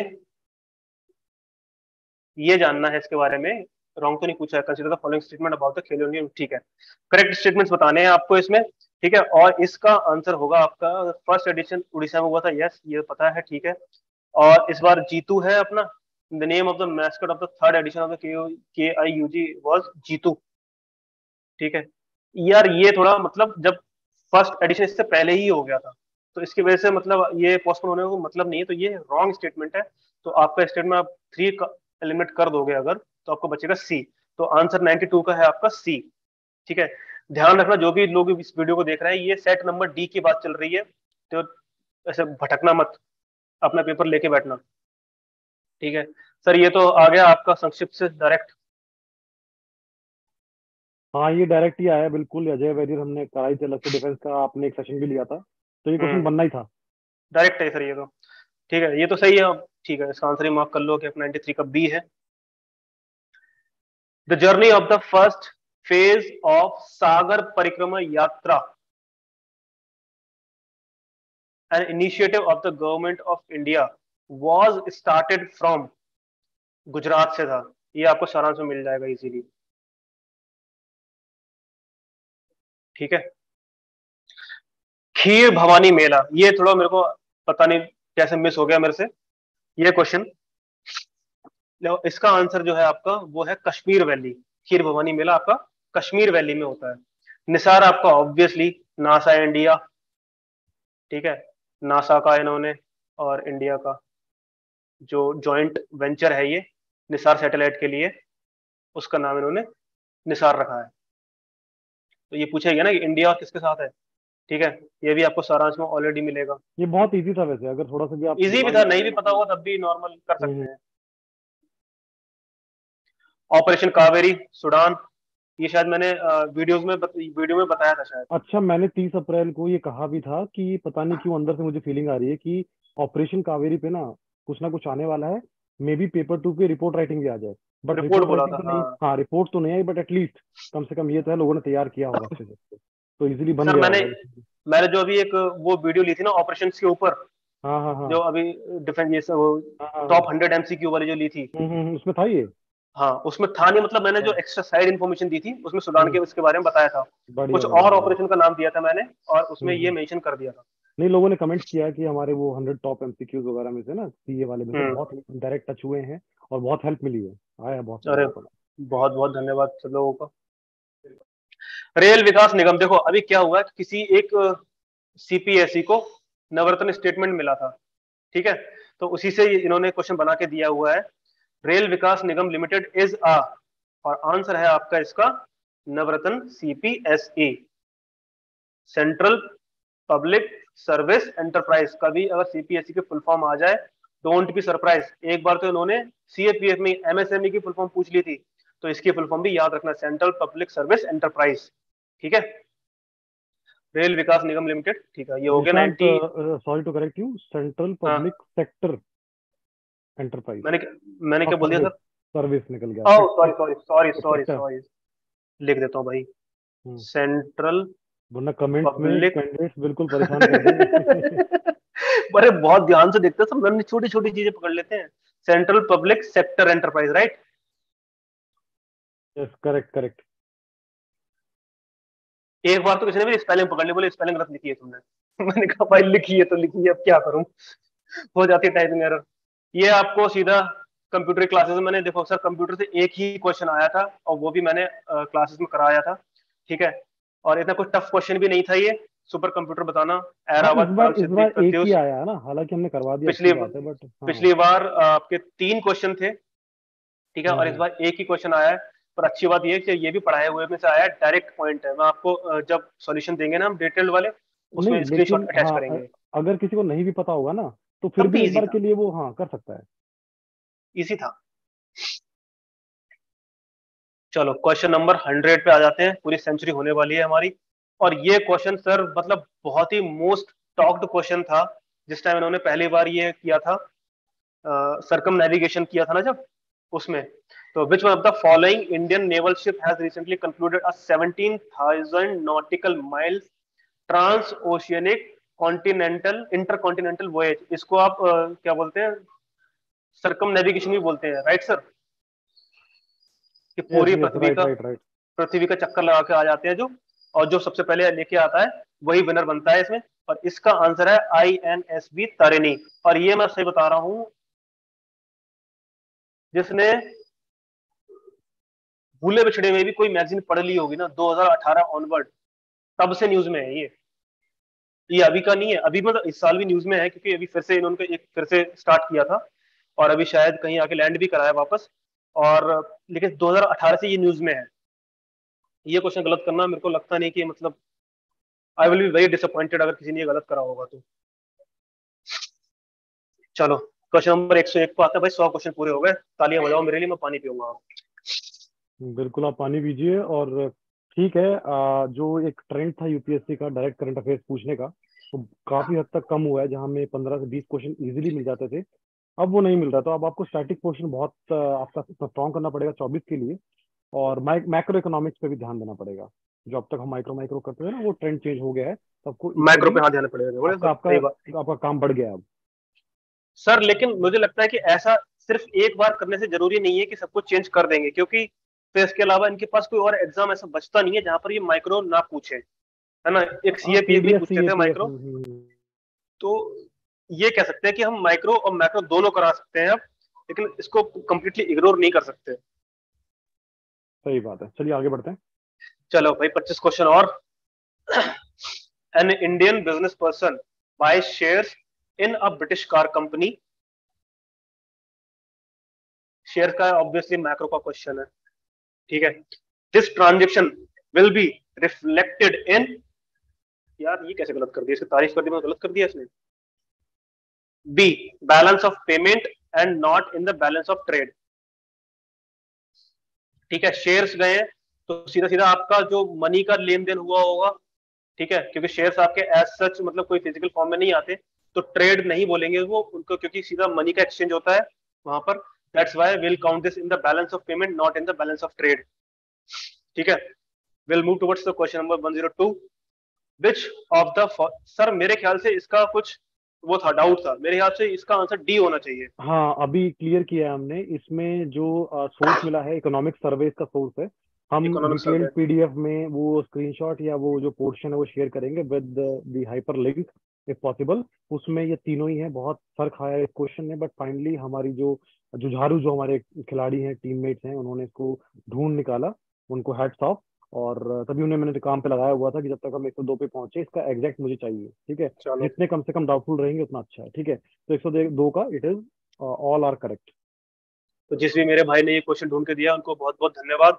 ये जानना है इसके बारे में, रॉन्ग तो नहीं पूछा है। Consider the following statement about the Khelo India, ठीक है, करेक्ट स्टेटमेंट्स बताने हैं आपको इसमें। ठीक है, और इसका आंसर होगा आपका, फर्स्ट एडिशन उड़ीसा में हुआ था, यस ये पता है, ठीक है। और इस बार जीतू है अपना। The name of the mascot of the third edition of the K I U G was Jitu. ठीक है यार, ये थोड़ा मतलब, जब फर्स्ट एडिशन इससे पहले ही हो गया था, तो इसकी वजह से मतलब ये पोस्टपोन होने को मतलब नहीं है, तो ये रॉन्ग स्टेटमेंट है। तो आपका स्टेटमेंट आप 3 का एलिमिनेट कर दोगे अगर, तो आपको बचेगा सी। तो आंसर 92 का है आपका सी। ठीक है, ध्यान रखना जो भी लोग इस वीडियो को देख रहे हैं, ये सेट नंबर डी की बात चल रही है, तो ऐसे भटकना मत, अपना पेपर लेके बैठना। ठीक है सर, ये तो आ गया आपका संक्षिप्त से डायरेक्ट। हाँ, ये डायरेक्ट ही आया है, बिल्कुल। अजय वैरियर हमने कराई थी अलग से, डिफेंस का आपने एक सेशन भी लिया था, तो ये क्वेश्चन हम्म, बनना ही था। डायरेक्ट है सर ये तो। ठीक है, ये तो सही है। अब ठीक है, इसका आंसर ही मार्क कर लो कि 93 का बी है। The journey of the first phase of Sagar Parikrama Yatra, an initiative of the government of India, was started from, Gujarat से था। ये आपको सारांश में मिल जाएगा इजीली। ठीक है, खीर भवानी मेला, ये थोड़ा मेरे को पता नहीं कैसे मिस हो गया मेरे से ये क्वेश्चन। इसका आंसर जो है आपका, वो है कश्मीर वैली। खीर भवानी मेला आपका कश्मीर वैली में होता है। निसार आपका ऑब्वियसली नासा इंडिया। ठीक है, नासा का इन्होंने और इंडिया का जो जॉइंट वेंचर है ये, निसार सैटेलाइट के लिए, उसका नाम इन्होंने निसार रखा है। तो ये पूछा गया ना कि इंडिया किसके साथ है। ठीक है, ये भी आपको सारांश में ऑलरेडी मिलेगा। ये बहुत इजी था वैसे, अगर थोड़ा सा भी आप इजी भी दिमाग था, नहीं भी लगाएंगे पता तो। होगा तब भी नॉर्मल कर सकते हम्म। हैं। ऑपरेशन कावेरी, सूडान, ये शायद मैंने वीडियो में बताया था शायद। अच्छा, मैंने 30 अप्रैल को ये कहा भी था कि पता नहीं क्यों अंदर से मुझे फीलिंग आ रही है कि ऑपरेशन कावेरी पे ना कुछ आने वाला है। मे बी पेपर 2 पे रिपोर्ट राइटिंग भी आ जाए। बट रिपोर्ट रिपोर्ट बोला राइटिंग था तो नहीं, हाँ। हाँ, रिपोर्ट तो नहीं आई, बट एटलीस्ट कम से कम ये तो है, लोगों ने तैयार किया होगा अच्छे से, तो इजीली बन सर गया मैंने होगा। मैंने जो अभी एक वो वीडियो ली थी ना ऑपरेशन के ऊपर, हाँ हाँ हाँ जो अभी डिफेंस, ये सब हाँ हाँ हाँ। टॉप 100 एमसीक्यू वाली जो ली थी, उसमें था ये। हाँ उसमें था नहीं, मतलब मैंने जो एक्स्ट्रा साइड इन्फॉर्मेशन दी थी उसमें सुडान के हम्म, उसके बारे में बताया था, बढ़िया कुछ बढ़िया और बढ़िया। ऑपरेशन का नाम दिया था मैंने, और उसमें ये हम्म। मेंशन कर दिया था। नहीं, लोगों ने कमेंट्स किया कि हमारे वो 100 टॉप एमसीक्यूज वगैरह में से ना, सीए वाले में से हम्म। बहुत डायरेक्ट टच हुए हैं और बहुत हेल्प मिली है। आया बहुत सारे अरे लोगों बहुत बहुत धन्यवाद सब लोगों का। रेल विकास निगम, देखो अभी क्या हुआ कि किसी एक सीपीएसई को नवरत्न स्टेटमेंट मिला था, ठीक है, तो उसी से इन्होंने क्वेश्चन बना के दिया हुआ है। Rail Vikas Nigam limited is a, और आंसर है आपका इसका Navratna CPSE, central public service enterprise. कभी अगर सीपीएसई की फुल फॉर्म आ जाए, डोंट बी सरप्राइज। एक बार तो इन्होंने सीएपीएफ में एमएसएमई की फुल फॉर्म पूछ ली थी, तो इसकी फुल फॉर्म भी याद रखना, सेंट्रल पब्लिक सर्विस एंटरप्राइज, ठीक है। रेल विकास निगम लिमिटेड, ठीक है, ये को। हो गया Nishant, 90। Sorry to correct you, central हाँ, पब्लिक सेक्टर एंटरप्राइज। मैंने मैंने हाँ, क्या बोल दिया सर्विस, सर? सर्विस निकल गया, oh sorry sorry sorry sorry sector. Sorry, लिख देता हूँ भाई, हम्म। सेंट्रल वरना कमेंट्स में पब्लिक। कैंडिडेट्स बिल्कुल परेशान कर देंगे। अरे बहुत ध्यान से देखते हैं सब, मैंने छोटी छोटी चीजें पकड़ लेते हैं। Central public sector enterprise, right. Yes, correct correct. एक बार तो किसी ने भी स्पेलिंग पकड़ ली, बोले स्पेलिंग गलत लिखी है तुमने। मैंने कहा भाई लिखी है तो लिखी है, अब क्या करूं, हो जाती है टाइपिंग एरर। ये आपको सीधा कंप्यूटर क्लासेस में, मैंने देखो सर कंप्यूटर से एक ही क्वेश्चन आया था और वो भी मैंने क्लासेस में कराया था, ठीक है, और इतना कोई टफ क्वेश्चन भी नहीं था ये। सुपर कंप्यूटर बताना, हाँ, इस एरावत, बार काल इस सिद्धि, बार एक ही प्रत्युष। आया है ना, हालांकि हमने करवा दिया, अच्छी पिछली बात है, बट हाँ। पिछली बार आपके 3 क्वेश्चन थे, ठीक है, और इस हम्म। बार एक ही क्वेश्चन आया है। पर अच्छी बात ये है कि ये भी पढ़ाए हुए में से आया है, डायरेक्ट पॉइंट है। मैं आपको जब सॉल्यूशन देंगे ना हम डिटेल्ड वाले, उसमें नहीं, स्क्रीनशॉट लेकिन अटैच हाँ, करेंगे। अगर किसी को नहीं भी पता होगा ना, तो फिर तब भी भी एक इजी बार था, के लिए वो हाँ कर सकता है। इजी था। चलो क्वेश्चन नंबर 100 पे आ जाते हैं, पूरी सेंचुरी होने वाली है हमारी। और ये क्वेश्चन सर मतलब बहुत ही मोस्ट टॉक्ड क्वेश्चन था जिस टाइम इन्होंने पहली बार ये किया था, सरकम नेविगेशन किया था ना जब, उसमें। तो which one of the following Indian naval ship has recently concluded a 17,000 nautical miles trans oceanic continental intercontinental voyage. इसको आप क्या बोलते हैं, सरकम नेविगेशन भी बोलते हैं, राइट सर, कि यस पूरी यस, राइट राइट राइट। पृथ्वी का चक्कर लगा के आ जाते हैं जो, और जो सबसे पहले लेके आता है वही विनर बनता है इसमें। और इसका आंसर है INSV तारिणी। और ये मैं सही बता रहा हूं, जिसने भूले बिछड़े में भी कोई मैगजीन पढ़ ली होगी ना 2018 ऑनवर्ड, तब से न्यूज में है ये अभी का नहीं है, अभी मतलब इस साल भी न्यूज में है क्योंकि अभी फिर से इन्होंने एक फिर से स्टार्ट किया था, और अभी शायद कहीं आके लैंड भी कराया वापस। और लेकिन 2018 से ये न्यूज में है। ये क्वेश्चन गलत करना मेरे को लगता नहीं कि मतलब, I will be very disappointed अगर किसी ने ये गलत करा होगा तो। चलो क्वेश्चन नंबर 101 पे आता है भाई, 100 क्वेश्चन पूरे हो गए, तालियां बजाओ मेरे लिए, मैं पानी पीऊंगा। बिल्कुल, आप पानी पीजिए। और ठीक है, जो एक ट्रेंड था यूपीएससी का डायरेक्ट करंट अफेयर्स पूछने का, वो काफी हद तक कम हुआ है। जहां में 15 से 20 क्वेश्चन इजीली मिल जाते थे, अब वो नहीं मिल रहा। तो अब आपको स्टैटिक पोर्शन बहुत आपका स्ट्रॉन्ग करना पड़ेगा 24 के लिए। और मैक्रो इकोनॉमिक्स पे भी ध्यान देना पड़ेगा। जो अब तक हम माइक्रो माइक्रो करते थे ना, वो ट्रेंड चेंज हो गया है, तो आपको इसमें मैक्रो भी पे हाथ देना पड़ेगा बोले आपका सर, आपका सही बात। आपका काम बढ़ गया है अब। सर लेकिन मुझे लगता है कि ऐसा सिर्फ एक बार करने से जरूरी नहीं है कि सब कुछ चेंज कर देंगे, क्योंकि फिर इसके अलावा इनके पास कोई और एग्जाम ऐसा बचता नहीं है जहां पर ये माइक्रो ना पूछे, है ना। एक हाँ, सीएपीएफ में पीडीएफ पूछते थे सीएपीएफ। माइक्रो, तो ये कह सकते हैं कि हम माइक्रो और मैक्रो दोनों करा सकते हैं अब, लेकिन इसको कंप्लीटली इग्नोर नहीं कर सकते। सही बात है, चलिए आगे बढ़ते हैं। चलो भाई 25 क्वेश्चन और। An Indian business person buys shares in a British car company. Share का ऑब्वियसली मैक्रो का क्वेश्चन है, ठीक है। This transaction will be reflected in, यार ये कैसे गलत कर दिया, इसकी तारीफ कर दी मैं, गलत कर दिया इसने। B, balance of payment and not in the balance of trade, ठीक है। शेयर्स गए हैं तो सीधा सीधा आपका जो मनी का लेन देन हुआ होगा, ठीक है, क्योंकि शेयर्स आपके एज सच मतलब कोई फिजिकल फॉर्म में नहीं आते, तो ट्रेड नहीं बोलेंगे वो उनको, क्योंकि सीधा मनी का एक्सचेंज होता है वहां पर। That's why will count this in the balance of payment not in the balance of trade, ठीक है। Will move towards the question number 102। Which of the, sir मेरे ख्याल से इसका कुछ वो था, डाउट था मेरे ख्याल से, इसका आंसर डी होना चाहिए। हाँ, अभी क्लियर किया है हमने। इसमें जो सोर्स मिला है, इकोनॉमिक सर्वेज का सोर्स है। हम इकोनॉमिक सर्वे। डिटेल्ड पीडीएफ में वो स्क्रीनशॉट या वो जो पोर्शन है वो शेयर करेंगे with the hyperlink if possible. उसमें ये तीनों ही हैं। बहुत फर्क आया इस क्वेश्चन में, बट फाइनली हमारी जो जुझारू जो हमारे खिलाड़ी हैं, टीममेट्स हैं, उन्होंने इसको ढूंढ निकाला। उनको हैट्स ऑफ। और तभी उन्हें मैंने काम पे लगाया हुआ था कि जब तक हम 102 पे पहुंचे, इसका एग्जैक्ट मुझे चाहिए। ठीक है, चलो, जितने कम से कम डाउटफुल रहेंगे उतना अच्छा है। ठीक है, तो 102 का it is all are correct. तो जिस भी मेरे भाई ने ये क्वेश्चन ढूंढ के दिया उनको बहुत बहुत धन्यवाद।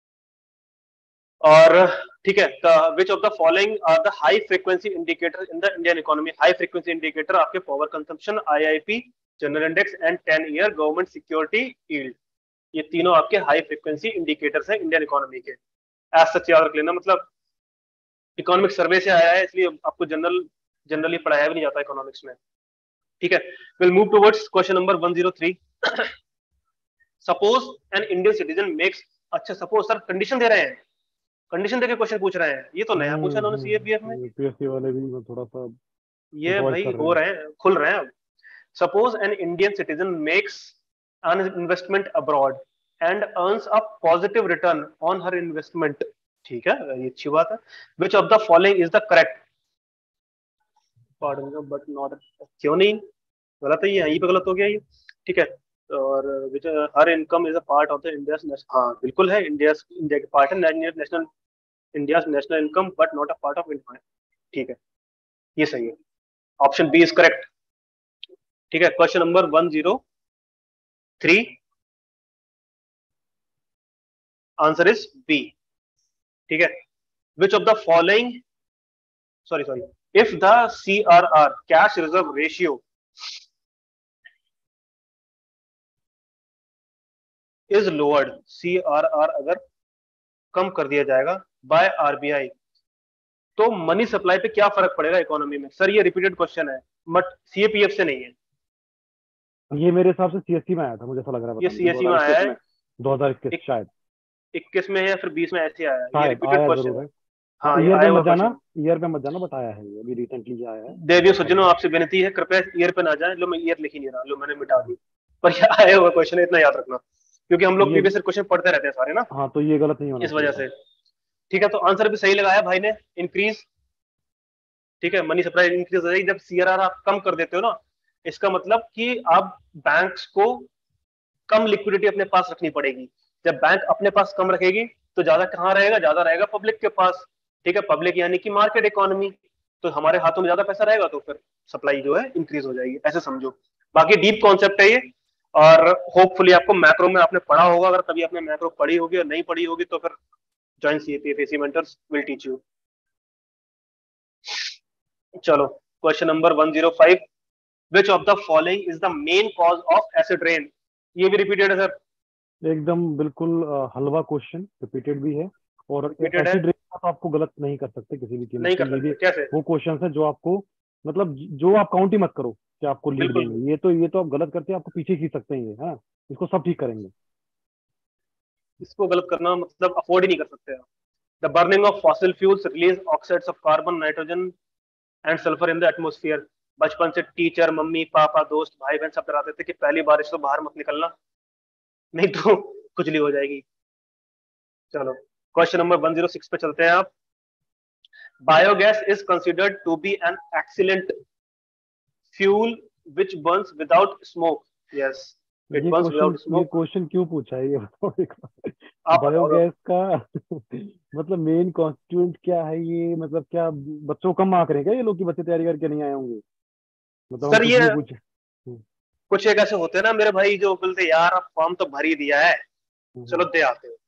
और ठीक है, which of the following are the high frequency indicator in the Indian economy. High frequency indicator आपके power consumption, IIP general index and 10 year government security yield, ये तीनों आपके हाई फ्रीक्वेंसी इंडिकेटर्स हैं इंडियन इकोनॉमी के। As such याद रख लेना, मतलब इकोनॉमिक सर्वे से आया है, इसलिए आपको जनरली पढ़ाया भी नहीं जाता इकोनॉमिक्स में। ठीक है, will move towards question number 103। Suppose an Indian citizen makes, अच्छा सपोज सर कंडीशन दे रहे हैं, कंडीशन देके क्वेश्चन पूछ रहे हैं, ये तो नया पूछा इन्होंने सीएपीएफ में। यूपीएससी वाले भी मैं थोड़ा सा ये इम्प्रोवाइज भाई कर रहे हो हैं। रहे हैं, खुल रहे हैं अब। Suppose an Indian citizen makes an investment abroad and earns a positive return on her investment, ठीक है, ये अच्छी बात है। which of the following is the correct, pardon me but not, क्यों नहीं, गलत है ये, यहीं पे गलत हो गया ये। ठीक है, और which her income is a part of the India, हाँ बिल्कुल है, इंडिया के पार्ट है, national India national income but not a part of India. ठीक है, ये सही है, ऑप्शन बी इज करेक्ट। ठीक है, question number 103, answer is B. ठीक है, which of the following, sorry, if the CRR, cash reserve ratio, is lowered, CRR अगर कम कर दिया जाएगा by RBI, तो मनी सप्लाई पे क्या फर्क पड़ेगा इकोनॉमी में। सर ये रिपीटेड क्वेश्चन है, बट सीएपीएफ से नहीं है, ये मेरे हिसाब से सीएससी में आया था, मुझे ऐसा लग रहा है, ये पता नहीं, सीएससी में आया 2021 है। में। 2021 शायद। 21 में है या फिर 20 में ऐसे आया है, ये शायद रिपीटेड आया क्वेश्चन जरूर है। है। हाँ, हाँ, ये ईयर पे आया हुआ मत जाना, क्वेश्चन है। ईयर पे मत जाना, बट आया है ये, अभी रिसेंटली जो आया है देवियों देखा सज्जनों, मैंने। आपसे विनती है कृपया ईयर पे ना जाए। लो मैं ईयर लिख ही नहीं रहा, लो मैंने मिटा दी, पर ये आया हुआ क्वेश्चन है, इतना याद रखना, क्योंकि हम लोग ये, प्रीवियस क्वेश्चन पढ़ते रहते हैं सारे ना, हाँ, तो ये गलत नहीं होना इस वजह चाहिए था। से। ठीक है, तो आंसर भी सही लगाया भाई ने, इंक्रीज। ठीक है, मनी सप्लाई इंक्रीज हो जाएगी जब सीआरआर आप कम कर देते हो ना, इसका मतलब कि आप बैंक्स को कम लिक्विडिटी अपने पास रखनी पड़ेगी। जब बैंक अपने पास कम रखेगी तो ज्यादा कहाँ रहेगा, ज्यादा रहेगा पब्लिक के पास। ठीक है, पब्लिक यानी कि मार्केट इकोनॉमी, तो हमारे हाथों में ज्यादा पैसा रहेगा तो फिर सप्लाई जो है इंक्रीज हो जाएगी, ऐसे समझो। बाकी डीप कॉन्सेप्ट है ये, और होपफुली आपको मैक्रो में आपने पढ़ा होगा, अगर कभी आपने मैक्रो पढ़ी होगी और नहीं पढ़ी होगी तो फिर join CAPF mentors will teach you. चलो, question number 105, which of the following is the main cause of acid rain. ये भी रिपीटेड है सर, एकदम बिल्कुल हलवा क्वेश्चन, रिपीटेड भी है। और रिपीटेड है, ऐसिड रेन तो आपको गलत नहीं कर सकते किसी भी कीमत नहीं पे। कर ये भी सकते कैसे, वो क्वेश्चन है जो आपको, मतलब जो आप काउंट ही मत करो कि आपको लीड बिल्कुल देंगे। ये तो आप गलत करते हैं, आपको पीछे खींच सकते हैं ये, है ना। इसको सब ठीक करेंगे। इसको गलत करना मतलब अफोर्ड ही नहीं कर सकते आप। The burning of fossil fuels release oxides of carbon, nitrogen and sulphur in the atmosphere. बचपन से टीचर, मम्मी पापा, दोस्त, भाई बहन सब डराते थे कि पहली बारिश तो बाहर मत निकलना, नहीं तो खुजली हो जाएगी। चलो, क्वेश्चन नंबर 106 पे चलते हैं आप। Biogas is considered to be an excellent fuel which burns without smoke. Yes, it ये बर्न्स क्वेश्चन विदाउट ये स्मोक। क्वेश्चन क्यों पूछा है, ये बताओ एक बार। आप बताओ तो। बायोगैस का मतलब मेन कॉन्स्टिट्यूएंट क्या है ये, मतलब क्या बच्चों को कम आंक रहे हैं क्या ये लोग, की बच्चे तैयारी करके नहीं आए होंगे? मतलब हम सर कुछ ये भी पूछे। कुछ एक ऐसे होते हैं ना मेरे भाई, जो बोलते यार अब फॉर्म तो भर ही दिया है, चलो दे आते हो।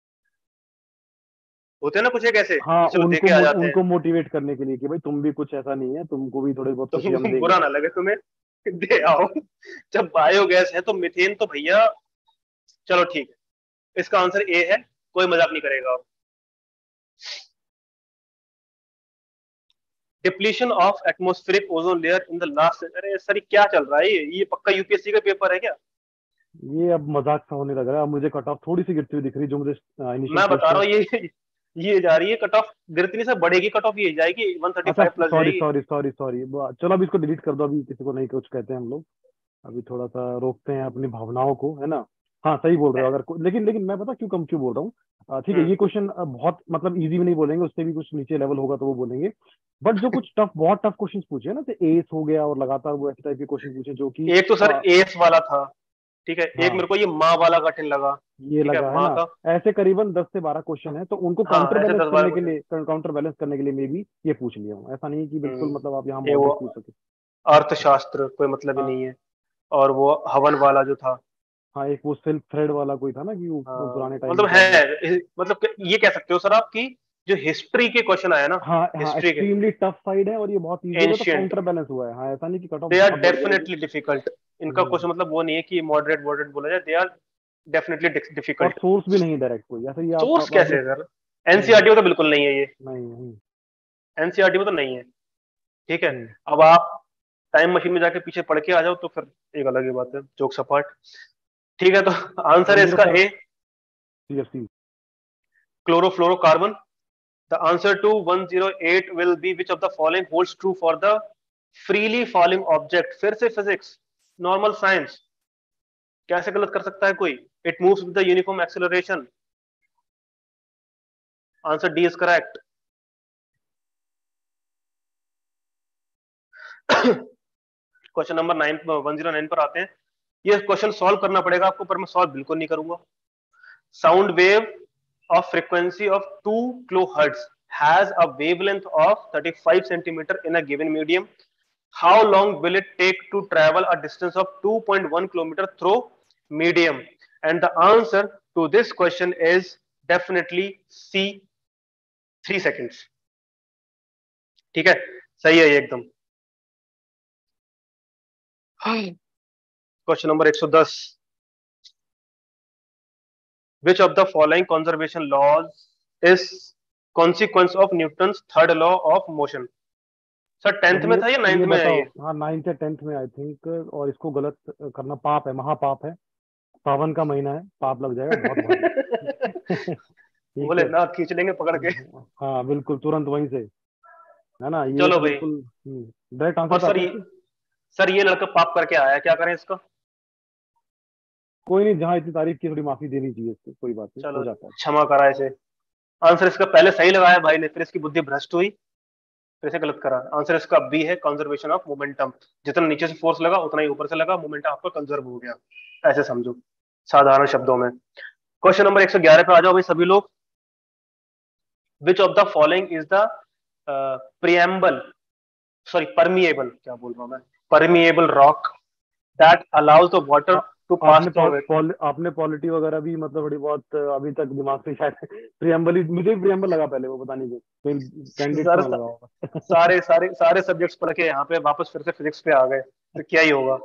होते हैं ना कुछ एक ऐसे हाँ, कि चलो दे के आ जाते हैं, उनको मोटिवेट करने के लिए कि भाई तुम भी कुछ ऐसा नहीं है, तुमको भी थोड़ी बहुत तो खुशी हम देंगे। बुरा ना लगे तुम्हें, दे आओ। जब बायोगैस है तो मीथेन तो भैया, चलो ठीक है, इसका आंसर ए है, कोई मजाक नहीं करेगा। Depletion of atmospheric ozone layer in the last, अरे सर ये क्या चल रहा है, ये पक्का यूपीएससी का पेपर है क्या। ये अब मजाक सा होने लग रहा है। अब मुझे कट ऑफ थोड़ी सी गिरती हुई दिख रही, जो मुझे इनिशियल मैं बता रहा क्वेश्चन। हूँ, ये जा रही है कट ऑफ, गिरती नहीं सर, बढ़ेगी कट ऑफ, ये जाएगी अच्छा 135 प्लस सॉरी जाएगी। सॉरी सॉरी सॉरी, चलो अभी इसको डिलीट कर दो, अभी किसी को नहीं कुछ कहते हैं हम लोग। अभी थोड़ा सा रोकते हैं अपनी भावनाओं को, है ना। हाँ सही बोल रहे हो, लेकिन लेकिन मैं पता क्यों बोल रहा हूँ। ठीक है, हम्म। ये क्वेश्चन बहुत मतलब इजी भी नहीं बोलेंगे, उससे भी कुछ नीचे लेवल होगा तो वो बोलेंगे। बट जो कुछ टफ, बहुत टफ क्वेश्चन पूछे हैं ना, तो एस हो गया और लगातार वो ऐसे टाइप के क्वेश्चन पूछे जो कि एक तो सर एस वाला था, ठीक है, एक हाँ मेरे को ये माँ वाला कठिन लगा। ये ठीक है, लगा है माँ ना। का। ऐसे करीबन 10 से 12 क्वेश्चन है, तो उनको हाँ, ऐसे 10-12 क्वेश्चन। काउंटर बैलेंस करने के लिए मैं भी ये पूछ लिया हूँ। ऐसा नहीं है कि बिल्कुल मतलब आप यहाँ ये वो मॉडरेट पूछ सके। अर्थशास्त्र कोई मतलब ही नहीं हाँ है। और वो हवन वाला जो था। हाँ, एक वो सिल्क थ्रेड वाला कोई था ना, कि वो पुराने टाइम मतलब का वो। मतलब ये कह सकते हो सर आप कि जो हिस्ट्री के क्वेश्चन आए ना, हाँ हाँ, हिस्ट्री के एक्सट्रीमली टफ साइड है और ये बहुत इजी होगा, तो एंशियंट, काउंटर बैलेंस हुआ है। हाँ ऐसा नहीं कि कट ऑफ दे आर बहुत बढ़ जाएगी। Definitely difficult. इनका हम्म। क्वेश्चन मतलब वो नहीं है कि मॉडरेट मॉडरेट बोला जाए, दे आर डेफिनेटली और डिफिकल्ट। सोर्स भी नहीं डायरेक्ट कोई, ऐसे ये सोर्स आप कैसे देख। है सर? हम्म, एनसीईआरटी में तो बिल्कुल नहीं है ये। नहीं नहीं। एनसीईआरटी में तो नहीं है। ठीक है। हम्म। अब आप टाइम मशीन में जाके पीछे पढ़ के आ जाओ तो फिर एक अलग ही बात है, जोक सपाट। ठीक है, तो आंसर है वन जीरो इसका फोर ए, CFC। क्लोरोफ्लोरोकार्बन। The answer to 108 will be which of the following holds true for the freely falling object? फिर से फिजिक्स, नॉर्मल साइंस, कैसे गलत कर सकता है कोई? It moves with the uniform acceleration. Answer D is correct. Question number 109 पर आते हैं। ये क्वेश्चन सॉल्व करना पड़ेगा आपको, पर मैं सॉल्व बिल्कुल नहीं करूंगा। Sound wave of frequency of 2 kilohertz has a wavelength of 35 centimeter in a given medium. How long will it take to travel a distance of 2.1 kilometer through medium? And the answer to this question is definitely C, 3 seconds. ठीक है, सही है ये एकदम। Question number 110। Which of the following conservation laws is consequence of Newton's third law of motion? Sir tenth अब में था या ये नाइन्थ में है बताओ, ये? हाँ 9th या 10th में आई थिंक, और इसको गलत करना पाप है, महापाप है। सावन का महीना है, पाप लग जाएगा बहुत भारी। ठीक बोले है। ना खींच लेंगे पकड़ के। हाँ बिल्कुल, तुरंत वहीं से, है ना, ये चलो तो भाई। बिल्कुल डायरेक्ट आंसर और पे आते हैं। सर ये लड़का पाप करके आया, क्या करें इसका? कोई नहीं, जहाँ इतनी तारीफ की थोड़ी माफी देनी चाहिए इसको, कोई बात नहीं, हो चलो जाता है। क्षमा करा इसे। आंसर इसका पहले सही लगाया भाई ने, फिर इसकी बुद्धि भ्रष्ट हुई, फिर इसे गलत करा। आंसर इसका बी है, कंजर्वेशन ऑफ मोमेंटम। जितना नीचे से फोर्स लगा उतना ही ऊपर से लगा, मोमेंटम आपका कंजर्व हो गया। ऐसे समझो, साधारण शब्दों में। क्वेश्चन नंबर 111 पे आ जाओ भाई सभी लोग। Which of the following is the preamble, sorry permeable, क्या बोल रहा हूं मैं, permeable rock that allows the water ah, to pass through it? आपने पॉलिटी वगैरह भी मतलब थोड़ी बहुत अभी तक दिमाग से शायद प्रियम्बल ही, मुझे भी प्रियम्बल लगा पहले, वो पता नहीं क्यों, कहीं कैंडिडेट को सर ना लगा होगा। सारे सारे सारे सब्जेक्ट्स पढ़ के यहाँ पे वापस फिर से फिजिक्स पे आ गए तो क्या ही होगा।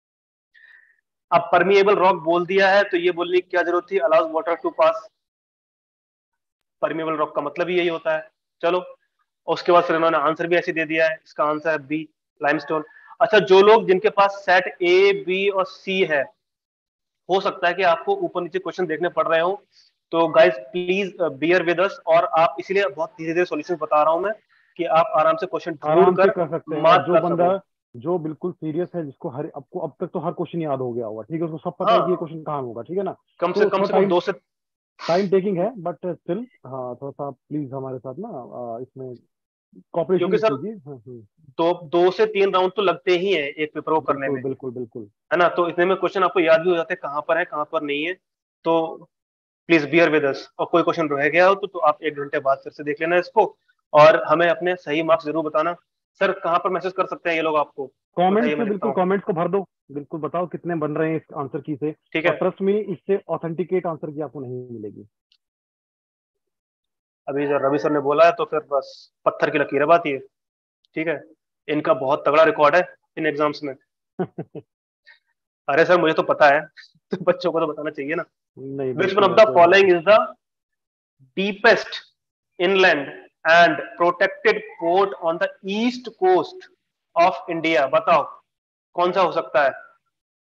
अब परमिएबल रॉक बोल दिया है तो ये बोलने की क्या जरूरत थी, allows water to pass. Permeable rock का मतलब ही यही होता है। चलो, उसके बाद फिर इन्होंने आंसर भी ऐसे दे दिया है, इसका आंसर है बी, लाइमस्टोन। अच्छा, जो लोग जिनके पास सेट ए बी और सी है, हो सकता है कि आपको ऊपर नीचे क्वेश्चन देखने पड़ रहे हो, तो guys please bear with us, और आप इसीलिए बहुत धीरे धीरे सॉल्यूशन बता रहा हूं मैं, कि आप आराम से क्वेश्चन ढूंढ आराम से कर कर सकते हैं, और मार्क जो कर बंदा सको। जो बिल्कुल सीरियस है, जिसको हर आपको अब तक तो हर क्वेश्चन याद हो गया होगा, ठीक है, उसको सब पता है कि ये हाँ, क्वेश्चन कहाँ होगा, ठीक है ना। तो कम थोड़ा से कम टाइम दो से। टाइम टेकिंग है, बट स्टिल हाँ थोड़ा सा प्लीज हमारे साथ ना इसमें कॉपरेशन क्योंकि सर कीजिए। हाँ, दो से तीन राउंड तो लगते ही हैं एक पेपर को करने बिल्कुल में, बिल्कुल बिल्कुल। है ना, तो इतने में क्वेश्चन आपको याद भी हो जाते हैं कहाँ पर है कहाँ पर नहीं है। तो प्लीज बियर विद अस, और कोई क्वेश्चन रह गया हो तो आप 1 घंटे बाद फिर से देख लेना इसको, और हमें अपने सही मार्क्स जरूर बताना। सर कहाँ पर मैसेज कर सकते हैं ये लोग आपको? बताइए, कमेंट्स मैं में लिखता बिल्कुल, हूँ। कमेंट्स को भर दो, बिल्कुल बताओ कितने बन रहे हैं इस आंसर की से। ठीक और है, ट्रस्ट में इससे ऑथेंटिकेट आंसर की आपको नहीं मिलेगी। अभी जो रवि सर ने बोला है तो फिर बस पत्थर की लकीर है बात ये। ठीक है, इनका बहुत तगड़ा रिकॉर्ड है इन एग्जाम्स में। अरे सर मुझे तो पता है, तो बच्चों को तो बताना चाहिए ना। नहीं विच वन बिल्कुल ऑफ है, द कोई बात following is the deepest inland and protected port on the east coast of India? बताओ कौन सा हो सकता है?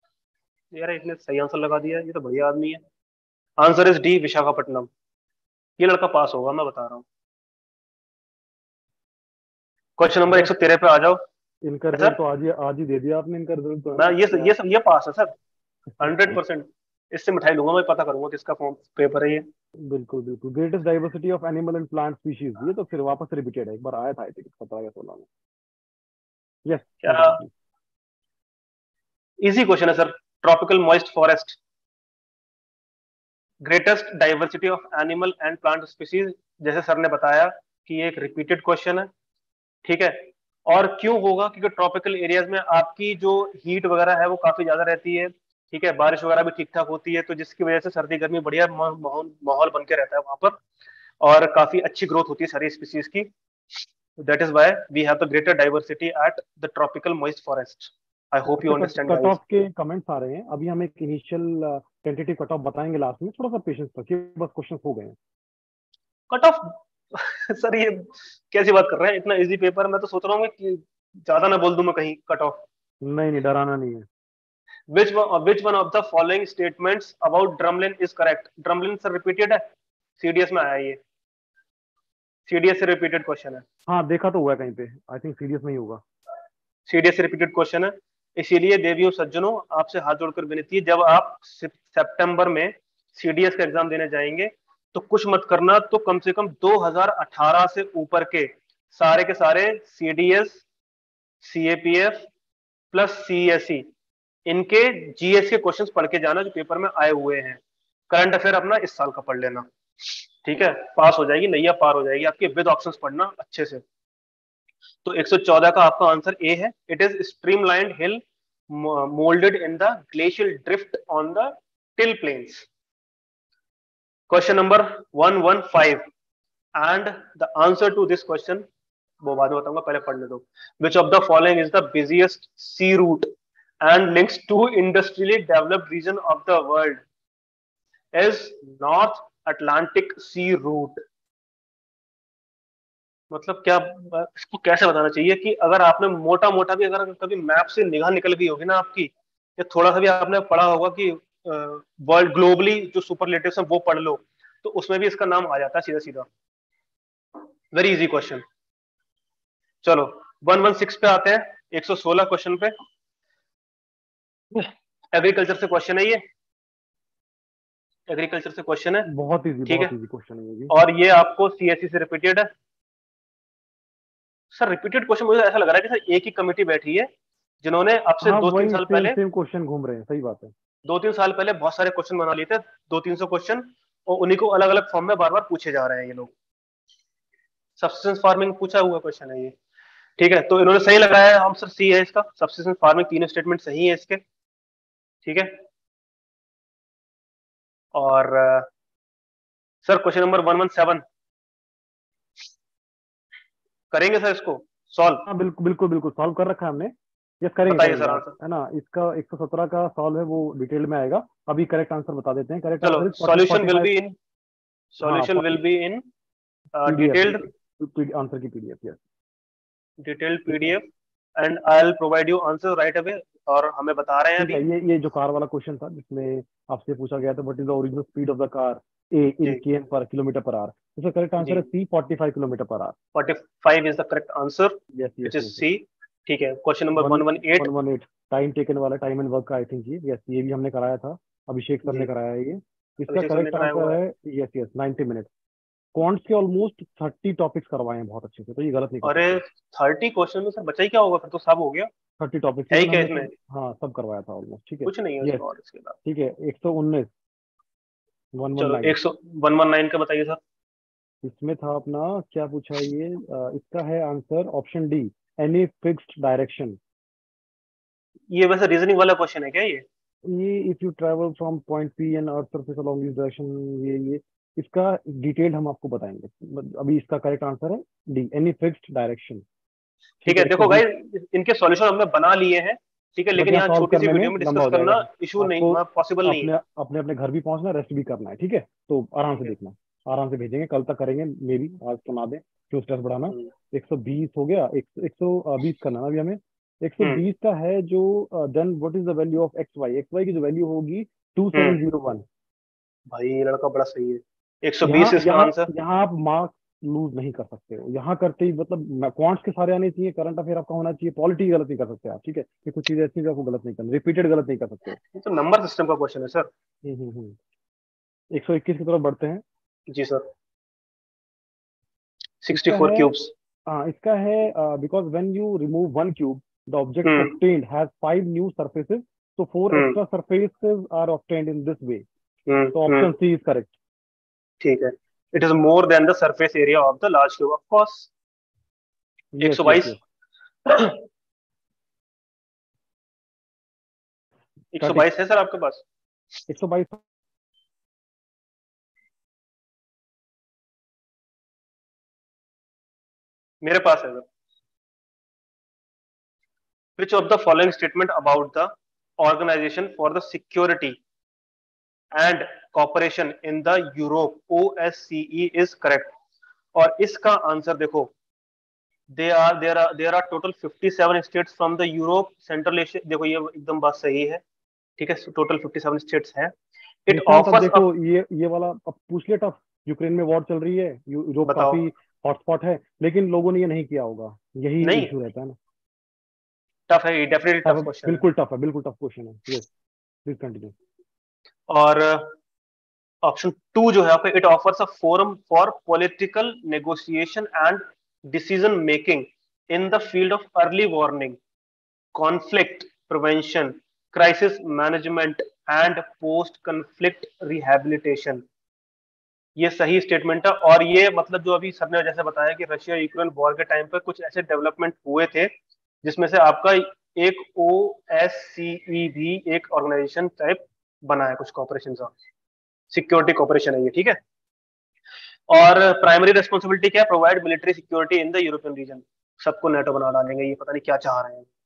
यार इसने सही आंसर लगा दिया, ये तो बढ़िया आदमी है। Answer is D, Visakhapatnam. ये लड़का पास होगा, मैं बता रहा हूँ। क्वेश्चन नंबर बस 113 पे आ जाओ। इनका क्या रिजल्ट सर? तो आज ही दे दिया आपने, इनका रिजल्ट तो, है मैं ना क्या? ये पास है सर, 100%। इससे मिठाई लूंगा, मैं पता करूंगा किसका फॉर्म पेपर है ये। बिल्कुल बिल्कुल, greatest diversity of animal and plant species, ये तो फिर वापस रिपीटेड है, एक बार आया था आई थिंक 17 या 16 में। यस, क्या? Continue please. इजी क्वेश्चन है sir. Tropical moist forest, greatest diversity of animal and plant species. जैसे सर ने बताया कि ये एक रिपीटेड क्वेश्चन है, ठीक है। और क्यों होगा? क्योंकि ट्रॉपिकल एरियाज में आपकी जो हीट वगैरह है वो काफी ज्यादा रहती है, ठीक है। बारिश वगैरह भी ठीक ठाक होती है, तो जिसकी वजह से सर्दी गर्मी बढ़िया माहौल माहौल बन के रहता है वहां पर, और काफी अच्छी ग्रोथ होती है सारी स्पीसीज की। That is why we have the greater diversity at the tropical moist forest. I hope you अच्छा, अंडरस्टैंड कट गाइस। ऑफ के कमेंट्स आ रहे हैं, अभी हम एक इनिशियल टेंटेटिव कट ऑफ बताएंगे लास्ट में, थोड़ा सा पेशेंस रखिए, बस क्वेश्चन हो गए हैं। Cut off? सर ये कैसी बात कर रहे हैं? इतना इजी पेपर, मैं तो सोच रहा हूँ कि ज्यादा ना बोल दूं मैं कहीं कट ऑफ। नहीं नहीं, डराना नहीं है। Which one of the following statements about drumlin is correct? drumlin sir repeated है, सीडीएस में आया है ये, सीडीएस से रिपीटेड क्वेश्चन है। हाँ देखा तो हुआ है कहीं पे, आई थिंक सीरियस नहीं होगा। सीडीएस से रिपीटेड क्वेश्चन है। इसीलिए देवियों सज्जनों, आपसे हाथ जोड़कर विनती है, जब आप सितंबर में सीडीएस का एग्जाम देने जाएंगे तो कुछ मत करना, तो कम से कम 2018 से ऊपर के सारे सीडीएस, सीएपीएफ प्लस सीएसई, इनके जीएस के क्वेश्चंस पढ़ के जाना जो पेपर में आए हुए हैं। करंट अफेयर अपना इस साल का पढ़ लेना, ठीक है। पास हो जाएगी, नैया पार हो जाएगी आपके, विद ऑप्शंस पढ़ना अच्छे से। तो 114 का आपका आंसर ए है। It is streamlined hill moulded in the glacial drift on the till plains. Question number 115 and the answer to this question वो बाद में बताऊंगा, पहले पढ़ने दो। Which of the following is the busiest sea route and links to industrially developed region of the world is North Atlantic Sea Route? मतलब क्या, इसको कैसे बताना चाहिए कि अगर आपने मोटा मोटा भी, अगर कभी मैप से निगाह निकल गई होगी ना आपकी, या थोड़ा सा भी आपने पढ़ा होगा कि वर्ल्ड ग्लोबली जो सुपरलेटिव्स हैं वो पढ़ लो, तो उसमें भी इसका नाम आ जाता है सीधा सीधा। Very easy question. चलो 116 पे आते हैं, 116 क्वेश्चन पे। एग्रीकल्चर से क्वेश्चन है ये, एग्रीकल्चर से क्वेश्चन है, ठीक बहुत है। इजी क्वेश्चन है ये भी। और ये आपको सीएससी से रिपीटेड है। सर रिपीटेड क्वेश्चन, मुझे ऐसा लग रहा है कि सर एक ही कमेटी बैठी है जिन्होंने अब से हाँ दो तीन वही साल सेम पहले सेम क्वेश्चन घूम रहे हैं, सही बात है। 2-3 साल पहले बहुत सारे क्वेश्चन बना लिए थे, 200-300 क्वेश्चन, और उन्हीं को अलग अलग फॉर्म में बार बार पूछे जा रहे हैं ये लोग। सब्सिस्टेंस फार्मिंग पूछा हुआ क्वेश्चन है ये, ठीक है। तो इन्होंने सही लगाया है, हम सर सी है इसका, सब्सिस्टेंस फार्मिंग, तीनों स्टेटमेंट सही है इसके, ठीक है। और सर क्वेश्चन नंबर 117 करेंगे सर इसको सॉल्व? हाँ बिल्कुल बिल्कुल बिल्कुल, सॉल्व कर रखा है हमने। यस, करेंगे बताइए करेंगे सर आप, आंसर। है ना। इसका 117 का सॉल्व है वो डिटेल में आएगा। अभी करेक्ट आंसर बता देते हैं, करेक्ट चलो answer is 40 solution will 45। Be in, हाँ solution will be in PDF, detailed, answer की पीडीएफ, यस। डिटेल्ड ठीक है, PDF, and I will provide you answer right away. और हमें बता रहे हैं ठीक है। अभी। ये जो कार वाला क्वेश्चन था जिसमें आपसे पूछा गया था what is the original speed of the car A in G KM per kilometre per hour, इसका करेक्ट आंसर जी, है C 45 kilometre per hour. 45 is the correct answer, yes yes which is yes. C, ठीक है। Question number one 118। 118 time taken वाला, time and work का I think, ये yes ये भी हमने कराया था, अभिषेक सर ने जी, कराया है ये। इसका अभिषेक सर ने करेक्ट कराया आंसर हुआ है। है यस यस 90 मिनट। क्वांट्स के ऑलमोस्ट 30 टॉपिक्स करवाए हैं बहुत अच्छे से, तो ये गलत नहीं कर अरे सकते। 30 क्वेश्चन में सर बचा ही क्या होगा? फिर तो सब हो गया। 30 टॉपिक्स है ही इवन क्या हमने इसमें? सब, हाँ सब करवाया था ऑलमोस्ट, ठीक है। कुछ नहीं है यस, उसमें और इसके बाद। ठीक है। 119, चलो 119 119 का बताइए सर। इसमें था अपना, क्या पूछा है ये, इसका है answer option D, any fixed direction. ये वैसे रीजनिंग वाला क्वेश्चन है क्या ये? ये if you travel from point P and earth surface along this direction, ये इसका डिटेल हम आपको बताएंगे। अभी इसका करेक्ट आंसर है डी, एनी फिक्स्ड डायरेक्शन। ठीक ठीक है, है, देखो 120। गाइस इनके सॉल्यूशन हमने बना लिए हैं, ठीक है, बट लेकिन यहाँ यहाँ सॉल्व छोटी सी करने में वीडियो में लंबा डिस्कस हो जाएगा, करना इशू नहीं, आपको पॉसिबल नहीं है। अपने अपने अपने घर भी पहुंचना, रेस्ट भी करना है, ठीक है। तो आराम से ठीक है। देखना, आराम से भेजेंगे, कल तक करेंगे मे बी, आज तो ना दें, क्यों स्ट्रेस बढ़ाना। हम्म 120 हो गया, 120 करना ना अभी हमें। हम्म 120 का है जो, then what is the value of X Y, X Y की जो वैल्यू होगी हम्म 2701। भाई ये लड़का बड़ा सही है। 120 यहाँ इसका यहाँ आंसर। यहाँ आप मार्क्स लूज नहीं कर सकते हो, यहाँ करते ही मतलब क्वांट्स के सारे आने चाहिए, करंट अफेयर आपका होना चाहिए, पॉलिटी गलत नहीं कर सकते आप, ठीक है, ये कुछ चीजें ऐसी हैं जो आपको गलत नहीं करनी, रिपीटेड गलत नहीं कर सकते हो। ये तो नंबर सिस्टम का क्वेश्चन है सर। 121 की तरफ बढ़ते हैं। जी सर। इसका 64 है, क्यूब्स। हाँ इसका है, because when you remove one cube the object hmm obtained has 5 new surfaces, so 4 hmm extra surfaces are obtained in this way, तो हम्म। Option C is correct. ठीक है। It is more than the surface area of the large cube, of course. Yes yes 122। Yes. 30 122 है sir आपके पास? 122। मेरे पास है sir. Which of the following statement about the organisation for the security and cooperation in the Europe OSCE is correct? और इसका answer देखो, there are total 57 states from the Europe Central Asia। देखो ये एकदम बात सही है, ठीक है, टोटल 57 स्टेट्स है। इट निशांत अब ऑफर्स देखो, अप। ये वाला अब पूछ लिया टफ, यूक्रेन में वॉर चल रही है, यूरोप बताओ। काफी हॉटस्पॉट है, लेकिन लोगों ने ये नहीं किया होगा, यही नहीं, इशू रहता है ना। टफ है, डेफिनेटली टफ टफ है, क्वेश्चन है। बिल्कुल टफ है, बिल्कुल टफ क्वेश्चन है, यस प्लीज कंटिन्यू। और ऑप्शन टू जो है आपका, it offers a forum for political negotiation and decision making in the field of early warning, conflict prevention, crisis management and post conflict rehabilitation. ये सही statement है। और ये मतलब जो अभी सर ने जैसे बताया कि रशिया यूक्रेन वॉर के टाइम पर कुछ ऐसे डेवलपमेंट हुए थे जिसमें से आपका एक OSCE भी एक ऑर्गेनाइजेशन टाइप बना है, कुछ कॉपरेशन का, सिक्योरिटी कॉपरेशन है ये, ठीक है। और प्राइमरी रेस्पॉन्सिबिलिटी क्या है? Provide military security in the European region. सबको नेटो बना डालेंगे, ये पता नहीं क्या चाह रहे हैं।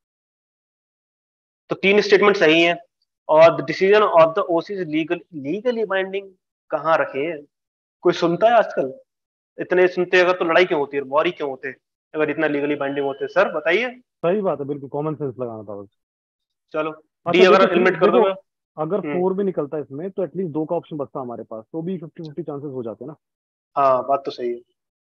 तो तीन स्टेटमेंट सही है। और the decision of the OSCE is legally binding कहाँ रखे हैं? कोई सुनता है आजकल? इतने सुनते अगर तो लड़ाई क्यों होती है, वॉर ही क्यों होते, अगर इतना लीगली बाइंडिंग होते? सर बताइए। सही बात है, बिल्कुल कॉमन सेंस लगाना था बस। चलो, डी अच्छा देखो अगर थ्री, एलिमिनेट कर देखो दोगे। अगर हम्म। 4 भी निकलता है इसमें तो एटलीस्ट 2 का ऑप्शन बचता हमारे पास, तो भी 50-50 चांसेस हो जाते हैं ना। हाँ, बात तो सही है।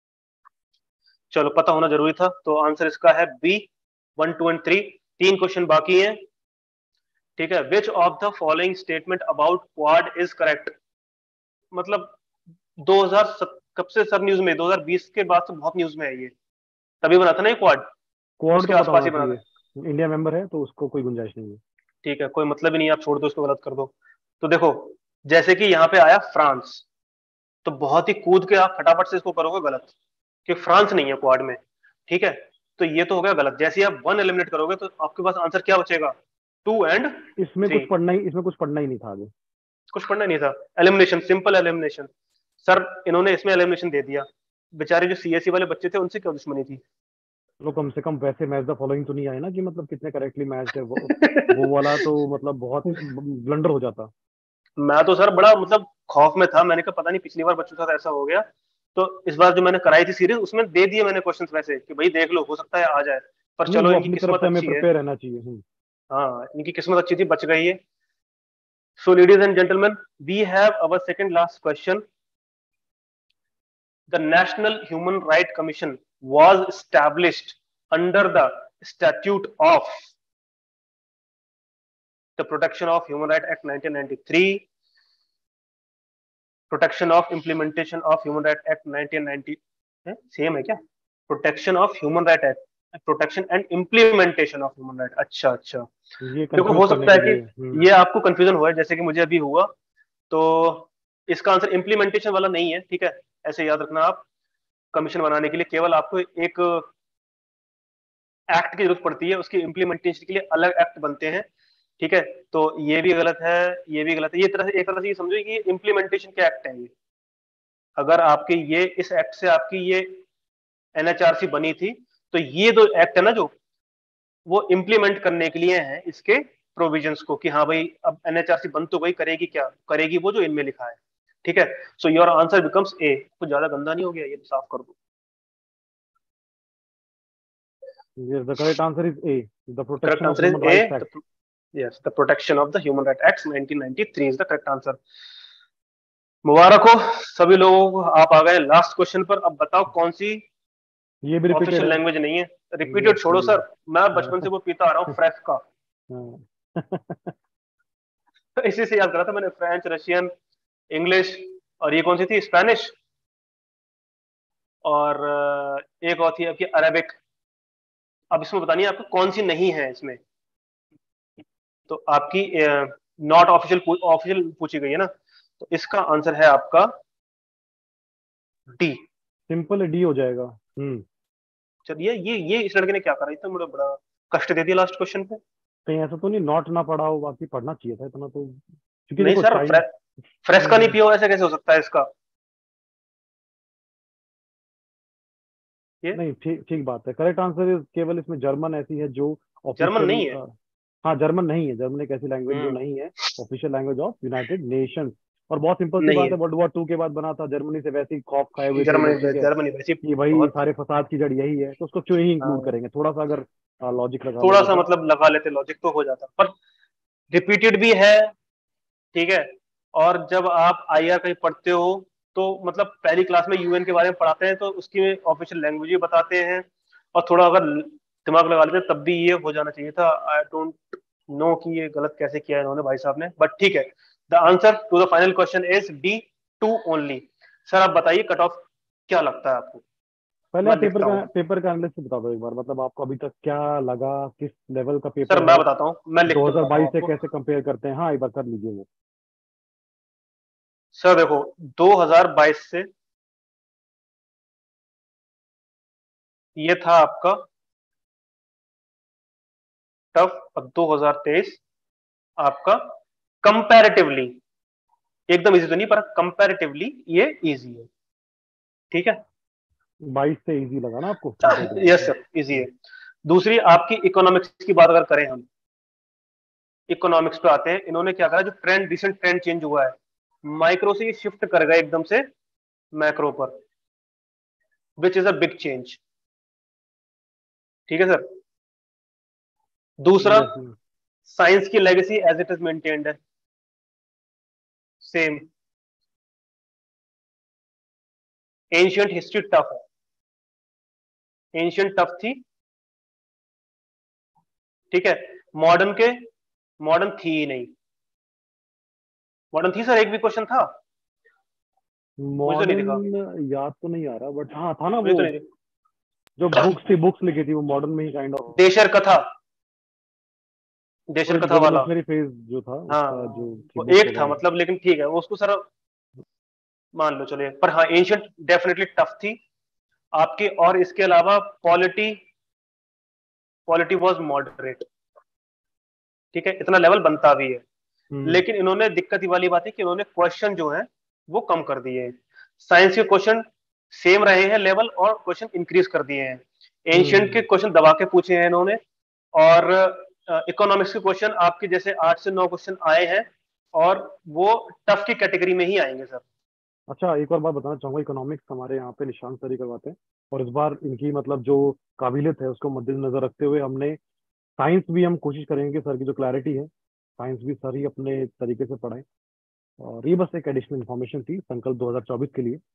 चलो, पता होना जरूरी था। तो आंसर इसका है बी, 1 2 और 3। तीन क्वेश्चन बाकी हैं, ठीक है। Which of the following statement about Quad is correct? मतलब 2000 कब से सर न्यूज में? 2020 के बाद से बहुत न्यूज में है ये। तभी बना था ना ये क्वाड, क्वाड उसके तो पता आसपास होना ही बना चाहिए, था। इंडिया मेंबर है तो उसको कोई गुंजाइश नहीं है। ठीक है, कोई मतलब ही नहीं है, आप छोड़ दो इसको, गलत कर दो। तो देखो, जैसे कि यहाँ पे आया फ्रांस, तो बहुत ही कूद के आप फटाफट से इसको करोगे गलत, कि फ्रांस नहीं है क्वाड में, ठीक है। तो ये तो हो गया गलत। जैसे ही आप वन एलिमिनेट करोगे तो आपके पास आंसर क्या बचेगा? 2 एंड इसमें 3। कुछ पढ़ना ही नहीं था आगे। कुछ पढ़ना नहीं था, एलिमिनेशन, सिंपल एलिमिनेशन। सर इन्होंने इसमें एलिमिनेशन दे दिया। बेचारे जो CSE वाले बच्चे थे उनसे क्या दुश्मनी थी? चलो कम से कम वैसे मैच द फॉलोइंग तो नहीं आए ना कि मतलब कितने करेक्टली मैच है, वो वाला तो मतलब बहुत ब्लंडर हो जाता। मैं तो सर बड़ा मतलब खौफ में था। मैंने कहा पता नहीं पिछली बार बच्चों के साथ ऐसा हो गया, तो इस बार जो मैंने कराई थी सीरीज उसमें दे दिए मैंने क्वेश्चंस वैसे कि भाई देख लो, हो सकता है आ जाए। पर नहीं, चलो, वो इनकी अपनी तरफ किस्मत से हमें अच्छी है। प्रिपेयर रहना चाहिए। हाँ, इनकी किस्मत अच्छी थी, बच गई है। So ladies and gentleman, we have our second last question. The national human right commission was established under the statute of the Protection of Human Rights Act 1993, protection of implementation of human right act 1990, same है क्या? Protection of human right act, protection and implementation of human right. अच्छा अच्छा। ये देखो, confuse हो करने सकता के है कि लिए। ये आपको कंफ्यूजन हुआ है जैसे कि मुझे अभी हुआ। तो इसका आंसर इम्प्लीमेंटेशन वाला नहीं है, ठीक है। ऐसे याद रखना आप, कमीशन बनाने के लिए केवल आपको एक एक्ट की जरूरत पड़ती है, उसकी इम्प्लीमेंटेशन के लिए अलग एक्ट बनते हैं, ठीक है। तो ये भी गलत है, ये भी गलत है। ये तरह से एक तरह से ये समझो कि इम्प्लीमेंटेशन के एक्ट है ये। अगर आपके ये इस एक्ट से आपकी ये NHRC बनी थी, तो ये दो एक्ट है ना जो, वो इम्प्लीमेंट करने के लिए है इसके प्रोविजंस को, कि हाँ भाई अब NHRC बन तो गई, करेगी क्या? करेगी वो जो इनमें लिखा है, ठीक है। So your answer becomes A. कुछ ज्यादा गंदा नहीं हो गया? ये तो साफ कर दो। Yes, the correct answer is A, the correct Protection of answer is Human A. Rights Act। Yes, the Protection of the Human Rights Act 1993 is the correct answer. मुबारक हो सभी लोगों को, आप आ गए लास्ट क्वेश्चन पर। अब बताओ कौन सी ये भी रिपीटेड ऑफिशियल है। लैंग्वेज नहीं है। यस रिपीटेड छोड़ो ये। सर, मैं बचपन से हाँ। वो पीता आ रहा हूँ फ्रेश का। हाँ। तो इसी से याद करा था मैंने, फ्रेंच, रशियन, इंग्लिश, और ये कौन सी थी, स्पेनिश, और एक और थी आपकी अरेबिक। अब इसमें बतानी है आपको कौन सी नहीं है इसमें। तो आपकी नॉट ऑफिशियल ऑफिशियल पूछी गई है ना, तो इसका आंसर है आपका डी। सिंपल डी हो जाएगा। चलिए, ये इस लड़के ने क्या करा, इतना मुझे बड़ा कष्ट दे दिया लास्ट क्वेश्चन पे। कहीं ऐसा तो नहीं नॉट ना पढ़ा हो, बाकी पढ़ना चाहिए था इतना तो, क्योंकि नहीं देखो सर, टाइम। फ्रेश का नहीं पिया हो ऐसे कैसे हो सकता है इसका ये। नहीं ठीक ठीक बात है, करेक्ट आंसर इज केवल इसमें जर्मन ऐसी है जो जर्मन ऑफिशियल। नहीं है। हाँ जर्मन नहीं है, जर्मन एक ऐसी लैंग्वेज जो हम्म। नहीं है official language of United Nations. और बहुत सिंपल सी नहीं बात है। है, वर्ल्ड वॉर 2 के बाद बना था, जर्मनी से वैसे ही खौफ खाए हुए थे जर्मनी, लोग, ठीक है, जर्मनी वैसे कि भाई बहुत। सारे फसाद की जड़ यही है, तो उसको क्यों ही इंक्लूड हाँ, करेंगे, थोड़ा सा अगर लॉजिक लगा थोड़ा लोगे सा तो। मतलब लगा लेते लॉजिक तो हो जाता, पर रिपीटेड भी है, ठीक है। और जब आप आईआर कहीं पढ़ते हो तो मतलब पहली क्लास में यूएन के बारे में पढ़ाते हैं, तो उसकी ऑफिशियल लैंग्वेज भी बताते हैं। और थोड़ा अगर दिमाग लगा लेते तब भी ये हो जाना चाहिए था। आई डोंट नो कि ये गलत कैसे किया है इन्होंने भाई साहब ने, बट ठीक है। The answer to the final question is D, two only. Sir आप बताइए कट ऑफ क्या लगता है आपको। पहले मैं आप लिखता हूँ। पेपर का एनालिसिस बता दो एक बार, मतलब आपको अभी तक क्या लगा, किस लेवल का सर पेपर मैं है, बताता हूँ, मैं लिख के बताता हूँ 2022 से आपको। कैसे कंपेयर करते हैं, हाँ एक बार कर लीजिए वो। सर देखो, 2022 से ये था आपका टफ, और 2023 आपका कंपैरेटिवली, एकदम इजी तो नहीं पर कंपैरेटिवली ये इजी है, ठीक है। 22 से इजी लगा ना आपको कंपेरेटिवली? यस सर, इजी है। दूसरी आपकी इकोनॉमिक्स की बात अगर करें हम, इकोनॉमिक्स पे आते हैं। इन्होंने क्या करा, जो ट्रेंड, रिसेंट ट्रेंड चेंज हुआ है, माइक्रो से ये शिफ्ट कर गए एकदम से मैक्रो पर, which is a big change, ठीक है सर। दूसरा, यस। साइंस की legacy as it is maintained है, सेम। एंशियंट हिस्ट्री टफ है, एंशियंट टफ थी, ठीक है। मॉडर्न के, मॉडर्न थी ही नहीं। मॉडर्न थी सर, एक भी क्वेश्चन था? मुझे तो नहीं दिखा, मॉडर्न याद तो नहीं आ रहा, बट हाँ था ना मुझे वो, तो नहीं दिखा। जो बुक्स थी, बुक्स लिखी थी वो मॉडर्न में ही काइंड ऑफ। देशर कथा, वो देशर एक कथा वाला। रेवोल्यूशनरी फेज जो था हाँ, उसका, जो थी वो बुक्स एक था वगैरह। मतलब, लेकिन ठीक है वो उसको सर मान लो चलिए, पर हाँ एंशियंट डेफिनेटली टफ थी आपकी। और इसके अलावा पॉलिटी, पॉलिटी वाज मॉडरेट, ठीक है, इतना लेवल बनता भी है। हम्म। लेकिन इन्होंने दिक्कत ही वाली बात है कि इन्होंने क्वेश्चन जो है वो कम कर दिए हैं। साइंस के क्वेश्चन सेम रहे हैं लेवल, और क्वेश्चन इंक्रीज कर दिए हैं। एंशियंट के हम्म। क्वेश्चन दबा के पूछे हैं इन्होंने। और इकोनॉमिक्स के क्वेश्चन आपके जैसे 8 से 9 क्वेश्चन आए हैं, और वो टफ की कैटेगरी में ही आएंगे सर। अच्छा एक और बात बताना चाहूंगा, इकोनॉमिक्स हमारे यहाँ पे निशांत सर ही करवाते हैं, और इस बार इनकी मतलब जो काबिलियत है उसको मद्देनजर रखते हुए हमने साइंस भी, हम कोशिश करेंगे कि सर की जो क्लैरिटी है, साइंस भी सर ही अपने तरीके से पढ़ाएं। और ये बस एक एडिशनल इन्फॉर्मेशन थी संकल्प 2024 के लिए।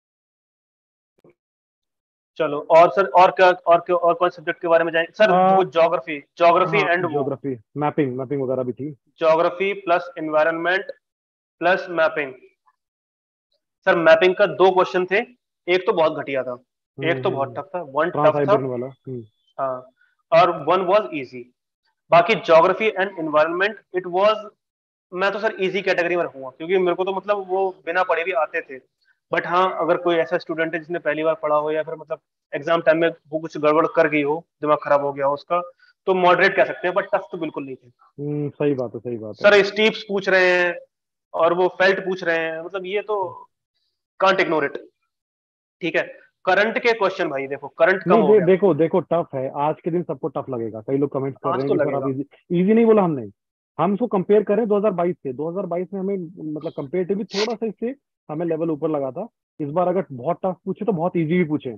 चलो, और सर और क्या, और कौन सब्जेक्ट के बारे में जाएंगे सर? वो ज्योग्राफी, ज्योग्राफी हाँ एंड वो ज्योग्राफी, मैपिंग मैपिंग वगैरह भी थी। Geography plus environment plus mapping. Sir mapping का 2 क्वेश्चन थे, एक तो बहुत घटिया था, एक तो बहुत टफ था, वन ट्रांस टफ था। हाइबेरियन वाला। हाँ, और वन वाज इजी। बाकी geography and environment it was, मैं तो सर इजी कैटेगरी में रखूंगा, क्योंकि मेरे को तो मतलब वो बिना पढ़े भी आते थे। बट हाँ, अगर कोई ऐसा स्टूडेंट है जिसने पहली बार पढ़ा हो, या फिर मतलब एग्जाम टाइम में वो कुछ गड़बड़ कर गई हो, दिमाग खराब हो गया हो उसका, तो मॉडरेट कह सकते हैं, बट टफ तो बिल्कुल नहीं थे। सही बात है, सही बात है। सर स्टीप्स पूछ रहे हैं, और वो फेल्ट पूछ रहे हैं, मतलब ये तो कांट इग्नोर इट, ठीक है। करंट के क्वेश्चन भाई देखो, करंट कम नहीं हो गया। देखो देखो टफ है, आज के दिन सबको टफ लगेगा, कई लोग कमेंट्स कर आज रहे तो हैं कि सर आप लगेगा। इजी, इजी नहीं बोला हमने। हम इसको कंपेयर करें 2022 से, 2022 में हमें मतलब कंपेरेटिवली थोड़ा सा इससे हमें लेवल ऊपर लगा था। इस बार अगर बहुत टफ पूछे तो बहुत इजी भी पूछे,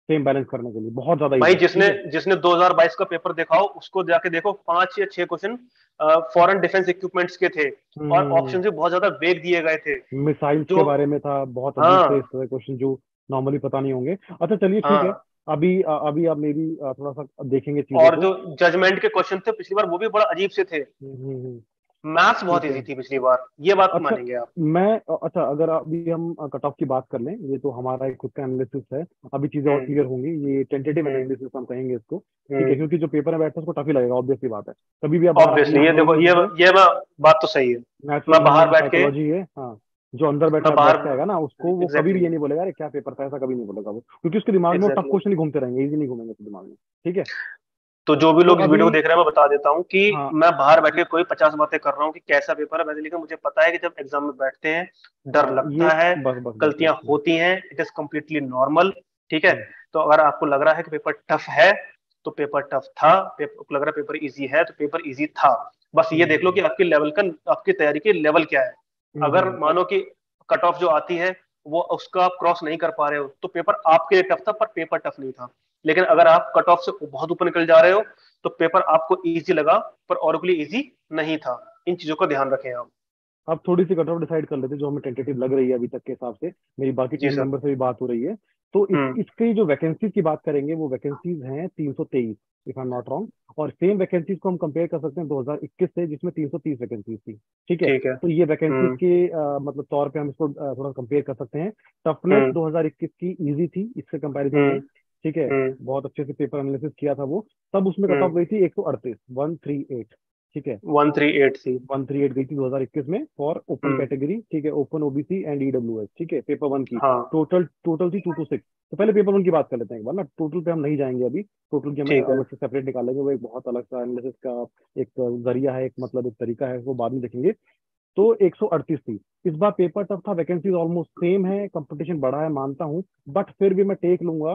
सेम बैलेंस करने के लिए बहुत ज्यादा भाई इजी, ठीक जिसने है। जिसने 2022 का पेपर देखा हो उसको जाके देखो, 5 या 6 क्वेश्चन फॉरेन डिफेंस इक्विपमेंट्स के थे, और ऑप्शन भी बहुत ज्यादा वेग दिए गए थे। मिसाइल्स के जो बारे में था, बहुत अजीब से इस हाँ तरह क्वेश्चन जो नॉर्मली पता नहीं होंगे। अच्छा चलिए ठीक है। हाँ, अभी आप मे भी थोड़ा सा देखेंगे चीजों और को। जो जजमेंट के क्वेश्चन थे पिछली बार वो भी बड़ा अजीब से थे। हम्म। मैथ्स बहुत ठीक है। इजी थी पिछली बार, ये बात अच्छा मानेंगे आप? अच्छा, अगर अभी हम कट ऑफ की बात कर लें, ये तो हमारा एक खुद का एनालिसिस है। अभी चीजें और हम्म क्लियर होंगी, ये टेंटेटिव हम्म एनालिसिस हम कहेंगे इसको। ठीक है, हम्म। क्योंकि जो पेपर में बैठता है उसको टफ ही लगेगा, ऑब्वियस सी बात है। कभी भी आप बाहर आके ये ऑब्वियसली, ये देखो, बोलोगे ये किसी से ये मैं बात तो सही है। नेचुरल मैं बाहर ह्यूमन बैठ के साइकोलॉजी है, हाँ। जो अंदर मैं बैठा बाहर बैठ के आएगा ना, उसको वो कभी भी एग्जैक्टली ये नहीं बोलेगा अरे क्या पेपर था, ऐसा कभी नहीं बोलेगा वो, क्योंकि उसके दिमाग में वो टफ एग्जैक्टली। क्वेश्चन ही घूमते रहेंगे, इजी नहीं घूमेंगे उसके दिमाग में। ठीक है। तो जो भी तो लोग इस अभी वीडियो को देख रहे हैं, मैं बता देता हूँ कि हाँ मैं बाहर बैठ के कोई 50 बातें कर रहा हूँ कि कैसा पेपर है वैसे, लेकिन मुझे पता है कि जब एग्जाम में बैठते हैं डर हाँ ये लगता है, बस बस बस बस गलतियां होती हैं, इट इज कम्प्लीटली नॉर्मल। ठीक है। हम्म, तो अगर आपको लग रहा है कि पेपर टफ है तो पेपर टफ था, पेपर लग रहा है पेपर इजी है तो पेपर इजी था। बस ये देख लो कि हम्म, आपकी लेवल का, आपकी तैयारी की लेवल क्या है। अगर अब मानो कि कट ऑफ जो आती है वो उसका आप क्रॉस नहीं कर पा रहे हो तो पेपर आपके लिए टफ था, पर पेपर टफ नहीं था। लेकिन अगर आप कट ऑफ से बहुत ऊपर निकल जा रहे हो तो पेपर आपको इजी लगा पर औरों के लिए इजी नहीं था। इन चीजों का ध्यान रखें आप। अब थोड़ी सी कट ऑफ डिसाइड कर लेते हैं जो हमें टेंटेटिव लग रही है अभी तक के हिसाब से। मेरी बाकी जी टीम सर। मेंबर से भी बात हो रही है। तो हम्म इसकी जो वैकेंसीज की बात करेंगे, वो वैकेंसीज हैं 323, if I am not wrong. और सेम वैकेंसीज को हम कंपेयर कर सकते हैं 2021 से, जिसमें 330 वैकेंसीज थी। ठीक है। ठीक है। तो ये वैकेंसीज हम्म के मतलब तौर पे हम इसको थोड़ा कंपेयर कर सकते हैं। टफनेस हम्म 2021 की इजी थी इसके कंपैरिजन हम्म में। ठीक है। हम्म बहुत अच्छे से पेपर एनालिसिस किया था वो। तब उसमें कट ऑफ हम्म। गई थी 138, 138। ठीक है। 138 थी। 138 गई थी 2021 में फॉर ओपन हम्म। कैटेगरी। ठीक है, ओपन ओबीसी एंड ईडब्ल्यूएस। ठीक है, पेपर वन की हाँ टोटल टोटल थी 226। तो पहले पेपर वन की बात कर लेते हैं एक बार ना, टोटल पे हम नहीं जाएंगे अभी। टोटल की हमें ठीक है। अलग से सेपरेट निकालेंगे, वो एक बहुत अलग सा एनालिसिस का एक जरिया है, एक मतलब एक तरीका है, वो बाद में देखेंगे। तो 138 थी। इस बार पेपर टफ था, वैकेंसीज ऑलमोस्ट सेम है, कंपटीशन बढ़ा है मानता हूँ। बट फिर भी मैं टेक लूंगा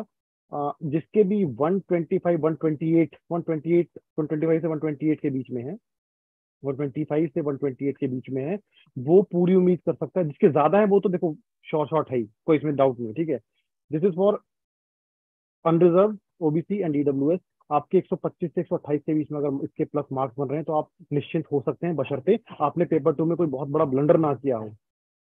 जिसके भी 125 128 128 125 से 128 के बीच में है, 125 से 128 के बीच में है, वो पूरी उम्मीद कर सकता है। जिसके ज्यादा है वो तो देखो शॉर्ट शॉर्ट है ही, कोई इसमें डाउट नहीं है। ठीक है। This is for unreserved, OBC and EWS. आपके 125 से 128 के बीच में अगर इसके प्लस मार्क्स बन रहे हैं तो आप निश्चिंत हो सकते हैं, बशर्ते आपने पेपर टू में कोई बहुत बड़ा ब्लंडर ना किया हो।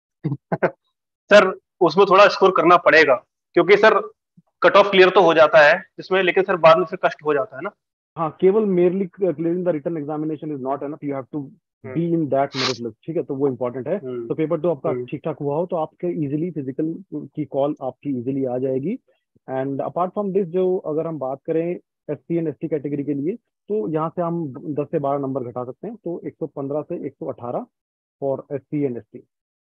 सर, उसमें थोड़ा स्कोर करना पड़ेगा, क्योंकि सर कट ऑफ क्लियर तो हो जाता है इसमें, लेकिन सर बाद में फिर कष्ट हो जाता है ना। हाँ, केवल merely clearing the written examination is not enough, you have to hmm be in that merit list. ठीक है, तो वो इंपॉर्टेंट है। हम्म तो पेपर टू आपका हम्म ठीक ठाक हुआ हो तो आपके इजीली फिजिकल की कॉल आपकी इजीली आ जाएगी। एंड अपार्ट फ्रॉम दिस, जो अगर हम बात करें एससी एंड एसटी कैटेगरी के लिए, तो यहाँ से हम 10 से 12 नंबर घटा सकते हैं, तो 115 से 118 फॉर एससी एंड एसटी।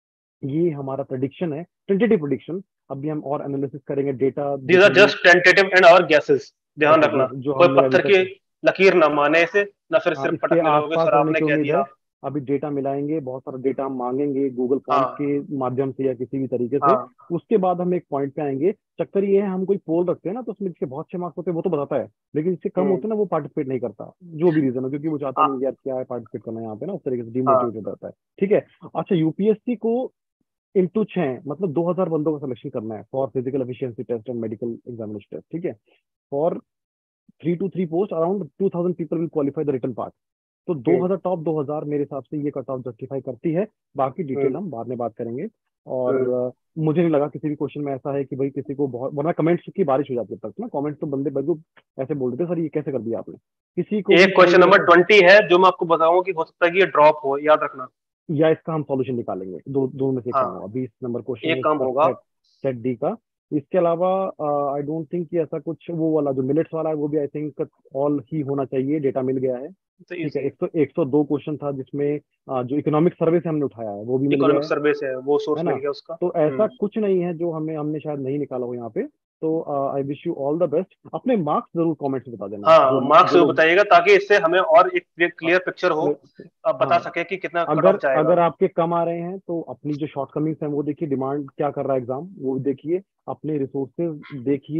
ये हमारा प्रडिक्शन है, टेंटेटिव प्रडिक्शन। अभी हम और एनालिसिस करेंगे, डेटा दीज आर देखेंगे। Just tentative and our guesses, ध्यान यस रखना। यस, जो कोई हमने अभी पत्थर की तक लकीर ना माने इसे, ना फिर हाँ, सिर्फ इसके पटकने लगोगे आसपास सर रहने आपने की कह उम्मीद है। दिया। अभी डेटा मिलाएंगे, बहुत सारा डेटा हम मांगेंगे गूगल फॉर्म्स हाँ के माध्यम से या किसी भी तरीके से। हाँ उसके बाद हम एक पॉइंट पे आएंगे। चक्कर ये है, हम कोई पोल रखते हैं ना, तो उसमें जिसके बहुत अच्छे मार्क्स होते हैं वो तो बताता है, लेकिन जिसके कम हम्म होते हैं ना वो पार्टिसिपेट नहीं करता, जो भी रीजन हो, क्योंकि वो चाहता नहीं हाँ कि यार क्या है पार्टिसिपेट करना यहाँ पे ना, उस तरीके से हाँ डिमोटिवेटेड रहता है। ठीक है। अच्छा, यूपीएससी को इंटू 6 मतलब 2000 बंदों का सिलेक्शन करना है for physical efficiency test and medical examination test. ठीक है। For 3 to 3 post around 2000 people will qualify the written part. तो हम्म 2000 टॉप 2000 मेरे हिसाब से ये कट ऑफ जस्टिफाई करती है। बाकी डिटेल हम्म हम बाद में बात करेंगे। और हम्म। मुझे नहीं लगा किसी भी क्वेश्चन में ऐसा है कि भाई किसी को बहुत, वरना कमेंट्स की बारिश हो जाती है तक ना, कमेंट्स तो बंदे बल्कि ऐसे बोल देते सर ये कैसे कर दिया आपने, किसी को भी एक क्वेश्चन कोई नंबर ऐसा। 20 है जो मैं आपको बताऊंगा कि हो सकता है कि ये ड्रॉप हो, याद रखना। या इसका हम सॉल्यूशन निकालेंगे, दोनों में से एक काम हाँ, होगा। 20 नंबर क्वेश्चन है एक काम इसका, होगा। सेट सेट डी का। इसके अलावा आई डोंट थिंक कि ऐसा कुछ, वो वाला जो मिलेट्स वाला है वो भी आई थिंक ऑल ही होना चाहिए, डेटा मिल गया है। तो ठीक है। इजी 102 क्वेश्चन था जिसमें जो इकोनॉमिक सर्वे से हमने उठाया है वो भी मिल गया इकोनॉमिक सर्वे से है, वो है सोर्स ना। मिल गया उसका। तो ऐसा कुछ नहीं है जो हमने शायद नहीं निकाला हो यहाँ पे। तो I wish you all the best. अपने मार्क्स जरूर कमेंट्स में बता देना, हाँ, जो मार्क्स जो जरूर लोग बताइएगा ताकि इससे हमें और एक क्लियर पिक्चर हो, अब बता हाँ, सके कि कितना कट अगर ऑफ जाएगा। अगर आपके कम आ रहे हैं तो अपनी जो शॉर्टकमिंग्स हैं वो देखिए, डिमांड क्या कर रहा है एग्जाम वो देखिए, अपने रिसोर्सेज देखिए,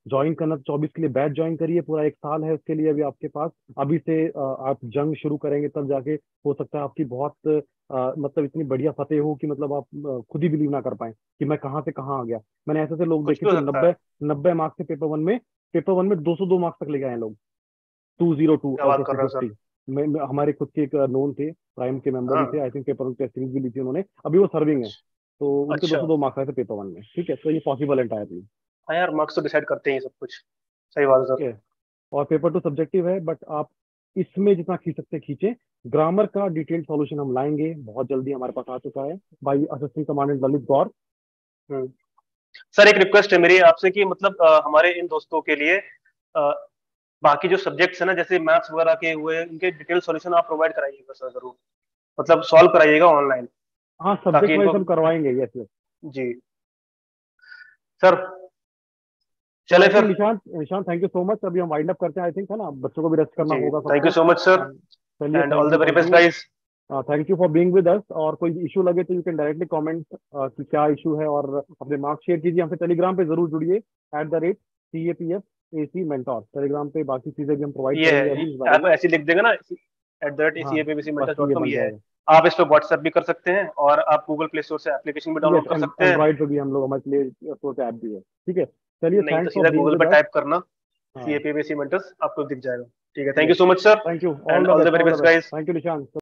ज्वाइन करना तो 24 के लिए बैच ज्वाइन करिए, पूरा 1 साल है उसके लिए अभी आपके पास। अभी से आप जंग शुरू करेंगे तब जाके हो सकता है आपकी बहुत मतलब इतनी बढ़िया फतेह हो कि मतलब आप खुद ही बिलीव ना कर पाए कि मैं कहाँ से कहाँ आ गया। मैंने ऐसे ऐसे लोग कुछ देखे भी हो जो सकता नब्बे है। 90 मार्क्स से पेपर वन में 202 मार्क्स तक ले गए हैं लोग, 202 क्या आउट बात ऑफ कर टू रहे हो सर। फिफ्टी हमारे खुद के एक नोन थे, प्राइम के मेंबर ही थे, हाँ। I think paper one test series भी ली थी उन्होंने, अभी वो सर्विंग है। अच्छा। तो उनके अच्छा। 202 मार्क्स आए थे पेपर वन में। ठीक है, तो ये पॉसिबल एंटायरली। हाँ यार, मार्क्स तो डिसाइड करते हैं सब कुछ। सही बात है ठीक सर। है, और पेपर टू सब्जेक्टिव है, बट आप इसमें जितना खींच सकते हैं खींचे। ग्रामर का डिटेल्ड सॉल्यूशन हम लाएंगे बहुत जल्दी, हमारे पास आ चुका है by assistant commandant Lalit Gaur. हम्म। सर एक रिक्वेस्ट है मेरी आपसे कि मतलब हमारे इन दोस्तों के लिए अ, बाकी जो सब्जेक्ट्स है ना, जैसे मैथ्स वगैरह के हुए, इनके डिटेल सॉल्यूशन आप प्रोवाइड कराइएगा सर जरूर। मतलब सॉल्व कराइएगा ऑनलाइन, हाँ, ताकि सब्जेक्ट वाइज इनको। हम करवाएंगे, यस यस। जी सर। तो चले आई थिंक फिर। Nishant Nishant thank you so much, अभी हम वाइंड अप करते हैं आई थिंक, है ना, बच्चों को भी रेस्ट करना जी होगा थैंक यू सबको। So much sir. And चलिए, and all the very thank best you. Guys. Thank you for being with us, और कोई इशू लगे तो यू कैन डायरेक्टली कमेंट कि क्या इशू है, और अपने मार्क्स शेयर कीजिए। हमसे टेलीग्राम पे जरूर जुड़िए, @CAPF AC मेंटोर टेलीग्राम पे, बाकी चीजें भी हम प्रोवाइड ये करेंगे है, अभी इस बारे आप में। ऐसे लिख देंगे ना, हाँ, बस ये @acapbcmentors.com, बन ये है। जाएगा। आप इस पे व्हाट्सएप भी कर सकते हैं, और आप गूगल प्ले स्टोर से एप्लीकेशन भी यस, डाउनलोड कर सकते हैं। एंड्रॉइड पे भी हम लोग, हमारे प्ले स्टोर पे ऐप भी है। ठीक है, चलिए, नहीं तो थैंक्स फॉर सीधा बीइंग गूगल विद पे अस। टाइप करना, हाँ, CAPAC मेंटर्स, आपको दिख जाएगा। ठीक है, thank you yes, so much sir. Thank you, and all the very all the best best, guys. Thank you Nishant.